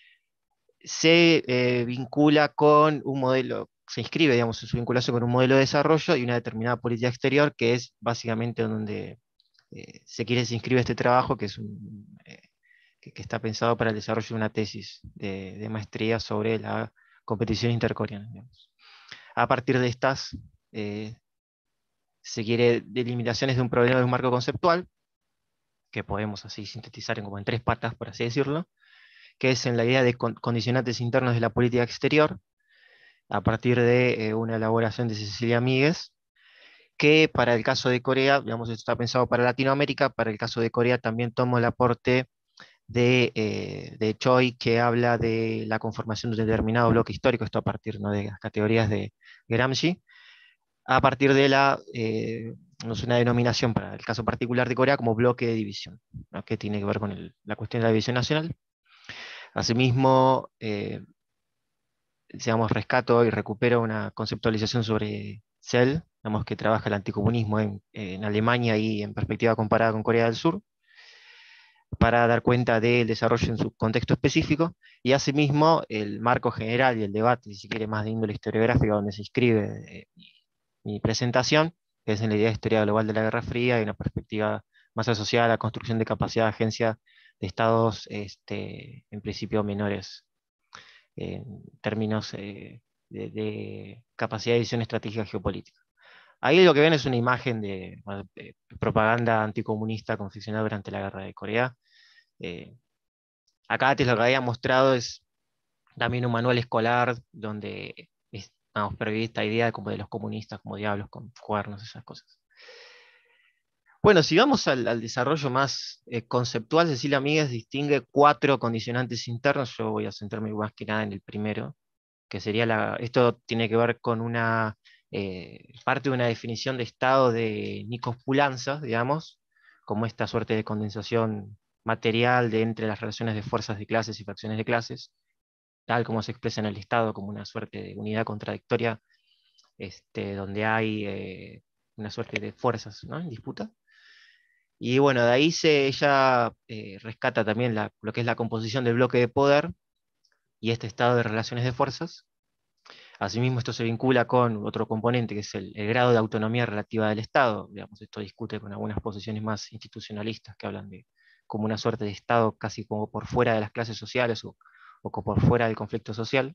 se eh, vincula con un modelo, se inscribe, digamos, en su vinculación con un modelo de desarrollo y una determinada política exterior, que es básicamente donde eh, se quiere se inscribe este trabajo, que, es un, eh, que, que está pensado para el desarrollo de una tesis de, de maestría sobre la competición intercoreana, digamos. A partir de estas, eh, se quiere delimitaciones de un problema de un marco conceptual, que podemos así sintetizar en como en tres patas, por así decirlo, que es en la idea de con condicionantes internos de la política exterior, a partir de eh, una elaboración de Cecilia Míguez, que para el caso de Corea, digamos, esto está pensado para Latinoamérica, para el caso de Corea también tomo el aporte de, eh, de Choi, que habla de la conformación de un determinado bloque histórico, esto a partir, ¿no?, de las categorías de Gramsci, a partir de la, eh, no sé, una denominación para el caso particular de Corea como bloque de división, ¿no?, que tiene que ver con el, la cuestión de la división nacional. Asimismo, eh, digamos, rescato y recupero una conceptualización sobre Cell, digamos, que trabaja el anticomunismo en, en Alemania y en perspectiva comparada con Corea del Sur, para dar cuenta del desarrollo en su contexto específico, y asimismo el marco general y el debate, si se quiere, más de índole historiográfica, donde se inscribe eh, mi, mi presentación, que es en la idea de historia global de la Guerra Fría y una perspectiva más asociada a la construcción de capacidad de agencia de estados, este, en principio menores en términos eh, de, de capacidad de visión estratégica geopolítica. Ahí lo que ven es una imagen de, bueno, de propaganda anticomunista confeccionada durante la Guerra de Corea. Eh, acá antes lo que había mostrado es también un manual escolar donde estamos prevista esta idea como de los comunistas como diablos con cuernos, esas cosas. Bueno, si vamos al, al desarrollo más eh, conceptual, Cecilia Míguez distingue cuatro condicionantes internos. Yo voy a centrarme más que nada en el primero, que sería la, esto tiene que ver con una eh, parte de una definición de estado de Nikos Poulantzas, digamos, como esta suerte de condensación material de entre las relaciones de fuerzas de clases y fracciones de clases, tal como se expresa en el Estado como una suerte de unidad contradictoria, este, donde hay eh, una suerte de fuerzas, ¿no?, en disputa. Y bueno, de ahí se, ella eh, rescata también la, lo que es la composición del bloque de poder y este estado de relaciones de fuerzas. Asimismo, esto se vincula con otro componente, que es el, el grado de autonomía relativa del Estado. Digamos, esto discute con algunas posiciones más institucionalistas que hablan de como una suerte de Estado casi como por fuera de las clases sociales o, o como por fuera del conflicto social.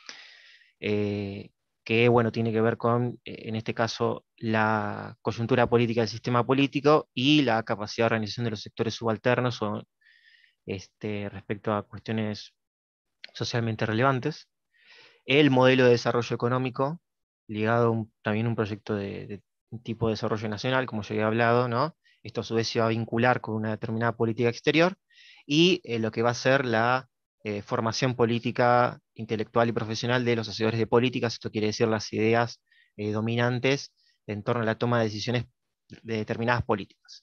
Eh, que bueno, tiene que ver con, eh, en este caso, la coyuntura política del sistema político y la capacidad de organización de los sectores subalternos o, este, respecto a cuestiones socialmente relevantes. El modelo de desarrollo económico, ligado a un, también a un proyecto de, de un tipo de desarrollo nacional, como ya había hablado, ¿no? Esto a su vez se va a vincular con una determinada política exterior y eh, lo que va a ser la eh, formación política, intelectual y profesional de los hacedores de políticas. Esto quiere decir las ideas eh, dominantes en torno a la toma de decisiones de determinadas políticas.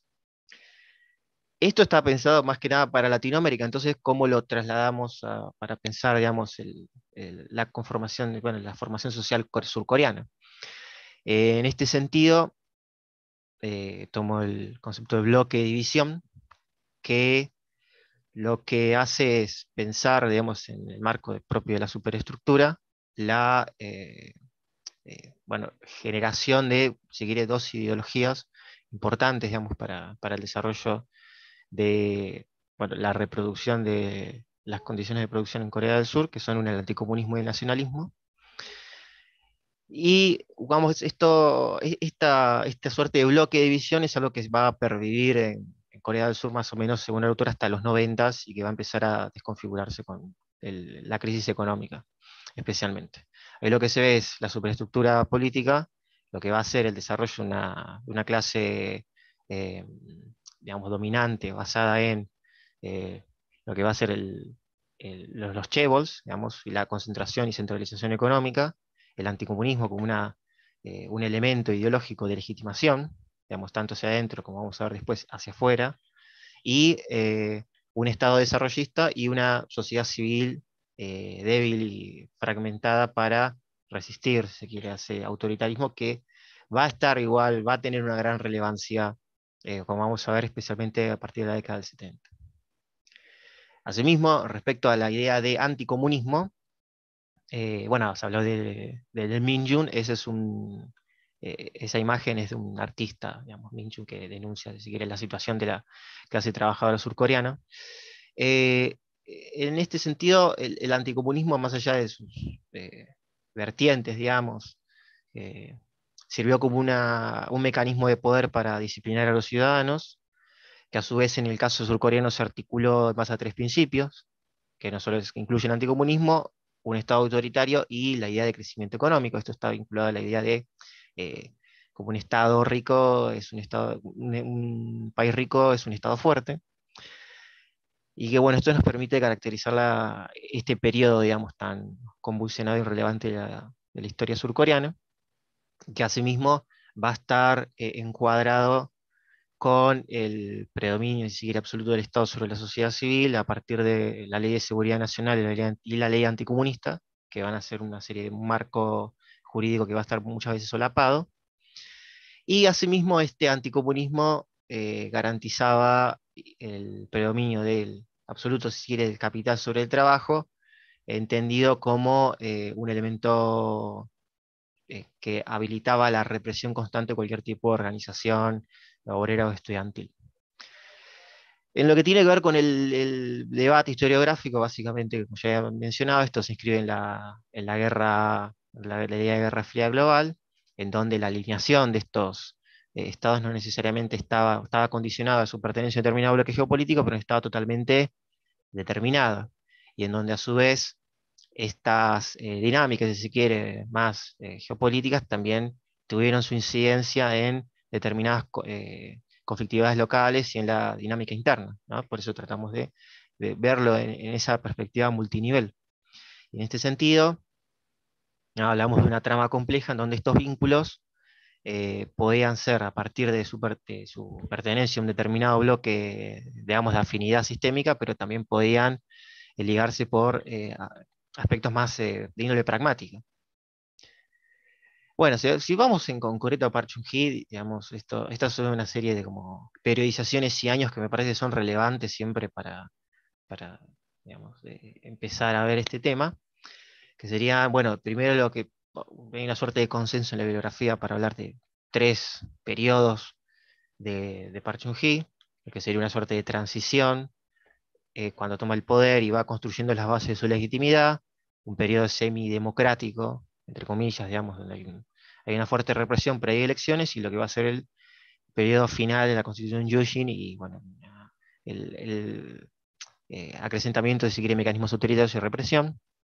Esto está pensado más que nada para Latinoamérica, entonces, ¿cómo lo trasladamos a, para pensar, digamos, el, el, la conformación, bueno, la formación social surcoreana. Eh, en este sentido, eh, tomo el concepto de bloque de división, que lo que hace es pensar, digamos, en el marco de, propio de la superestructura, la eh, eh, bueno, generación de, si quiere, dos ideologías importantes, digamos, para, para el desarrollo de, bueno, la reproducción de las condiciones de producción en Corea del Sur, que son una, el anticomunismo y el nacionalismo. Y vamos, esto, esta, esta suerte de bloque de división es algo que va a pervivir en, en Corea del Sur más o menos, según el autor, hasta los noventas, y que va a empezar a desconfigurarse con el, la crisis económica, especialmente. Ahí lo que se ve es la superestructura política, lo que va a ser el desarrollo de una, de una clase, eh, digamos, dominante, basada en eh, lo que va a ser el, el, los, los chaebols, digamos, y la concentración y centralización económica, el anticomunismo como una, eh, un elemento ideológico de legitimación, digamos, tanto hacia adentro como vamos a ver después hacia afuera, y eh, un Estado desarrollista y una sociedad civil eh, débil y fragmentada para resistir, si se quiere, a ese autoritarismo que va a estar igual, va a tener una gran relevancia, eh, como vamos a ver, especialmente a partir de la década del setenta. Asimismo, respecto a la idea de anticomunismo, eh, bueno, se habló de, de, del Minjun, ese es un, eh, esa imagen es de un artista, digamos, Minjun, que denuncia, si quiere, la situación de la clase trabajadora surcoreana. Eh, en este sentido, el, el anticomunismo, más allá de sus eh, vertientes, digamos, eh, sirvió como una, un mecanismo de poder para disciplinar a los ciudadanos, que a su vez en el caso surcoreano se articuló en base a tres principios, que no solo es, que incluyen el anticomunismo, un Estado autoritario y la idea de crecimiento económico. Esto está vinculado a la idea de eh, como un Estado rico es un, estado, un, un país rico es un Estado fuerte. Y que bueno, esto nos permite caracterizar la, este periodo, digamos, tan convulsionado y relevante de la, de la historia surcoreana, que asimismo va a estar eh, encuadrado con el predominio, si quiere, absoluto del Estado sobre la sociedad civil a partir de la Ley de Seguridad Nacional y la ley, y la ley anticomunista, que van a ser una serie de un marco jurídico que va a estar muchas veces solapado. Y asimismo este anticomunismo eh, garantizaba el predominio del absoluto, si quiere, del capital sobre el trabajo, entendido como eh, un elemento eh, que habilitaba la represión constante de cualquier tipo de organización obrera o estudiantil. En lo que tiene que ver con el, el debate historiográfico, básicamente, como ya he mencionado, esto se inscribe en la, en la guerra, la, la idea de guerra fría global, en donde la alineación de estos eh, estados no necesariamente estaba, estaba condicionada a su pertenencia a un determinado bloque geopolítico, pero estaba totalmente determinada, y en donde a su vez estas eh, dinámicas, si se quiere, más eh, geopolíticas, también tuvieron su incidencia en determinadas eh, conflictividades locales y en la dinámica interna, ¿no? Por eso tratamos de, de verlo en, en, esa perspectiva multinivel. Y en este sentido, ¿no? Hablamos de una trama compleja en donde estos vínculos eh, podían ser a partir de su, de su pertenencia a un determinado bloque, digamos, de afinidad sistémica, pero también podían eh, ligarse por eh, aspectos más eh, de índole pragmática. Bueno, si, si vamos en concreto a Park Chung-hee, digamos, esto, estas son una serie de como periodizaciones y años que me parece son relevantes siempre para, para digamos, de empezar a ver este tema, que sería, bueno, primero lo que hay una suerte de consenso en la bibliografía para hablar de tres periodos de, de Park Chung-hee, que sería una suerte de transición, eh, cuando toma el poder y va construyendo las bases de su legitimidad, un periodo semidemocrático, entre comillas, digamos, donde hay, un, hay una fuerte represión, pero hay elecciones, y lo que va a ser el periodo final de la Constitución Yushin y, bueno, el, el eh, acrecentamiento de, si quiere, mecanismos autoritarios y represión.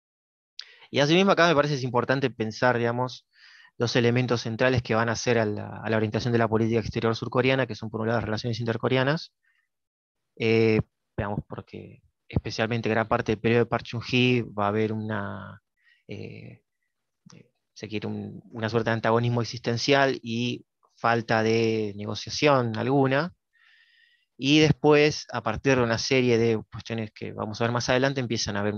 Y asimismo acá me parece es importante pensar, digamos, dos elementos centrales que van a hacer a la, a la orientación de la política exterior surcoreana, que son por un lado las relaciones intercoreanas, eh, digamos, porque especialmente gran parte del periodo de Park Chung-hee va a haber una, eh, se quiere un, una suerte de antagonismo existencial y falta de negociación alguna, y después, a partir de una serie de cuestiones que vamos a ver más adelante, empiezan a haber un,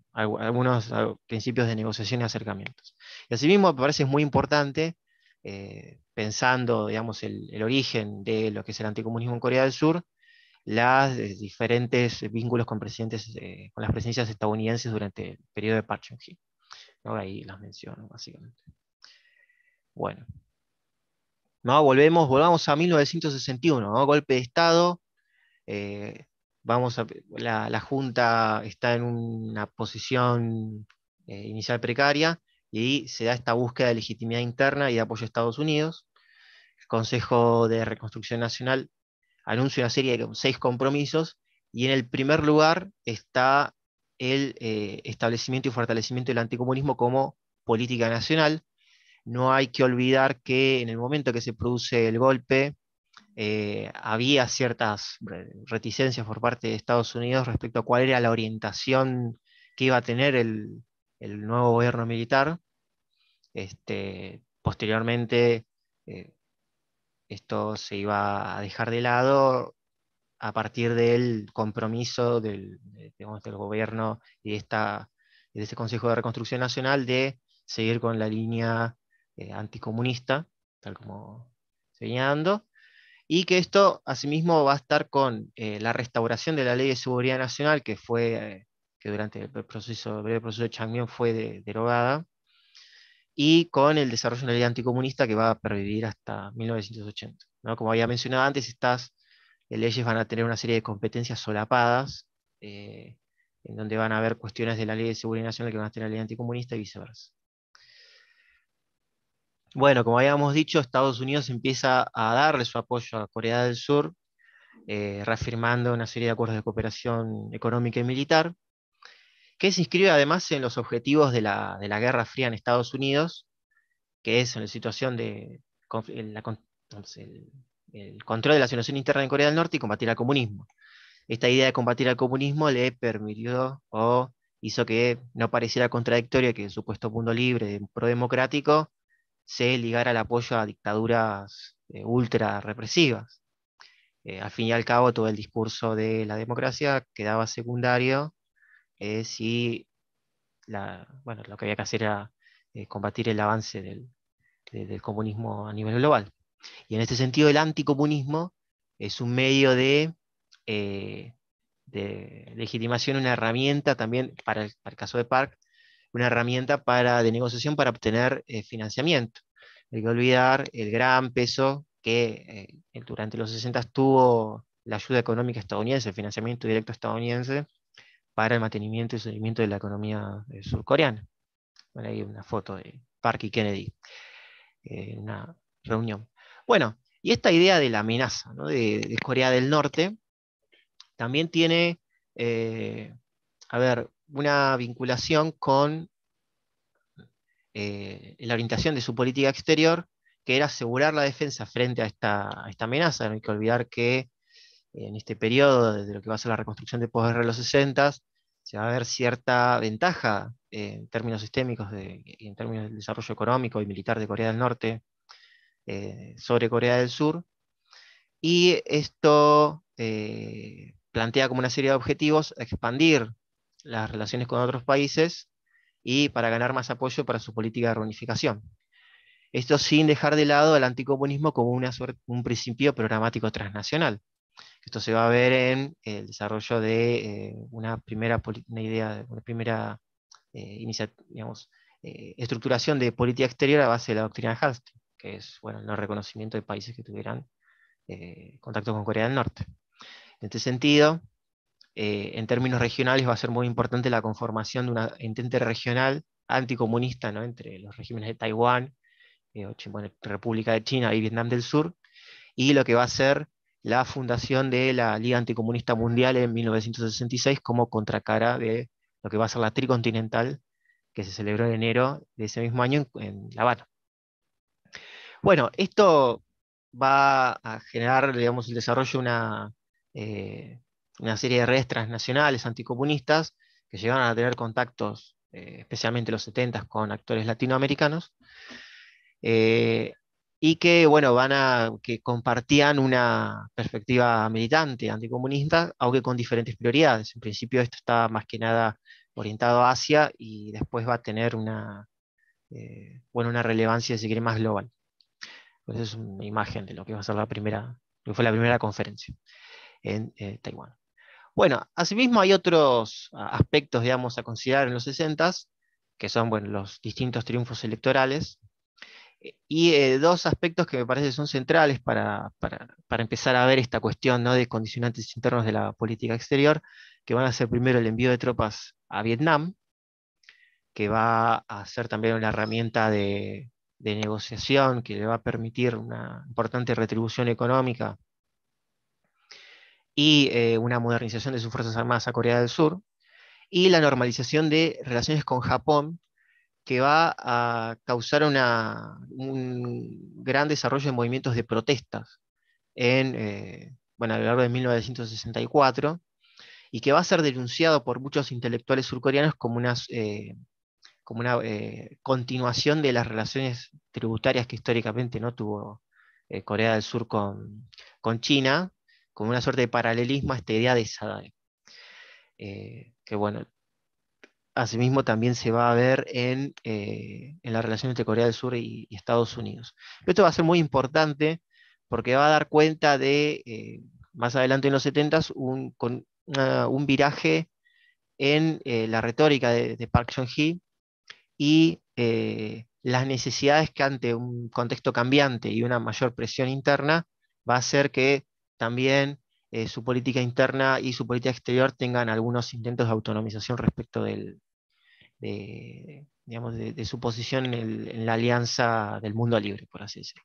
algunos principios de negociación y acercamientos. Y asimismo, me parece muy importante, eh, pensando, digamos, el, el origen de lo que es el anticomunismo en Corea del Sur, los diferentes vínculos con, presidentes, eh, con las presidencias estadounidenses durante el periodo de Park Chung-hee, ¿no? Ahí las menciono, básicamente. Bueno. ¿No? Volvemos, volvamos a mil novecientos sesenta y uno, ¿no? Golpe de Estado. Eh, vamos a, la, la Junta está en una posición eh, inicial precaria y se da esta búsqueda de legitimidad interna y de apoyo a Estados Unidos. El Consejo de Reconstrucción Nacional anuncia una serie de seis compromisos y en el primer lugar está el eh, establecimiento y fortalecimiento del anticomunismo como política nacional. No hay que olvidar que en el momento que se produce el golpe, eh, había ciertas reticencias por parte de Estados Unidos respecto a cuál era la orientación que iba a tener el, el nuevo gobierno militar. Este, posteriormente, eh, esto se iba a dejar de lado a partir del compromiso del, de, digamos, del gobierno y de, esta, de este Consejo de Reconstrucción Nacional de seguir con la línea eh, anticomunista, tal como se venía dando, y que esto asimismo va a estar con eh, la restauración de la Ley de Seguridad Nacional, que fue eh, que durante el proceso, el breve proceso de Changmyong fue de, derogada, y con el desarrollo de una ley anticomunista que va a pervivir hasta mil novecientos ochenta. ¿No? Como había mencionado antes, estas leyes van a tener una serie de competencias solapadas, eh, en donde van a haber cuestiones de la Ley de Seguridad Nacional que van a tener la ley anticomunista y viceversa. Bueno, como habíamos dicho, Estados Unidos empieza a darle su apoyo a Corea del Sur, eh, reafirmando una serie de acuerdos de cooperación económica y militar, que se inscribe además en los objetivos de la, de la Guerra Fría en Estados Unidos, que es en la situación de el, la, el, el control de la situación interna en Corea del Norte y combatir al comunismo. Esta idea de combatir al comunismo le permitió o hizo que no pareciera contradictorio que el supuesto mundo libre, prodemocrático, se ligara al apoyo a dictaduras eh, ultra represivas. Eh, al fin y al cabo, todo el discurso de la democracia quedaba secundario eh, si la, bueno, lo que había que hacer era eh, combatir el avance del, de, del comunismo a nivel global. Y en este sentido, el anticomunismo es un medio de, eh, de legitimación, una herramienta también, para el, para el caso de Park, una herramienta para, de negociación para obtener eh, financiamiento. No hay que olvidar el gran peso que eh, durante los sesenta tuvo la ayuda económica estadounidense, el financiamiento directo estadounidense, para el mantenimiento y seguimiento de la economía eh, surcoreana. Bueno, hay una foto de Park y Kennedy en eh, una reunión. Bueno, y esta idea de la amenaza, ¿no? de, de Corea del Norte también tiene, eh, a ver, una vinculación con eh, la orientación de su política exterior, que era asegurar la defensa frente a esta, a esta amenaza. No hay que olvidar que en este periodo, desde lo que va a ser la reconstrucción de posguerra de los sesenta, se va a ver cierta ventaja eh, en términos sistémicos de, en términos del desarrollo económico y militar de Corea del Norte eh, sobre Corea del Sur, y esto eh, plantea como una serie de objetivos expandir las relaciones con otros países y para ganar más apoyo para su política de reunificación. Esto sin dejar de lado el anticomunismo como una suerte, un principio programático transnacional. Esto se va a ver en el desarrollo de eh, una primera una idea, una primera eh, digamos, eh, estructuración de política exterior a base de la doctrina de Hallstein, que es bueno, el no reconocimiento de países que tuvieran eh, contacto con Corea del Norte. En este sentido, eh, en términos regionales va a ser muy importante la conformación de una entente regional anticomunista, ¿no? entre los regímenes de Taiwán, eh, bueno, República de China y Vietnam del Sur, y lo que va a ser la fundación de la Liga Anticomunista Mundial en mil novecientos sesenta y seis como contracara de lo que va a ser la Tricontinental, que se celebró en enero de ese mismo año en, en La Habana. Bueno, esto va a generar, digamos, el desarrollo de una, eh, una serie de redes transnacionales anticomunistas que llegaron a tener contactos, eh, especialmente en los setenta, con actores latinoamericanos, eh, y que, bueno, van a, que compartían una perspectiva militante anticomunista, aunque con diferentes prioridades. En principio esto estaba más que nada orientado a Asia, y después va a tener una, eh, bueno, una relevancia, si quiere, más global. Pues es una imagen de lo que va a ser la primera, lo que fue la primera conferencia en eh, Taiwán. Bueno, asimismo hay otros aspectos, digamos, a considerar en los sesentas, que son, bueno, los distintos triunfos electorales, y eh, dos aspectos que me parece son centrales para, para, para empezar a ver esta cuestión, ¿no?, de condicionantes internos de la política exterior, que van a ser primero el envío de tropas a Vietnam, que va a ser también una herramienta de, de negociación que le va a permitir una importante retribución económica y eh, una modernización de sus Fuerzas Armadas a Corea del Sur, y la normalización de relaciones con Japón, que va a causar una, un gran desarrollo de movimientos de protestas en, eh, bueno, a lo largo de mil novecientos sesenta y cuatro, y que va a ser denunciado por muchos intelectuales surcoreanos como una, eh, como una eh, continuación de las relaciones tributarias que históricamente no tuvo eh, Corea del Sur con, con China, como una suerte de paralelismo a esta idea de Sadae. Eh, que bueno, asimismo también se va a ver en, eh, en la relación entre Corea del Sur y, y Estados Unidos. Pero esto va a ser muy importante porque va a dar cuenta de, eh, más adelante en los setentas, un, con, una, un viraje en eh, la retórica de, de Park Chung-hee y eh, las necesidades que ante un contexto cambiante y una mayor presión interna va a hacer que también eh, su política interna y su política exterior tengan algunos intentos de autonomización respecto del, de, digamos, de, de su posición en, el, en la alianza del mundo libre, por así decirlo.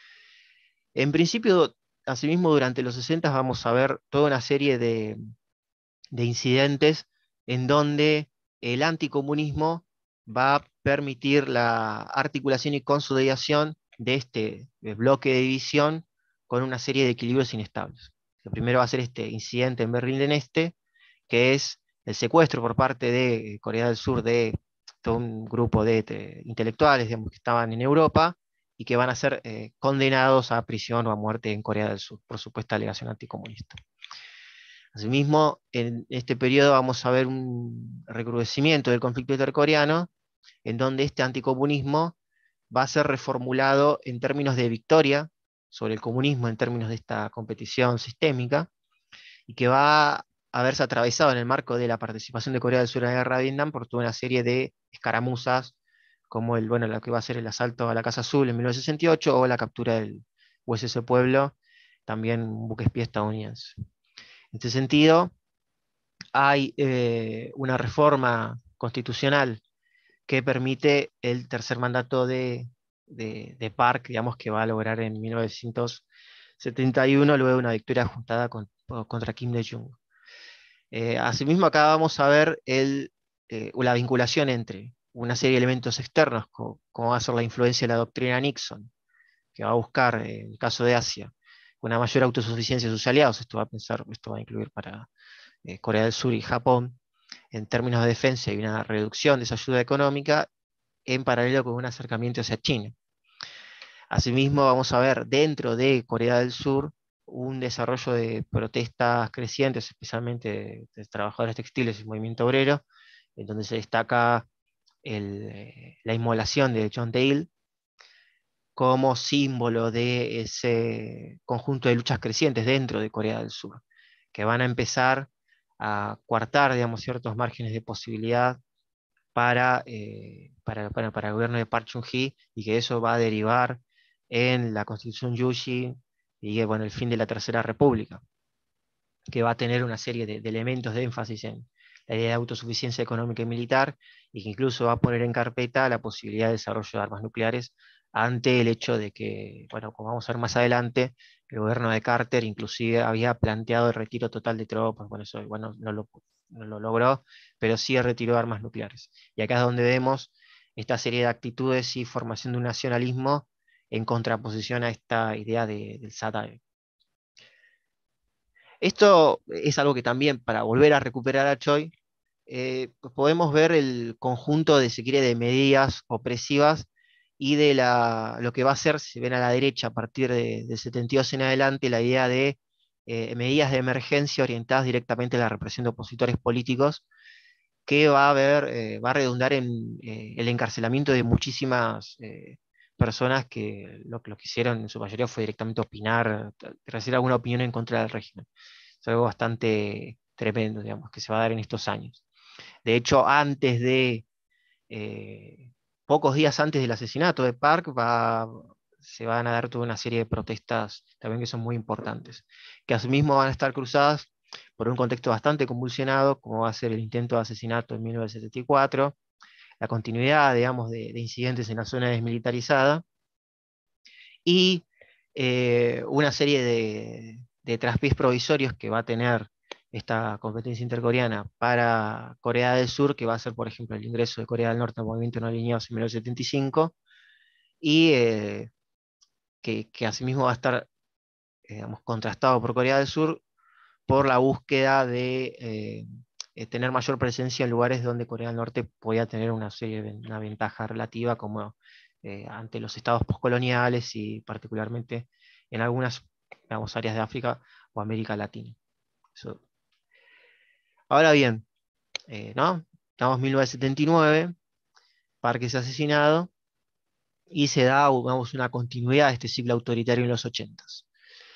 En principio, asimismo, durante los sesenta vamos a ver toda una serie de, de incidentes en donde el anticomunismo va a permitir la articulación y consolidación de este bloque de división con una serie de equilibrios inestables. El primero va a ser este incidente en Berlín del Este, que es el secuestro por parte de Corea del Sur de todo un grupo de, de intelectuales, digamos, que estaban en Europa y que van a ser eh, condenados a prisión o a muerte en Corea del Sur por supuesta alegación anticomunista. Asimismo, en este periodo vamos a ver un recrudecimiento del conflicto intercoreano, en donde este anticomunismo va a ser reformulado en términos de victoria sobre el comunismo, en términos de esta competición sistémica, y que va a verse atravesado en el marco de la participación de Corea del Sur en la guerra de Vietnam por toda una serie de escaramuzas, como el, bueno, lo que va a ser el asalto a la Casa Azul en mil novecientos sesenta y ocho o la captura del U S S Pueblo, también un buque espía estadounidense. En este sentido, hay eh, una reforma constitucional que permite el tercer mandato de, de, de Park, digamos, que va a lograr en mil novecientos setenta y uno, luego de una victoria juntada con, contra Kim Dae-jung. Eh, asimismo, acá vamos a ver el, eh, la vinculación entre una serie de elementos externos, como, como va a ser la influencia de la doctrina Nixon, que va a buscar, eh, en el caso de Asia, una mayor autosuficiencia de sus aliados. Esto va a pensar, esto va a incluir para eh, Corea del Sur y Japón, en términos de defensa y una reducción de esa ayuda económica, en paralelo con un acercamiento hacia China. Asimismo, vamos a ver dentro de Corea del Sur un desarrollo de protestas crecientes, especialmente de, de trabajadores textiles y movimiento obrero, en donde se destaca el, eh, la inmolación de John Dale como símbolo de ese conjunto de luchas crecientes dentro de Corea del Sur, que van a empezar a coartar, digamos, ciertos márgenes de posibilidad para, eh, para, para, para el gobierno de Park Chung-hee, y que eso va a derivar en la Constitución Juche y bueno, el fin de la Tercera República, que va a tener una serie de, de elementos de énfasis en la idea de autosuficiencia económica y militar, y que incluso va a poner en carpeta la posibilidad de desarrollo de armas nucleares ante el hecho de que, bueno, como vamos a ver más adelante, el gobierno de Carter inclusive había planteado el retiro total de tropas. Bueno, eso bueno, no, lo, no lo logró, pero sí el retiro de armas nucleares. Y acá es donde vemos esta serie de actitudes y formación de un nacionalismo en contraposición a esta idea de, del Sadae. Esto es algo que también, para volver a recuperar a Choi, eh, podemos ver el conjunto de, si quiere, de medidas opresivas y de la, lo que va a ser, si ven a la derecha, a partir de, de setenta y dos en adelante, la idea de eh, medidas de emergencia orientadas directamente a la represión de opositores políticos, que va a haber, eh, va a redundar en eh, el encarcelamiento de muchísimas eh, personas que lo que lo que hicieron en su mayoría fue directamente opinar, recibir alguna opinión en contra del régimen. Es algo bastante tremendo, digamos, que se va a dar en estos años. De hecho, antes de, eh, pocos días antes del asesinato de Park, va, se van a dar toda una serie de protestas también que son muy importantes, que asimismo van a estar cruzadas por un contexto bastante convulsionado, como va a ser el intento de asesinato en mil novecientos setenta y cuatro, la continuidad, digamos, de, de incidentes en la zona desmilitarizada, y eh, una serie de, de traspiés provisorios que va a tener esta competencia intercoreana para Corea del Sur, que va a ser, por ejemplo, el ingreso de Corea del Norte al movimiento no alineados en mil novecientos setenta y cinco, y eh, que, que asimismo va a estar, eh, digamos, contrastado por Corea del Sur por la búsqueda de eh, eh, tener mayor presencia en lugares donde Corea del Norte podía tener una serie de una ventaja relativa, como eh, ante los estados postcoloniales y particularmente en algunas, digamos, áreas de África o América Latina. Eso. Ahora bien, eh, ¿no? Estamos en mil novecientos setenta y nueve, Park es asesinado y se da, digamos, una continuidad de este ciclo autoritario en los ochentas.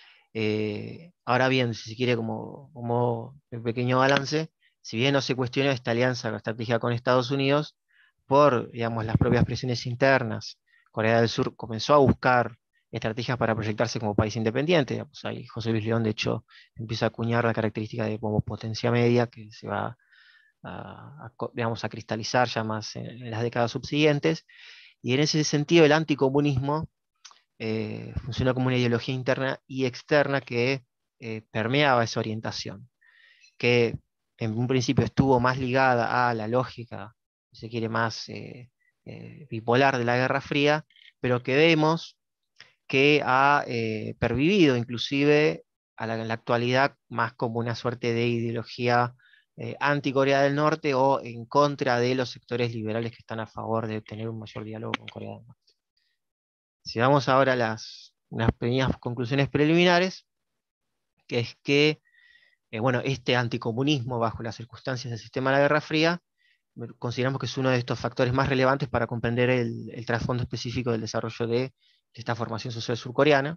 Eh, ahora bien, si se quiere, como, como un pequeño balance, si bien no se cuestionó esta alianza estratégica con Estados Unidos, por, digamos, las propias presiones internas, Corea del Sur comenzó a buscar estrategias para proyectarse como país independiente. Digamos, ahí José Luis León, de hecho, empieza a acuñar la característica de como potencia media, que se va a, a, digamos, a cristalizar ya más en, en las décadas subsiguientes, y en ese sentido el anticomunismo eh, funcionó como una ideología interna y externa que eh, permeaba esa orientación, que en un principio estuvo más ligada a la lógica, si se quiere, más eh, eh, bipolar de la Guerra Fría, pero que vemos que ha eh, pervivido inclusive a la, en la actualidad más como una suerte de ideología eh, anti-Corea del Norte o en contra de los sectores liberales que están a favor de tener un mayor diálogo con Corea del Norte. Si vamos ahora a las, unas pequeñas conclusiones preliminares, que es que eh, bueno, este anticomunismo bajo las circunstancias del sistema de la Guerra Fría, consideramos que es uno de estos factores más relevantes para comprender el, el trasfondo específico del desarrollo de, de esta formación social surcoreana.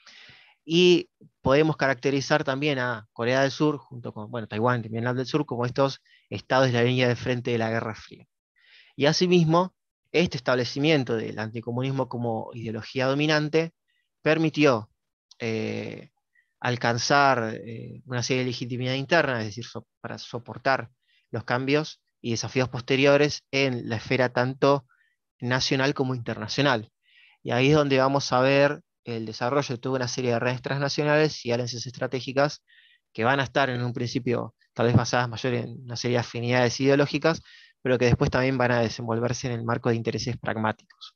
Y podemos caracterizar también a Corea del Sur, junto con bueno, Taiwán y Vietnam del Sur, como estos estados de la línea de frente de la Guerra Fría. Y asimismo, este establecimiento del anticomunismo como ideología dominante permitió eh, alcanzar eh, una serie de legitimidad interna, es decir, so, para soportar los cambios y desafíos posteriores en la esfera tanto nacional como internacional. Y ahí es donde vamos a ver el desarrollo de toda una serie de redes transnacionales y alianzas estratégicas que van a estar en un principio tal vez basadas mayor en una serie de afinidades ideológicas, pero que después también van a desenvolverse en el marco de intereses pragmáticos.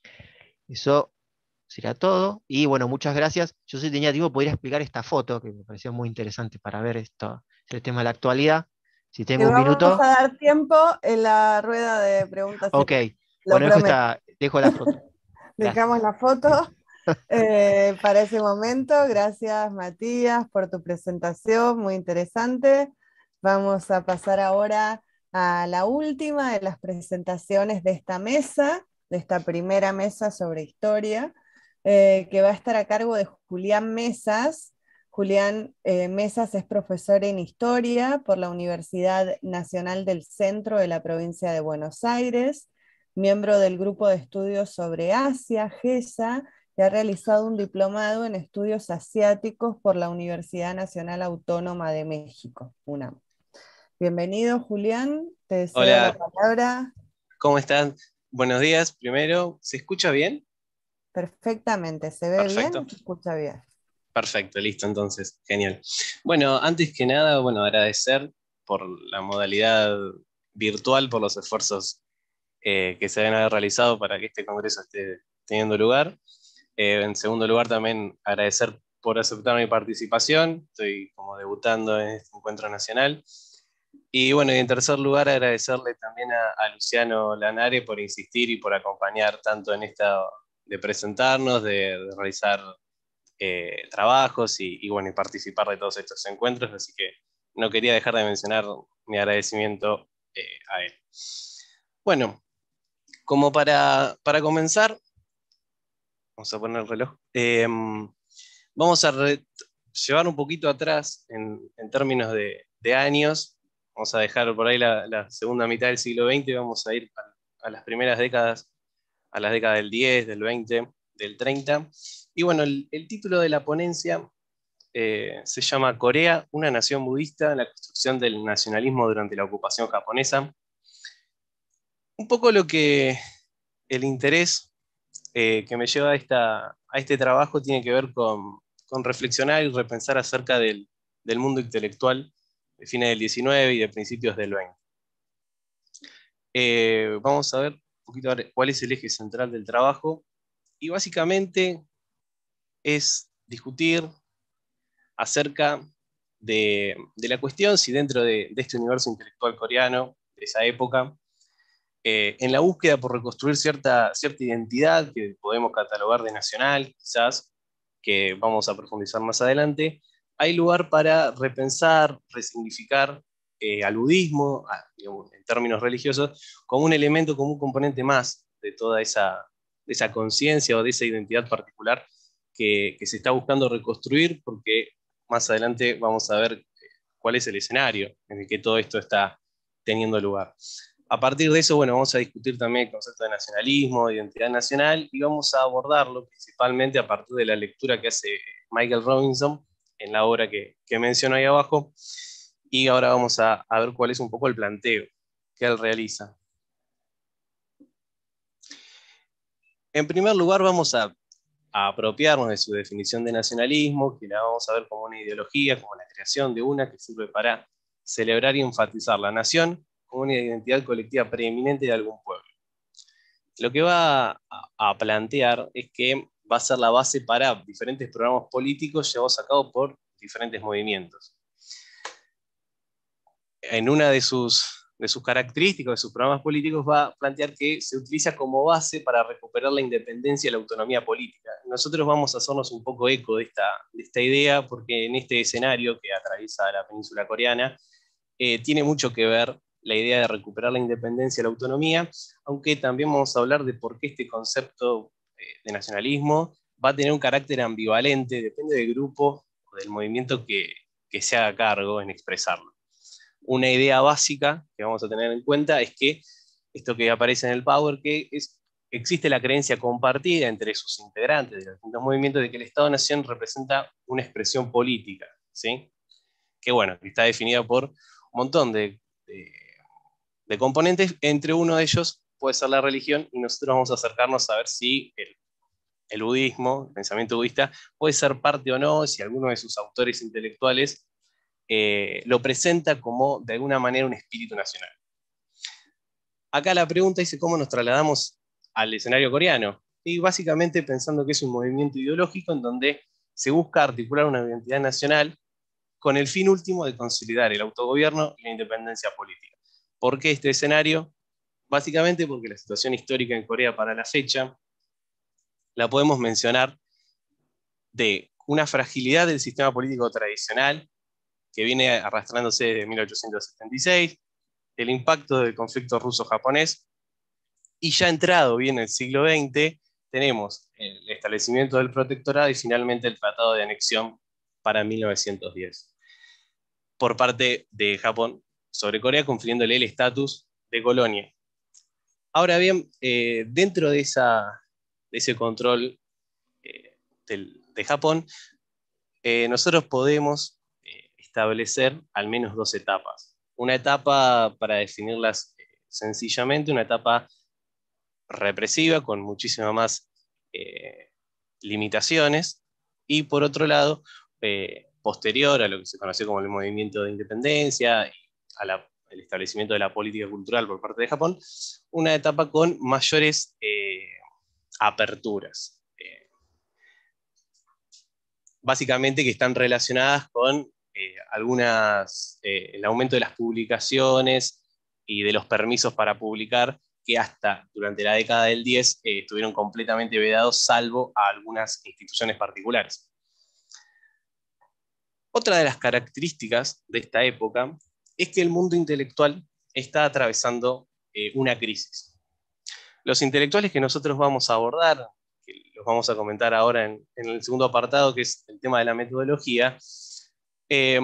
Eso sería todo. Y bueno, muchas gracias. Yo si tenía tiempo podría explicar esta foto, que me pareció muy interesante para ver esto, el tema de la actualidad. Si tengo Te un vamos minuto. a dar tiempo en la rueda de preguntas y Ok, respuestas. Lo bueno, dejo, prometo. esta, dejo la foto. Dejamos Gracias. la foto eh, para ese momento. Gracias, Matías, por tu presentación, muy interesante. Vamos a pasar ahora a la última de las presentaciones de esta mesa, de esta primera mesa sobre historia, eh, que va a estar a cargo de Julián Mesas. Julián eh, Mesas es profesor en historia por la Universidad Nacional del Centro de la provincia de Buenos Aires, miembro del Grupo de Estudios sobre Asia, GESA, y ha realizado un diplomado en estudios asiáticos por la Universidad Nacional Autónoma de México, UNAM. Bienvenido, Julián, te cedo Hola, la palabra. ¿cómo están? Buenos días. Primero, ¿se escucha bien? Perfectamente, se ve Perfecto. bien y se escucha bien. Perfecto, listo, entonces, genial. Bueno, antes que nada, bueno, agradecer por la modalidad virtual, por los esfuerzos eh, que se han realizado para que este congreso esté teniendo lugar. Eh, en segundo lugar, también agradecer por aceptar mi participación. Estoy como debutando en este encuentro nacional. Y bueno, y en tercer lugar, agradecerle también a, a Luciano Lanare por insistir y por acompañar tanto en esta de presentarnos, de, de realizar eh, trabajos y, y, bueno, y participar de todos estos encuentros. Así que no quería dejar de mencionar mi agradecimiento eh, a él. Bueno, como para, para comenzar, vamos a poner el reloj, eh, vamos a re, llevar un poquito atrás en, en términos de, de años. Vamos a dejar por ahí la, la segunda mitad del siglo veinte y vamos a ir a, a las primeras décadas, a las décadas del diez, del veinte, del treinta. Y bueno, el, el título de la ponencia eh, se llama Corea, una nación budista en la construcción del nacionalismo durante la ocupación japonesa. Un poco lo que el interés eh, que me lleva a, esta, a este trabajo tiene que ver con, con reflexionar y repensar acerca del, del mundo intelectual de fines del diecinueve y de principios del veinte. Eh, vamos a ver un poquito a ver cuál es el eje central del trabajo, y básicamente es discutir acerca de, de la cuestión si dentro de, de este universo intelectual coreano, de esa época, eh, en la búsqueda por reconstruir cierta, cierta identidad que podemos catalogar de nacional, quizás, que vamos a profundizar más adelante, hay lugar para repensar, resignificar eh, al budismo, a, digamos, en términos religiosos, como un elemento, como un componente más de toda esa, de esa conciencia o de esa identidad particular que, que se está buscando reconstruir, porque más adelante vamos a ver cuál es el escenario en el que todo esto está teniendo lugar. A partir de eso, bueno, vamos a discutir también el concepto de nacionalismo, de identidad nacional, y vamos a abordarlo principalmente a partir de la lectura que hace Michael Robinson en la obra que, que menciono ahí abajo, y ahora vamos a, a ver cuál es un poco el planteo que él realiza. En primer lugar, vamos a, a apropiarnos de su definición de nacionalismo, que la vamos a ver como una ideología, como la creación de una que sirve para celebrar y enfatizar la nación como una identidad colectiva preeminente de algún pueblo. Lo que va a, a plantear es que va a ser la base para diferentes programas políticos llevados a cabo por diferentes movimientos. En una de sus, de sus características, de sus programas políticos, va a plantear que se utiliza como base para recuperar la independencia y la autonomía política. Nosotros vamos a hacernos un poco eco de esta, de esta idea, porque en este escenario que atraviesa la península coreana, eh, tiene mucho que ver la idea de recuperar la independencia y la autonomía, aunque también vamos a hablar de por qué este concepto eh, de nacionalismo va a tener un carácter ambivalente, depende del grupo o del movimiento que, que se haga cargo en expresarlo. Una idea básica que vamos a tener en cuenta es que esto que aparece en el Power, que es, existe la creencia compartida entre sus integrantes de los distintos movimientos de que el Estado-Nación representa una expresión política, ¿sí? Que bueno, que está definida por un montón de, de, de componentes, entre uno de ellos puede ser la religión, y nosotros vamos a acercarnos a ver si el, el budismo, el pensamiento budista, puede ser parte o no, si alguno de sus autores intelectuales eh, lo presenta como de alguna manera un espíritu nacional. Acá la pregunta dice cómo nos trasladamos al escenario coreano, y básicamente pensando que es un movimiento ideológico en donde se busca articular una identidad nacional con el fin último de consolidar el autogobierno y la independencia política. ¿Por qué este escenario? Básicamente porque la situación histórica en Corea para la fecha la podemos mencionar de una fragilidad del sistema político tradicional que viene arrastrándose desde mil ochocientos setenta y seis, el impacto del conflicto ruso-japonés, y ya entrado bien el siglo veinte, tenemos el establecimiento del protectorado y finalmente el tratado de anexión para mil novecientos diez por parte de Japón sobre Corea, confiriéndole el estatus de colonia. Ahora bien, eh, dentro de, esa, de ese control eh, del, de Japón, eh, nosotros podemos eh, establecer al menos dos etapas. Una etapa, para definirlas eh, sencillamente, una etapa represiva con muchísimas más eh, limitaciones, y por otro lado, eh, posterior a lo que se conoció como el movimiento de independencia y al establecimiento de la política cultural por parte de Japón, una etapa con mayores eh, aperturas. Eh, básicamente que están relacionadas con eh, algunas, eh, el aumento de las publicaciones y de los permisos para publicar, que hasta durante la década del diez eh, estuvieron completamente vedados, salvo a algunas instituciones particulares. Otra de las características de esta época es que el mundo intelectual está atravesando eh, una crisis. Los intelectuales que nosotros vamos a abordar, que los vamos a comentar ahora en, en el segundo apartado, que es el tema de la metodología, eh,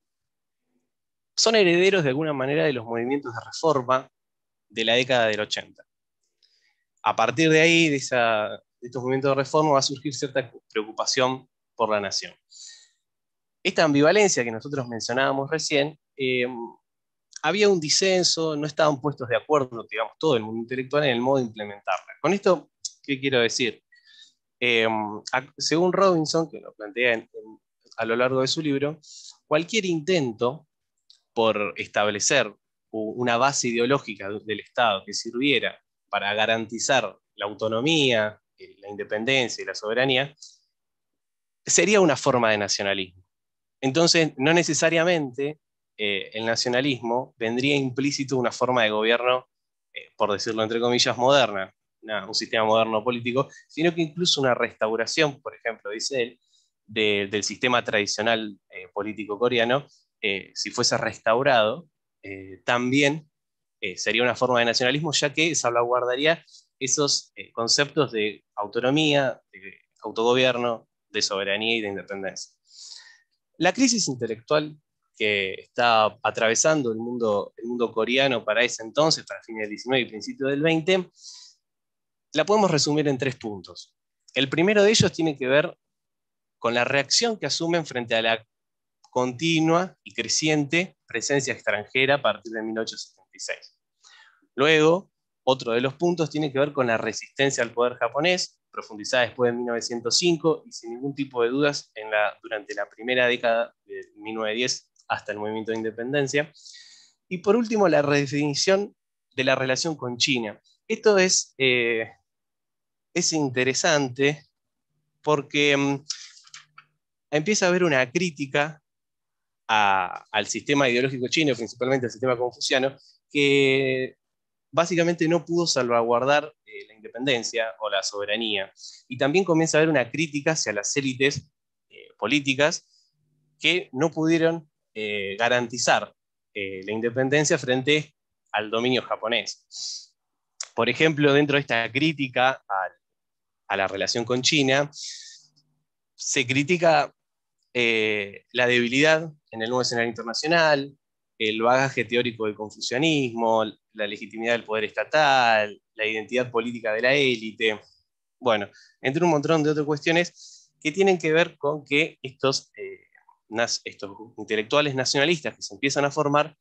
son herederos de alguna manera de los movimientos de reforma de la década del ochenta. A partir de ahí, de, esa, de estos movimientos de reforma, va a surgir cierta preocupación por la nación. Esta ambivalencia que nosotros mencionábamos recién, eh, había un disenso, no estaban puestos de acuerdo, digamos, todo el mundo intelectual en el modo de implementarla. Con esto, ¿qué quiero decir? Eh, según Robinson, que lo plantea en, en, a lo largo de su libro, cualquier intento por establecer una base ideológica del Estado que sirviera para garantizar la autonomía, la independencia y la soberanía, sería una forma de nacionalismo. Entonces, no necesariamente eh, el nacionalismo vendría implícito una forma de gobierno, eh, por decirlo entre comillas, moderna, una, un sistema moderno político, sino que incluso una restauración, por ejemplo, dice él, de, del sistema tradicional eh, político coreano, eh, si fuese restaurado, eh, también eh, sería una forma de nacionalismo, ya que salvaguardaría esos eh, conceptos de autonomía, de autogobierno, de soberanía y de independencia. La crisis intelectual que está atravesando el mundo, el mundo coreano para ese entonces, para fines del diecinueve y principios del veinte, la podemos resumir en tres puntos. El primero de ellos tiene que ver con la reacción que asumen frente a la continua y creciente presencia extranjera a partir de mil ochocientos setenta y seis. Luego, otro de los puntos tiene que ver con la resistencia al poder japonés, profundizada después de mil novecientos cinco y sin ningún tipo de dudas en la, durante la primera década de mil novecientos diez hasta el movimiento de independencia. Y por último, la redefinición de la relación con China. Esto es, eh, es interesante porque um, empieza a haber una crítica a, al sistema ideológico chino, principalmente al sistema confuciano, que básicamente no pudo salvaguardar eh, la independencia o la soberanía. Y también comienza a haber una crítica hacia las élites eh, políticas que no pudieron eh, garantizar eh, la independencia frente al dominio japonés. Por ejemplo, dentro de esta crítica a, a la relación con China, se critica eh, la debilidad en el nuevo escenario internacional, el bagaje teórico del confucianismo, la legitimidad del poder estatal, la identidad política de la élite, bueno, entre un montón de otras cuestiones que tienen que ver con que estos, eh, nas, estos intelectuales nacionalistas que se empiezan a formar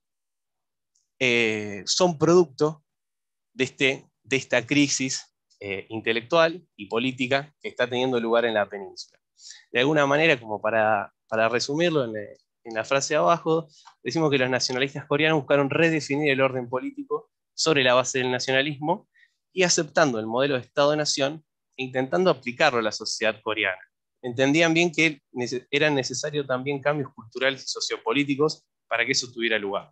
eh, son producto de, este, de esta crisis eh, intelectual y política que está teniendo lugar en la península. De alguna manera, como para, para resumirlo en, en la frase de abajo, decimos que los nacionalistas coreanos buscaron redefinir el orden político sobre la base del nacionalismo y aceptando el modelo de Estado-Nación e intentando aplicarlo a la sociedad coreana. Entendían bien que eran necesarios también cambios culturales y sociopolíticos para que eso tuviera lugar.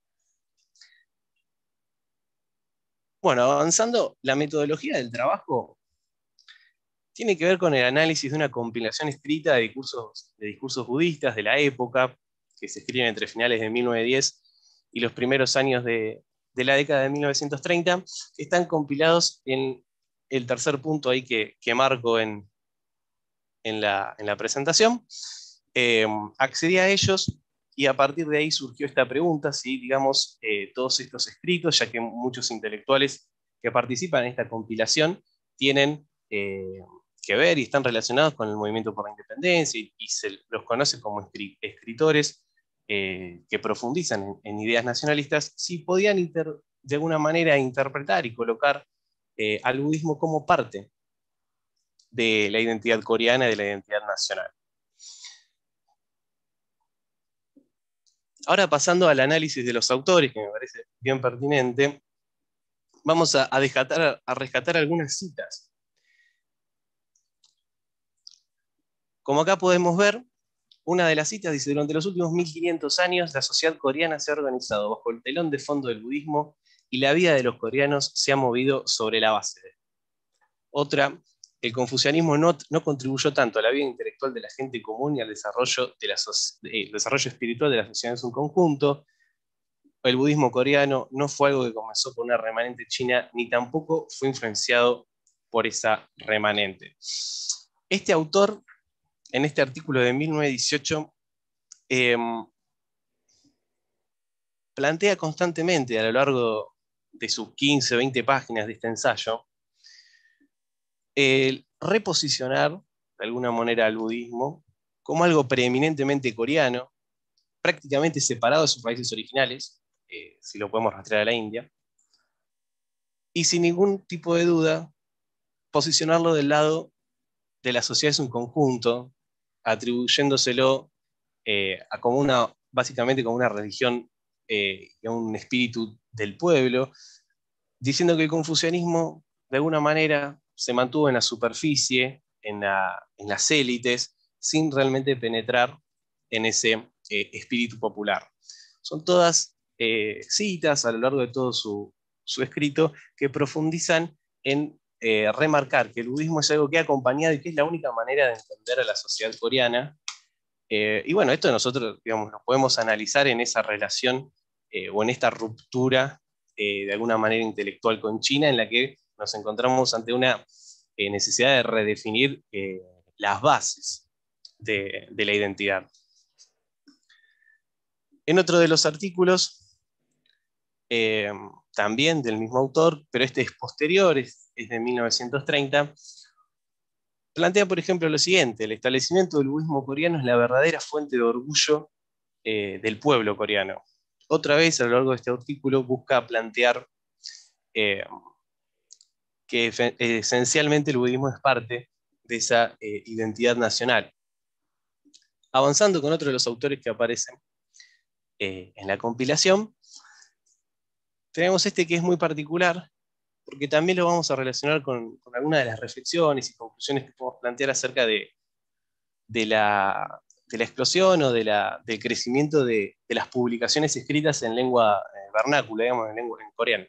Bueno, avanzando, la metodología del trabajo tiene que ver con el análisis de una compilación escrita de discursos, de discursos budistas de la época, que se escriben entre finales de mil novecientos diez y los primeros años de, de la década de mil novecientos treinta, que están compilados en el tercer punto ahí que, que marco en, en, la, en la presentación. Eh, accedí a ellos y a partir de ahí surgió esta pregunta, si digamos, eh, todos estos escritos, ya que muchos intelectuales que participan en esta compilación tienen eh, que ver y están relacionados con el movimiento por la independencia y, y se los conoce como escritores eh, que profundizan en, en ideas nacionalistas, si podían inter, de alguna manera interpretar y colocar eh, al budismo como parte de la identidad coreana y de la identidad nacional. Ahora, pasando al análisis de los autores, que me parece bien pertinente, vamos a, a, rescatar, a rescatar algunas citas. Como acá podemos ver, una de las citas dice: durante los últimos mil quinientos años, la sociedad coreana se ha organizado bajo el telón de fondo del budismo y la vida de los coreanos se ha movido sobre la base de él. Otra: el confucianismo no, no contribuyó tanto a la vida intelectual de la gente común y al desarrollo, de la so el desarrollo espiritual de la sociedad en su conjunto. el budismo coreano no fue algo que comenzó por una remanente china, ni tampoco fue influenciado por esa remanente. Este autor, en este artículo de mil novecientos dieciocho, eh, plantea constantemente a lo largo de sus quince o veinte páginas de este ensayo, el reposicionar de alguna manera al budismo como algo preeminentemente coreano, prácticamente separado de sus raíces originales, eh, si lo podemos rastrear a la India, y sin ningún tipo de duda, posicionarlo del lado de la sociedad es un conjunto, atribuyéndoselo eh, a como una, básicamente como una religión eh, y a un espíritu del pueblo, diciendo que el confucianismo de alguna manera se mantuvo en la superficie, en, la, en las élites, sin realmente penetrar en ese eh, espíritu popular. Son todas eh, citas a lo largo de todo su, su escrito que profundizan en eh, remarcar que el budismo es algo que ha acompañado y que es la única manera de entender a la sociedad coreana. Eh, y bueno, esto nosotros, digamos, lo podemos analizar en esa relación eh, o en esta ruptura eh, de alguna manera intelectual con China, en la que nos encontramos ante una eh, necesidad de redefinir eh, las bases de, de la identidad. En otro de los artículos, eh, también del mismo autor, pero este es posterior, es, es de mil novecientos treinta, plantea, por ejemplo, lo siguiente: el establecimiento del budismo coreano es la verdadera fuente de orgullo eh, del pueblo coreano. Otra vez, a lo largo de este artículo, busca plantear eh, que esencialmente el budismo es parte de esa eh, identidad nacional. Avanzando con otro de los autores que aparecen eh, en la compilación, tenemos este que es muy particular, porque también lo vamos a relacionar con, con algunas de las reflexiones y conclusiones que podemos plantear acerca de, de, la, de la explosión o de la, del crecimiento de, de las publicaciones escritas en lengua eh, vernácula, digamos, en, lengua, en coreano.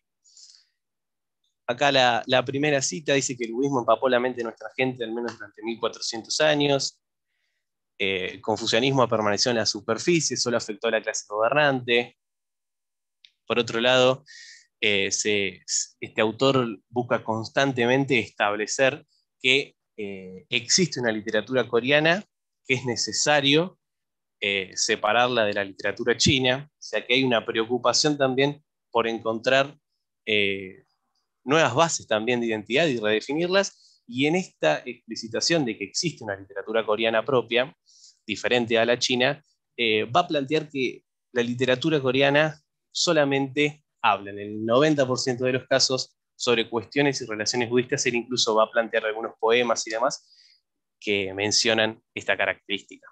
Acá la, la primera cita dice que el budismo empapó la mente de nuestra gente al menos durante mil cuatrocientos años. Eh, el confucianismo permaneció en la superficie, solo afectó a la clase gobernante. Por otro lado, eh, se, este autor busca constantemente establecer que eh, existe una literatura coreana, que es necesario eh, separarla de la literatura china, o sea que hay una preocupación también por encontrar eh, nuevas bases también de identidad y redefinirlas, y en esta explicitación de que existe una literatura coreana propia, diferente a la china, eh, va a plantear que la literatura coreana solamente habla en el noventa por ciento de los casos sobre cuestiones y relaciones budistas. Él incluso va a plantear algunos poemas y demás que mencionan esta característica.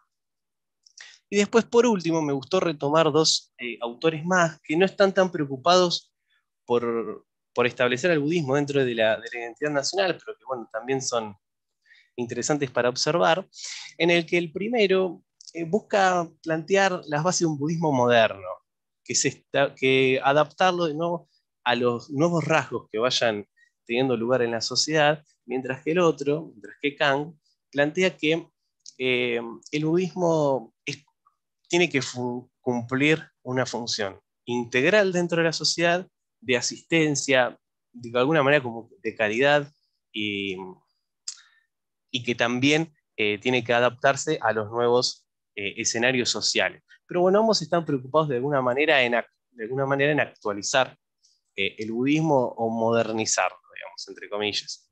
Y después, por último, me gustó retomar dos eh, autores más que no están tan preocupados por, por establecer el budismo dentro de la, de la identidad nacional, pero que bueno, también son interesantes para observar, en el que el primero eh, busca plantear las bases de un budismo moderno, que, se está, que adaptarlo de nuevo a los nuevos rasgos que vayan teniendo lugar en la sociedad, mientras que el otro, mientras que Kang, plantea que eh, el budismo es, tiene que cumplir una función integral dentro de la sociedad, de asistencia, de alguna manera como de caridad, y, y que también eh, tiene que adaptarse a los nuevos eh, escenarios sociales. Pero bueno, ambos están preocupados de alguna manera en, de alguna manera en actualizar eh, el budismo o modernizarlo, digamos, entre comillas.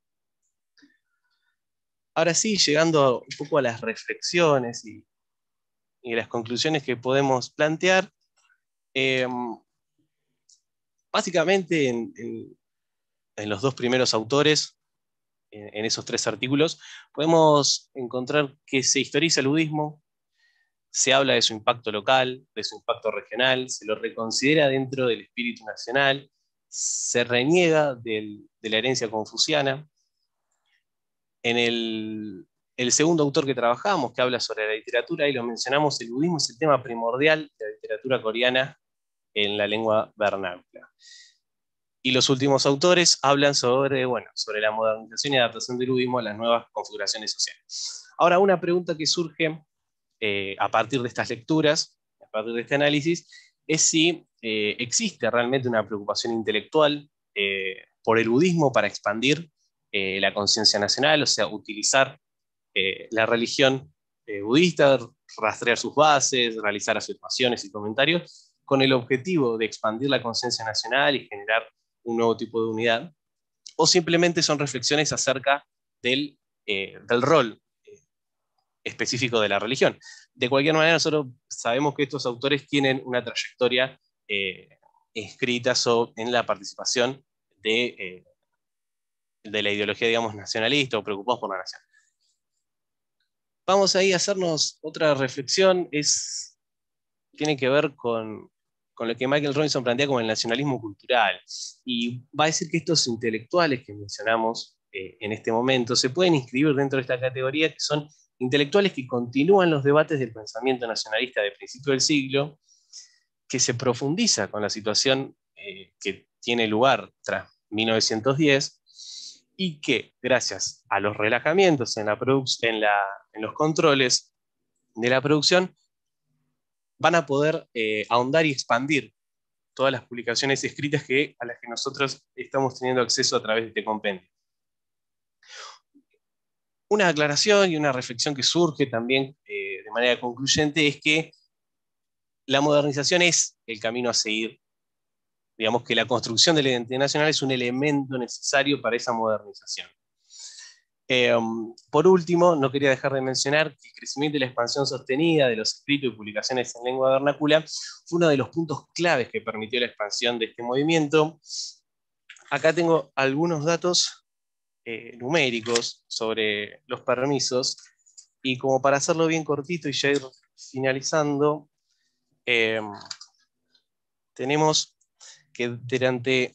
Ahora sí, llegando un poco a las reflexiones y, y las conclusiones que podemos plantear, eh, básicamente en, en, en los dos primeros autores, en, en esos tres artículos, podemos encontrar que se historiza el budismo, se habla de su impacto local, de su impacto regional, se lo reconsidera dentro del espíritu nacional, se reniega del, de la herencia confuciana. En el, el segundo autor que trabajamos, que habla sobre la literatura, ahí lo mencionamos, el budismo es el tema primordial de la literatura coreana en la lengua vernácula. Y los últimos autores hablan sobre, bueno, sobre la modernización y adaptación del budismo a las nuevas configuraciones sociales. Ahora, una pregunta que surge eh, a partir de estas lecturas, a partir de este análisis, es si eh, existe realmente una preocupación intelectual eh, por el budismo para expandir eh, la conciencia nacional, o sea, utilizar eh, la religión eh, budista, rastrear sus bases, realizar afirmaciones y comentarios, con el objetivo de expandir la conciencia nacional y generar un nuevo tipo de unidad, o simplemente son reflexiones acerca del, eh, del rol eh, específico de la religión. De cualquier manera, nosotros sabemos que estos autores tienen una trayectoria eh, escrita sobre, en la participación de, eh, de la ideología, digamos, nacionalista o preocupados por la nación. Vamos ahí a hacernos otra reflexión, es, tiene que ver con, con lo que Michael Robinson plantea como el nacionalismo cultural, y va a decir que estos intelectuales que mencionamos eh, en este momento se pueden inscribir dentro de esta categoría, que son intelectuales que continúan los debates del pensamiento nacionalista de principio del siglo, que se profundiza con la situación eh, que tiene lugar tras mil novecientos diez, y que gracias a los relajamientos en, la en, la, en los controles de la producción van a poder eh, ahondar y expandir todas las publicaciones escritas que, a las que nosotros estamos teniendo acceso a través de este compendio. Una aclaración y una reflexión que surge también eh, de manera concluyente es que la modernización es el camino a seguir. Digamos que la construcción de la identidad nacional es un elemento necesario para esa modernización. Eh, por último, no quería dejar de mencionar que el crecimiento y la expansión sostenida de los escritos y publicaciones en lengua vernácula fue uno de los puntos claves que permitió la expansión de este movimiento. Acá tengo algunos datos eh, numéricos sobre los permisos, y como para hacerlo bien cortito y ya ir finalizando, eh, tenemos que durante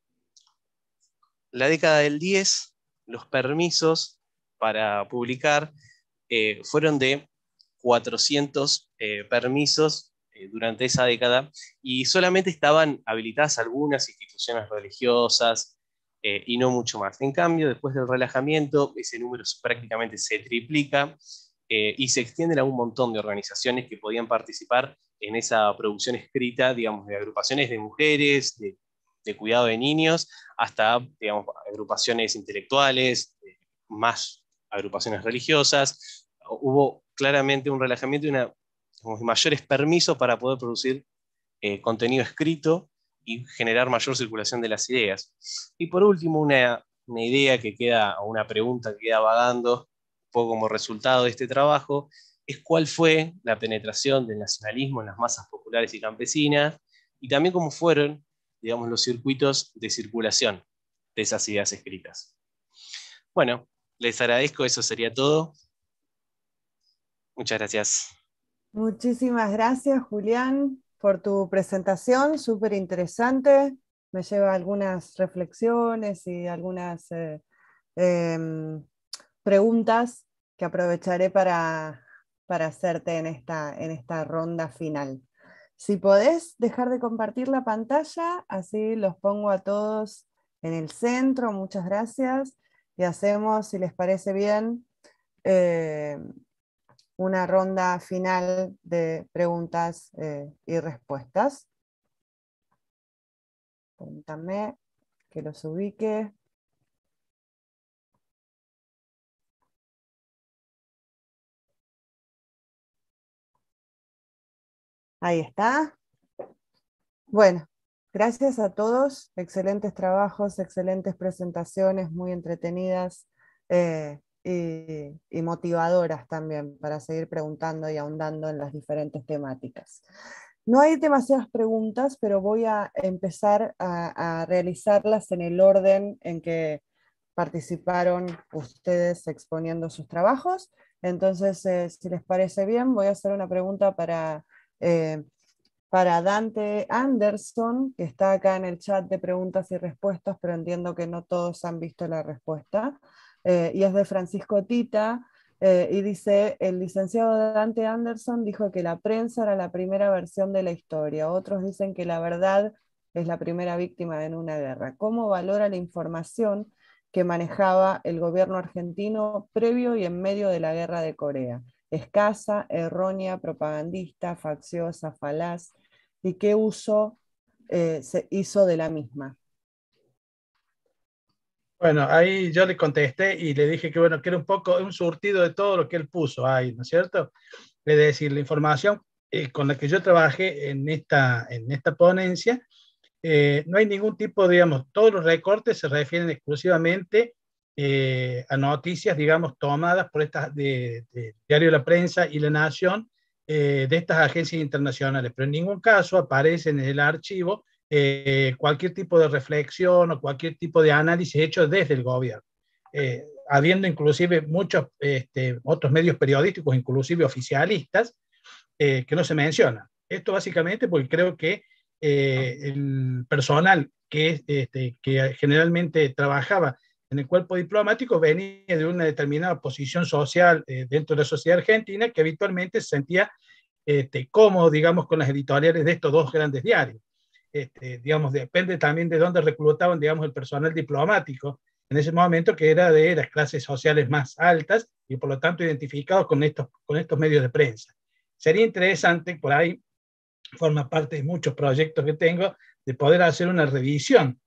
la década del diez, los permisos para publicar eh, fueron de cuatrocientos eh, permisos eh, durante esa década, y solamente estaban habilitadas algunas instituciones religiosas eh, y no mucho más. En cambio, después del relajamiento, ese número prácticamente se triplica eh, y se extienden a un montón de organizaciones que podían participar en esa producción escrita, digamos, de agrupaciones de mujeres, de, de cuidado de niños, hasta, digamos, agrupaciones intelectuales, eh, más agrupaciones religiosas. Hubo claramente un relajamiento y una, digamos, mayores permisos para poder producir eh, contenido escrito y generar mayor circulación de las ideas. Y por último, una, una idea que queda, o una pregunta que queda vagando, un poco como resultado de este trabajo, es cuál fue la penetración del nacionalismo en las masas populares y campesinas, y también cómo fueron, digamos, los circuitos de circulación de esas ideas escritas. Bueno, les agradezco, eso sería todo. Muchas gracias. Muchísimas gracias, Julián, por tu presentación, súper interesante. Me lleva algunas reflexiones y algunas eh, eh, preguntas que aprovecharé para, para hacerte en esta, en esta ronda final. Si podés dejar de compartir la pantalla, así los pongo a todos en el centro, muchas gracias, y hacemos, si les parece bien, eh, una ronda final de preguntas eh, y respuestas. Permítanme que los ubique. Ahí está. Bueno, gracias a todos. Excelentes trabajos, excelentes presentaciones, muy entretenidas eh, y, y motivadoras también para seguir preguntando y ahondando en las diferentes temáticas. No hay demasiadas preguntas, pero voy a empezar a, a realizarlas en el orden en que participaron ustedes exponiendo sus trabajos. Entonces, eh, si les parece bien, voy a hacer una pregunta para, eh, para Dante Anderson, que está acá en el chat de preguntas y respuestas, pero entiendo que no todos han visto la respuesta. Eh, y es de Francisco Tita, eh, y dice, el licenciado Dante Anderson dijo que la prensa era la primera versión de la historia. Otros dicen que la verdad es la primera víctima en una guerra. ¿Cómo valora la información que manejaba el gobierno argentino previo y en medio de la guerra de Corea? Escasa, errónea, propagandista, facciosa, falaz, y qué uso eh, se hizo de la misma. Bueno, ahí yo le contesté y le dije que, bueno, que era un poco un surtido de todo lo que él puso ahí, ¿no es cierto? Es decir, la información eh, con la que yo trabajé en esta, en esta ponencia, eh, no hay ningún tipo, digamos, todos los recortes se refieren exclusivamente eh, a noticias, digamos, tomadas por estas de, de Diario de la Prensa y La Nación, eh, de estas agencias internacionales, pero en ningún caso aparece en el archivo Eh, cualquier tipo de reflexión o cualquier tipo de análisis hecho desde el gobierno, eh, habiendo inclusive muchos este, otros medios periodísticos, inclusive oficialistas, eh, que no se mencionan. Esto básicamente porque creo que eh, el personal que, este, que generalmente trabajaba en el cuerpo diplomático venía de una determinada posición social eh, dentro de la sociedad argentina, que habitualmente se sentía este, cómodo, digamos, con las editoriales de estos dos grandes diarios. Este, digamos, depende también de dónde reclutaban, digamos, el personal diplomático en ese momento, que era de las clases sociales más altas y por lo tanto identificados con estos, con estos medios de prensa. Sería interesante, por ahí forma parte de muchos proyectos que tengo, de poder hacer una revisión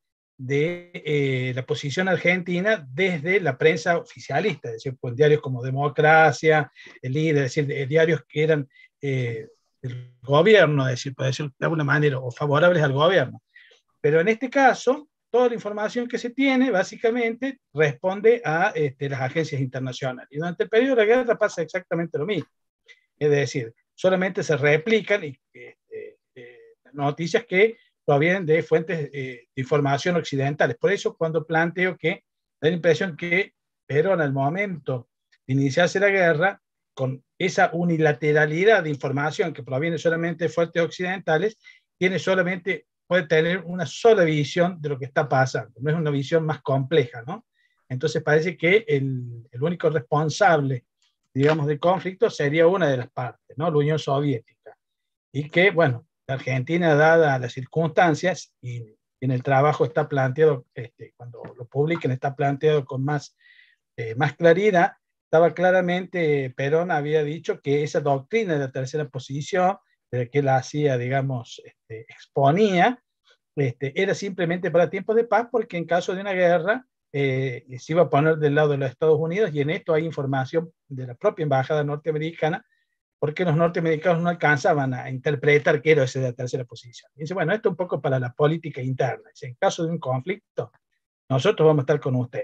de eh, la posición argentina desde la prensa oficialista, es decir, con diarios como Democracia, El Líder, es decir, de, diarios que eran eh, del gobierno, es decir, para decirlo de alguna manera, o favorables al gobierno. Pero en este caso, toda la información que se tiene, básicamente, responde a este, las agencias internacionales. Y durante el periodo de la guerra pasa exactamente lo mismo. Es decir, solamente se replican y, eh, eh, noticias que provienen de fuentes eh, de información occidentales. Por eso, cuando planteo que da la impresión que Perón, al momento de iniciarse la guerra, con esa unilateralidad de información que proviene solamente de fuentes occidentales, tiene solamente, puede tener una sola visión de lo que está pasando, no es una visión más compleja, ¿no? Entonces parece que el, el único responsable, digamos, del conflicto sería una de las partes, ¿no? La Unión Soviética. Y que, bueno, la Argentina, dada las circunstancias, y en el trabajo está planteado, este, cuando lo publiquen, está planteado con más, eh, más claridad, estaba claramente, Perón había dicho que esa doctrina de la tercera posición, de que la hacía, digamos, este, exponía, este, era simplemente para tiempos de paz, porque en caso de una guerra eh, se iba a poner del lado de los Estados Unidos, y en esto hay información de la propia embajada norteamericana, porque los norteamericanos no alcanzaban a interpretar qué era esa de la tercera posición. Y dice, bueno, esto es un poco para la política interna. Dice, en caso de un conflicto, nosotros vamos a estar con ustedes.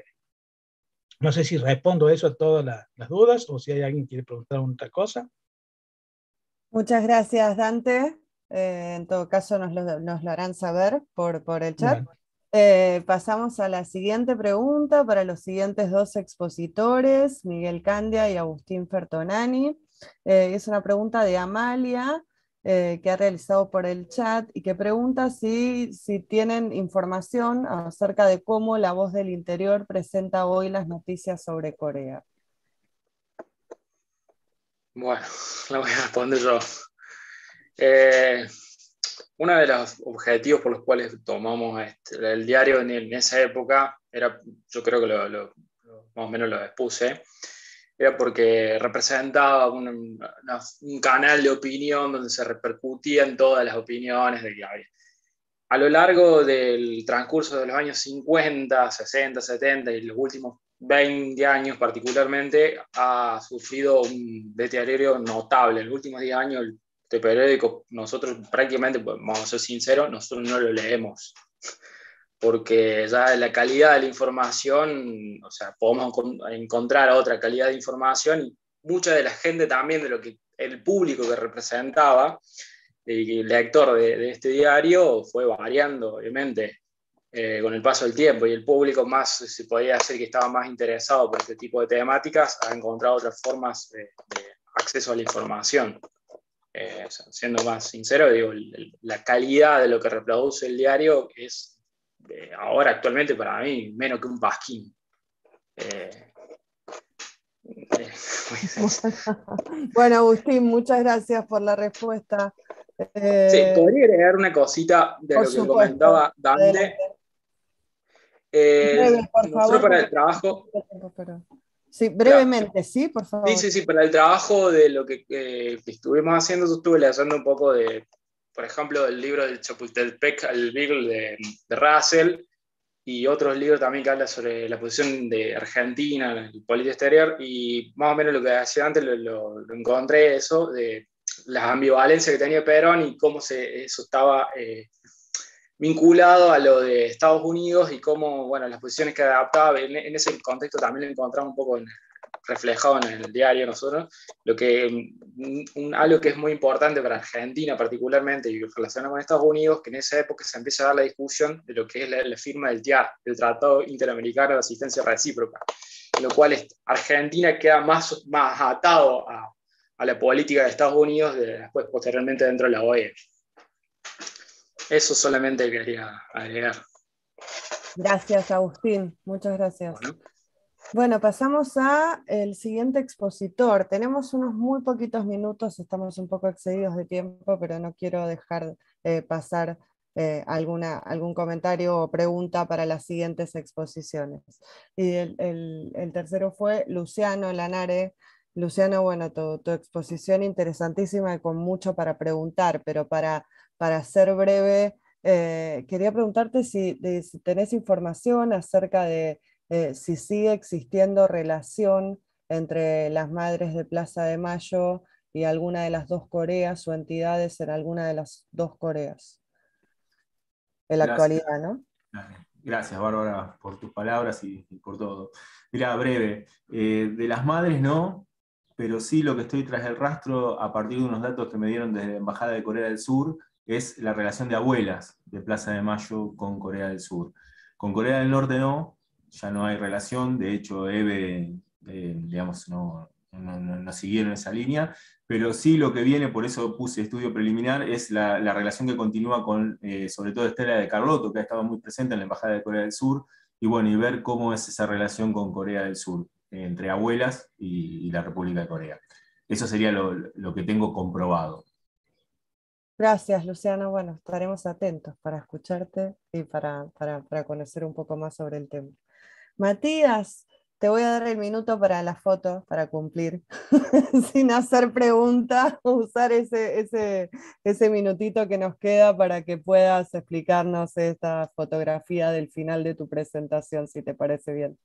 No sé si respondo eso a todas la, las dudas, o si hay alguien que quiere preguntar otra cosa. Muchas gracias, Dante. Eh, en todo caso, nos lo, nos lo harán saber por, por el chat. Bueno. Eh, pasamos a la siguiente pregunta para los siguientes dos expositores, Miguel Candia y Agustín Fertonani. Eh, es una pregunta de Amalia, eh, que ha realizado por el chat, y que pregunta si, si tienen información acerca de cómo La Voz del Interior presenta hoy las noticias sobre Corea. Bueno, la voy a responder yo. Eh, uno de los objetivos por los cuales tomamos este, el diario en, en esa época, era, yo creo que lo, lo, lo, más o menos lo expuse, era porque representaba un, una, un canal de opinión donde se repercutían todas las opiniones del diario. A lo largo del transcurso de los años cincuenta, sesenta, setenta y los últimos veinte años particularmente, ha sufrido un deterioro notable. En los últimos diez años, este periódico, nosotros prácticamente, pues, vamos a ser sinceros, nosotros no lo leemos, porque ya la calidad de la información, o sea, podemos encontrar otra calidad de información, y mucha de la gente también, de lo que el público que representaba, el lector de, de este diario, fue variando, obviamente, eh, con el paso del tiempo, y el público más, se podría decir que estaba más interesado por este tipo de temáticas, ha encontrado otras formas de, de acceso a la información. Eh, o sea, siendo más sincero, digo, el, la calidad de lo que reproduce el diario es, Eh, ahora actualmente para mí menos que un pasquín. Eh, eh, bueno, Agustín, muchas gracias por la respuesta. Eh, sí, podría agregar una cosita de lo que supuesto. comentaba Dante. Eh, Breve, por nosotros favor, para el trabajo. Sí, brevemente, claro. Sí, por favor. Sí, sí, sí, para el trabajo de lo que, eh, que estuvimos haciendo, yo estuve leyendo un poco de por ejemplo, el libro del Chapultepec al Beagle de, de Russell, y otros libros también que hablan sobre la posición de Argentina en el política exterior, y más o menos lo que decía antes lo, lo, lo encontré, eso, de las ambivalencias que tenía Perón y cómo se, eso estaba eh, vinculado a lo de Estados Unidos y cómo, bueno, las posiciones que adaptaba, en, en ese contexto también lo encontramos un poco en, reflejado en el diario nosotros, lo que, un, algo que es muy importante para Argentina particularmente y relacionado con Estados Unidos, que en esa época se empieza a dar la discusión de lo que es la, la firma del T I A R, el Tratado Interamericano de Asistencia Recíproca, en lo cual Argentina queda más, más atado a, a la política de Estados Unidos de, después posteriormente dentro de la O E A. Eso solamente quería agregar. Gracias, Agustín. Muchas gracias. Bueno. Bueno, pasamos al siguiente expositor. Tenemos unos muy poquitos minutos, estamos un poco excedidos de tiempo, pero no quiero dejar eh, pasar eh, alguna, algún comentario o pregunta para las siguientes exposiciones. Y el, el, el tercero fue Luciano Lanare. Luciano, bueno, tu, tu exposición interesantísima y con mucho para preguntar, pero para, para ser breve, eh, quería preguntarte si, de, si tenés información acerca de Eh, si sigue existiendo relación entre las madres de Plaza de Mayo y alguna de las dos Coreas o entidades en alguna de las dos Coreas en la Gracias. actualidad, ¿no? Gracias, Bárbara, por tus palabras y, y por todo. Mira, breve, eh, de las madres no, pero sí lo que estoy tras el rastro a partir de unos datos que me dieron desde la Embajada de Corea del Sur es la relación de abuelas de Plaza de Mayo con Corea del Sur. Con Corea del Norte no, ya no hay relación, de hecho Eve, eh, digamos, no, no, no, no siguieron esa línea, pero sí lo que viene, por eso puse estudio preliminar, es la, la relación que continúa con, eh, sobre todo Estela de Carlotto, que ha estado muy presente en la Embajada de Corea del Sur, y bueno, y ver cómo es esa relación con Corea del Sur, eh, entre abuelas y, y la República de Corea. Eso sería lo, lo que tengo comprobado. Gracias, Luciano. Bueno, estaremos atentos para escucharte y para, para, para conocer un poco más sobre el tema. Matías, te voy a dar el minuto para la foto, para cumplir, sin hacer preguntas, usar ese, ese, ese minutito que nos queda para que puedas explicarnos esta fotografía del final de tu presentación, si te parece bien.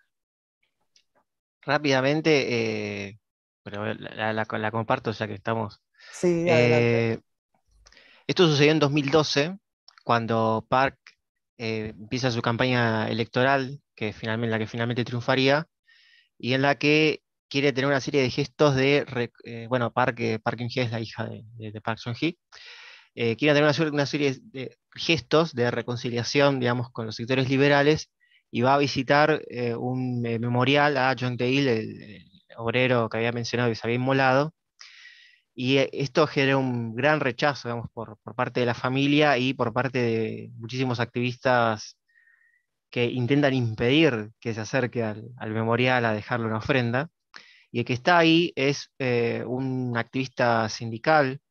Rápidamente, eh, pero la, la, la comparto ya que estamos. Sí, adelante. Eh, esto sucedió en dos mil doce, cuando Park eh, empieza su campaña electoral, que finalmente, la que finalmente triunfaría, y en la que quiere tener una serie de gestos de, eh, bueno, Park, eh, Park Geun-hye es la hija de, de, de Park Chung-hee, eh, quiere tener una, una serie de gestos de reconciliación, digamos, con los sectores liberales, y va a visitar eh, un eh, memorial a Jong Dae-il, el, el obrero que había mencionado que se había inmolado, y eh, esto genera un gran rechazo, digamos, por, por parte de la familia y por parte de muchísimos activistas que intentan impedir que se acerque al, al memorial a dejarle una ofrenda. Y el que está ahí es eh, un activista sindical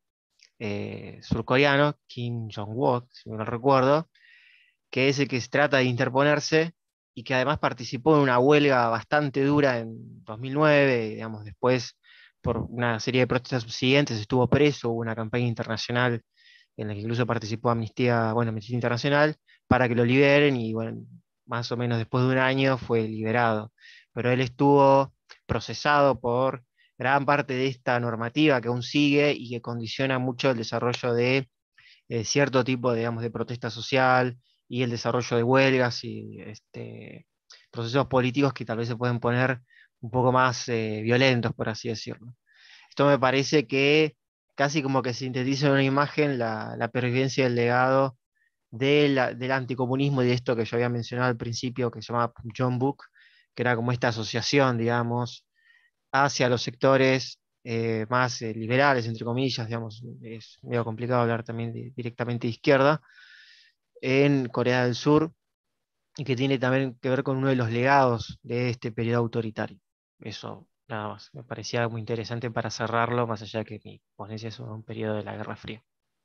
eh, surcoreano, Kim Jong-wook, si no lo recuerdo, que es el que se trata de interponerse y que además participó en una huelga bastante dura en dos mil nueve, y, digamos, después por una serie de protestas subsiguientes estuvo preso, hubo una campaña internacional en la que incluso participó Amnistía, bueno, Amnistía Internacional, para que lo liberen, y bueno, más o menos después de un año fue liberado. Pero él estuvo procesado por gran parte de esta normativa que aún sigue y que condiciona mucho el desarrollo de eh, cierto tipo, digamos, de protesta social y el desarrollo de huelgas y este, procesos políticos que tal vez se pueden poner un poco más eh, violentos, por así decirlo. Esto me parece que casi como que sintetiza en una imagen la, la pervivencia del legado de la, del anticomunismo y de esto que yo había mencionado al principio, que se llamaba Jeonbuk, que era como esta asociación, digamos, hacia los sectores eh, más eh, liberales, entre comillas, digamos, es medio complicado hablar también de, directamente de izquierda, en Corea del Sur, y que tiene también que ver con uno de los legados de este periodo autoritario. Eso, nada más, me parecía muy interesante para cerrarlo, más allá de que mi ponencia es sobre un periodo de la Guerra Fría.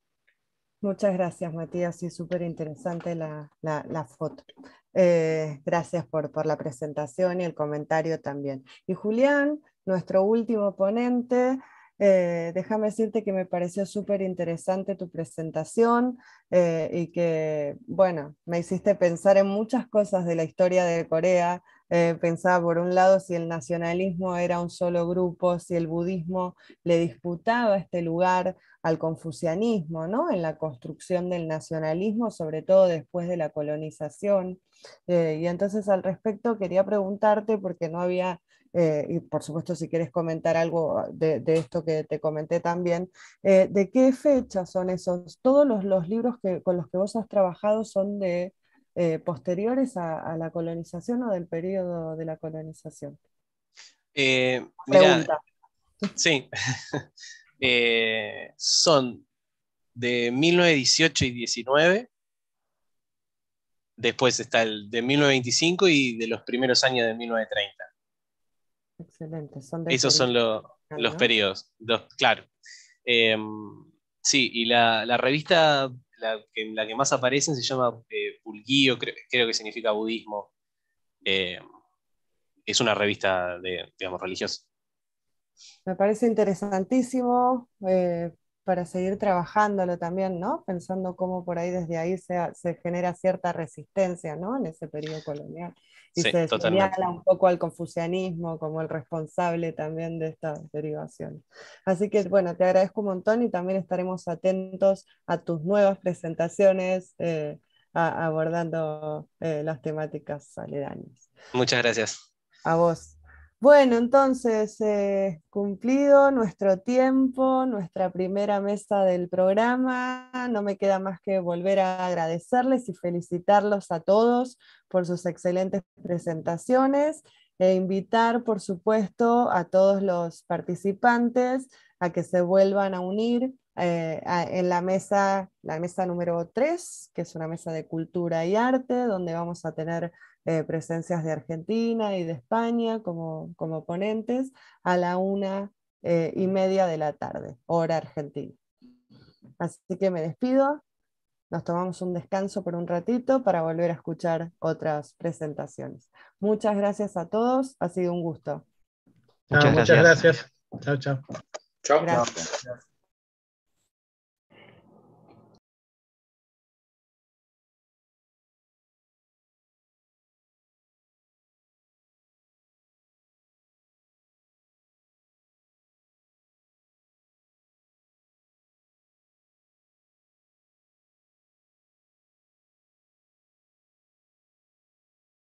Muchas gracias, Matías, sí, súper interesante la, la, la foto. Eh, gracias por, por la presentación y el comentario también. Y Julián, nuestro último ponente, Eh, déjame decirte que me pareció súper interesante tu presentación eh, y que, bueno, me hiciste pensar en muchas cosas de la historia de Corea. Eh, pensaba por un lado si el nacionalismo era un solo grupo, si el budismo le disputaba este lugar al confucianismo, ¿no? En la construcción del nacionalismo, sobre todo después de la colonización. Eh, y entonces al respecto quería preguntarte, porque no había, eh, y por supuesto si quieres comentar algo de, de esto que te comenté también, eh, ¿de qué fecha son esos? ¿Todos los, los libros que, con los que vos has trabajado son de eh, posteriores a, a la colonización o del periodo de la colonización? Eh, mira, Pregunta. sí, eh, son de mil novecientos dieciocho y diecinueve, después está el de mil novecientos veinticinco y de los primeros años de mil novecientos treinta. Excelente, son de Esos son periodo, lo- los ¿no? periodos, los- claro. Eh, sí, y la, la revista, la que, la que más aparece se llama eh, Pulguío, creo, creo que significa budismo. Eh, es una revista de, digamos, religiosa. Me parece interesantísimo eh, para seguir trabajándolo también, ¿no? Pensando cómo por ahí desde ahí se, se genera cierta resistencia, ¿no? En ese periodo colonial. Y Sí, se totalmente. señala un poco al confucianismo como el responsable también de estas derivaciones. Así que, bueno, te agradezco un montón y también estaremos atentos a tus nuevas presentaciones eh, a- abordando eh, las temáticas aledañas. Muchas gracias. A vos. Bueno, entonces, eh, cumplido nuestro tiempo, nuestra primera mesa del programa, no me queda más que volver a agradecerles y felicitarlos a todos por sus excelentes presentaciones e invitar, por supuesto, a todos los participantes a que se vuelvan a unir eh, a- en la mesa, la mesa número tres, que es una mesa de cultura y arte, donde vamos a tener eh, presencias de Argentina y de España como, como ponentes, a la una eh, y media de la tarde, hora argentina. Así que me despido, nos tomamos un descanso por un ratito para volver a escuchar otras presentaciones. Muchas gracias a todos, ha sido un gusto. Chao, Muchas muchas gracias. gracias. Chao, chao. Chao. Gracias. Chao.